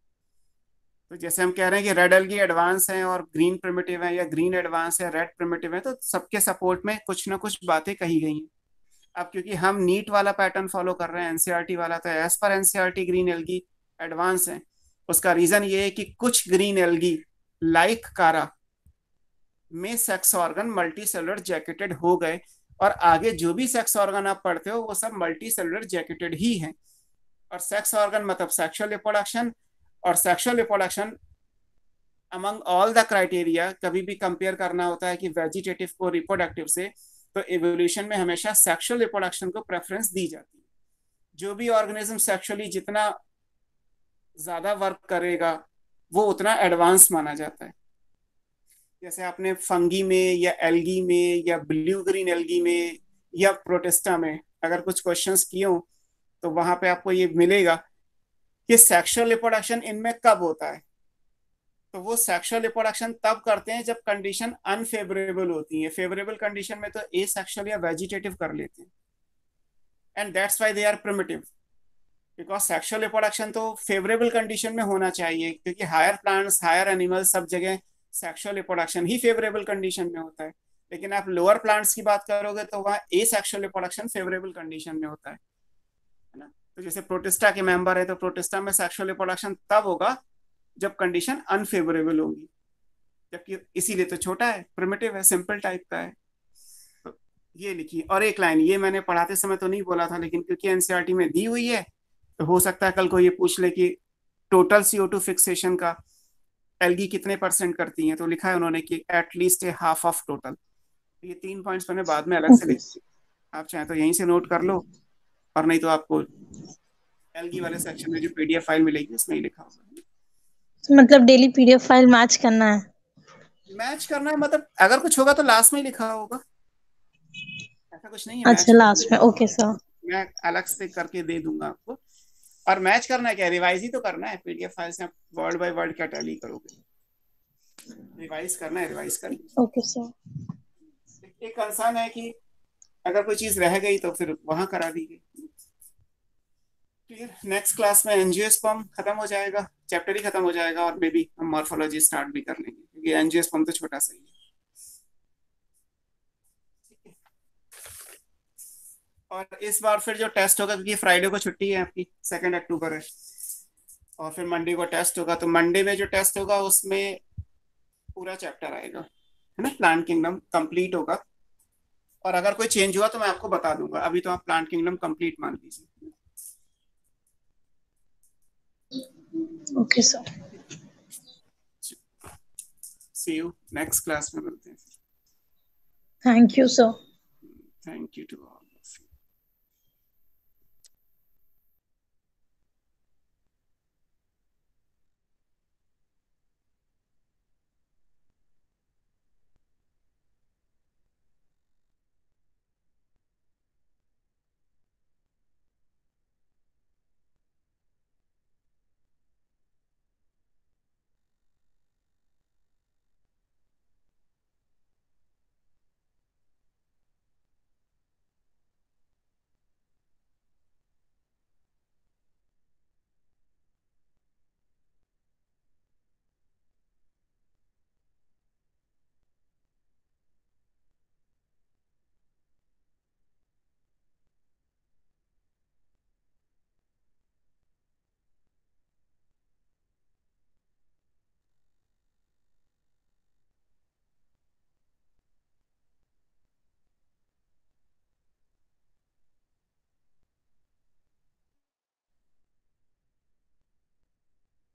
तो जैसे हम कह रहे हैं कि रेड एल्गी एडवांस है और ग्रीन प्रिमिटिव है, या ग्रीन एडवांस है रेड प्रिमिटिव है, तो सबके सपोर्ट में कुछ ना कुछ बातें कही गई हैं। अब क्योंकि हम नीट वाला पैटर्न फॉलो कर रहे हैं, एनसीईआरटी वाला, तो as per NCERT green algae advance है। उसका रीजन ये है कि कुछ ग्रीन एल्गी लाइक कारा में sex organ multi cellular jacketed हो गए, और आगे जो भी सेक्स ऑर्गन आप पढ़ते हो वो सब मल्टी सेलुलर जैकेटेड ही हैं। और सेक्स ऑर्गन मतलब सेक्सुअल रिप्रोडक्शन, और sexual reproduction among all the criteria कभी भी कंपेयर करना होता है कि वेजिटेटिव को रिप्रोडक्टिव से, तो एवोल्यूशन में हमेशा सेक्सुअल रिप्रोडक्शन को प्रेफरेंस दी जाती है। जो भी ऑर्गेनिज्म सेक्सुअली जितना ज्यादा वर्क करेगा वो उतना एडवांस माना जाता है। जैसे आपने फंगी में या एल्गी में या ब्लू ग्रीन एल्गी में या प्रोटिस्टा में अगर कुछ क्वेश्चंस किए हो तो वहां पे आपको ये मिलेगा कि सेक्सुअल रिप्रोडक्शन इनमें कब होता है। तो वो सेक्सुअल रिप्रोडक्शन तब करते हैं जब कंडीशन अनफेवरेबल होती है। फेवरेबल कंडीशन में तो ए सेक्सुअल या वेजिटेटिव कर लेते हैं, and that's why they are primitive, because sexual reproduction तो फेवरेबल कंडीशन में होना चाहिए, क्योंकि हायर प्लांट्स हायर एनिमल्स सब जगह सेक्सुअल रिप्रोडक्शन ही फेवरेबल कंडीशन में होता है। लेकिन आप लोअर प्लांट्स की बात करोगे तो वहाँ asexual reproduction favourable condition में होता है ना। तो जैसे प्रोटिस्टा के मेंबर है तो प्रोटिस्टा में सेक्सुअल रिप्रोडक्शन तब होगा जब कंडीशन अनफेवरेबल होगी, जबकि इसीलिए तो छोटा है, प्रिमिटिव है, सिंपल टाइप का है। तो ये लिखिए। और एक लाइन ये मैंने पढ़ाते समय तो नहीं बोला था, लेकिन क्योंकि एनसीईआरटी में दी हुई है तो हो सकता है कल को ये पूछ ले कि टोटल CO2 फिक्सेशन का एल्गी कितने % करती हैं, तो लिखा है उन्होंने कि at least a half of total. ये 3 पॉइंट्स मैंने बाद में अलग से लिखे। आप चाहे तो यहीं से नोट कर लो, और नहीं तो आपको एलगी वाले सेक्शन में जो पीडीएफ फाइल मिलेगी उसमें ही लिखा होगा। मतलब डेली पीडीएफ फाइल मैच करना है? मैच करना है मतलब अगर कुछ होगा तो लास्ट में ही लिखा होगा, ऐसा कुछ नहीं है। मैच अच्छा, लास्ट में। Okay sir. मैं अलग से करके दे दूंगा आपको। और मैच करना है क्या, रिवाइज ही तो करना है। पीडीएफ फाइल से आप वर्ड बाय वर्ड क्या टैली करोगे, रिवाइज करना है, रिवाइज कर लीजिए। Okay sir. एक कंसर्न है कि अगर कोई चीज रह गई तो फिर वहां करा दी गई। फिर नेक्स्ट क्लास में एंजियोस्पर्म खत्म हो जाएगा, चैप्टर ही खत्म हो जाएगा, और मे बी हम मॉर्फोलॉजी स्टार्ट भी कर लेंगे क्योंकि एंजियोस्पर्म तो छोटा सा ही है। और इस बार फिर जो टेस्ट होगा, क्योंकि फ्राइडे को छुट्टी है आपकी, 2 अक्टूबर है, और फिर मंडे को टेस्ट होगा, तो मंडे में जो टेस्ट होगा उसमें पूरा चैप्टर आएगा, है ना। प्लांट किंगडम कंप्लीट होगा, और अगर कोई चेंज हुआ तो मैं आपको बता दूंगा। अभी तो आप प्लांट किंगडम कंप्लीट मान लीजिए। Okay sir. See you next class में मिलते हैं। Thank you sir. Thank you to all.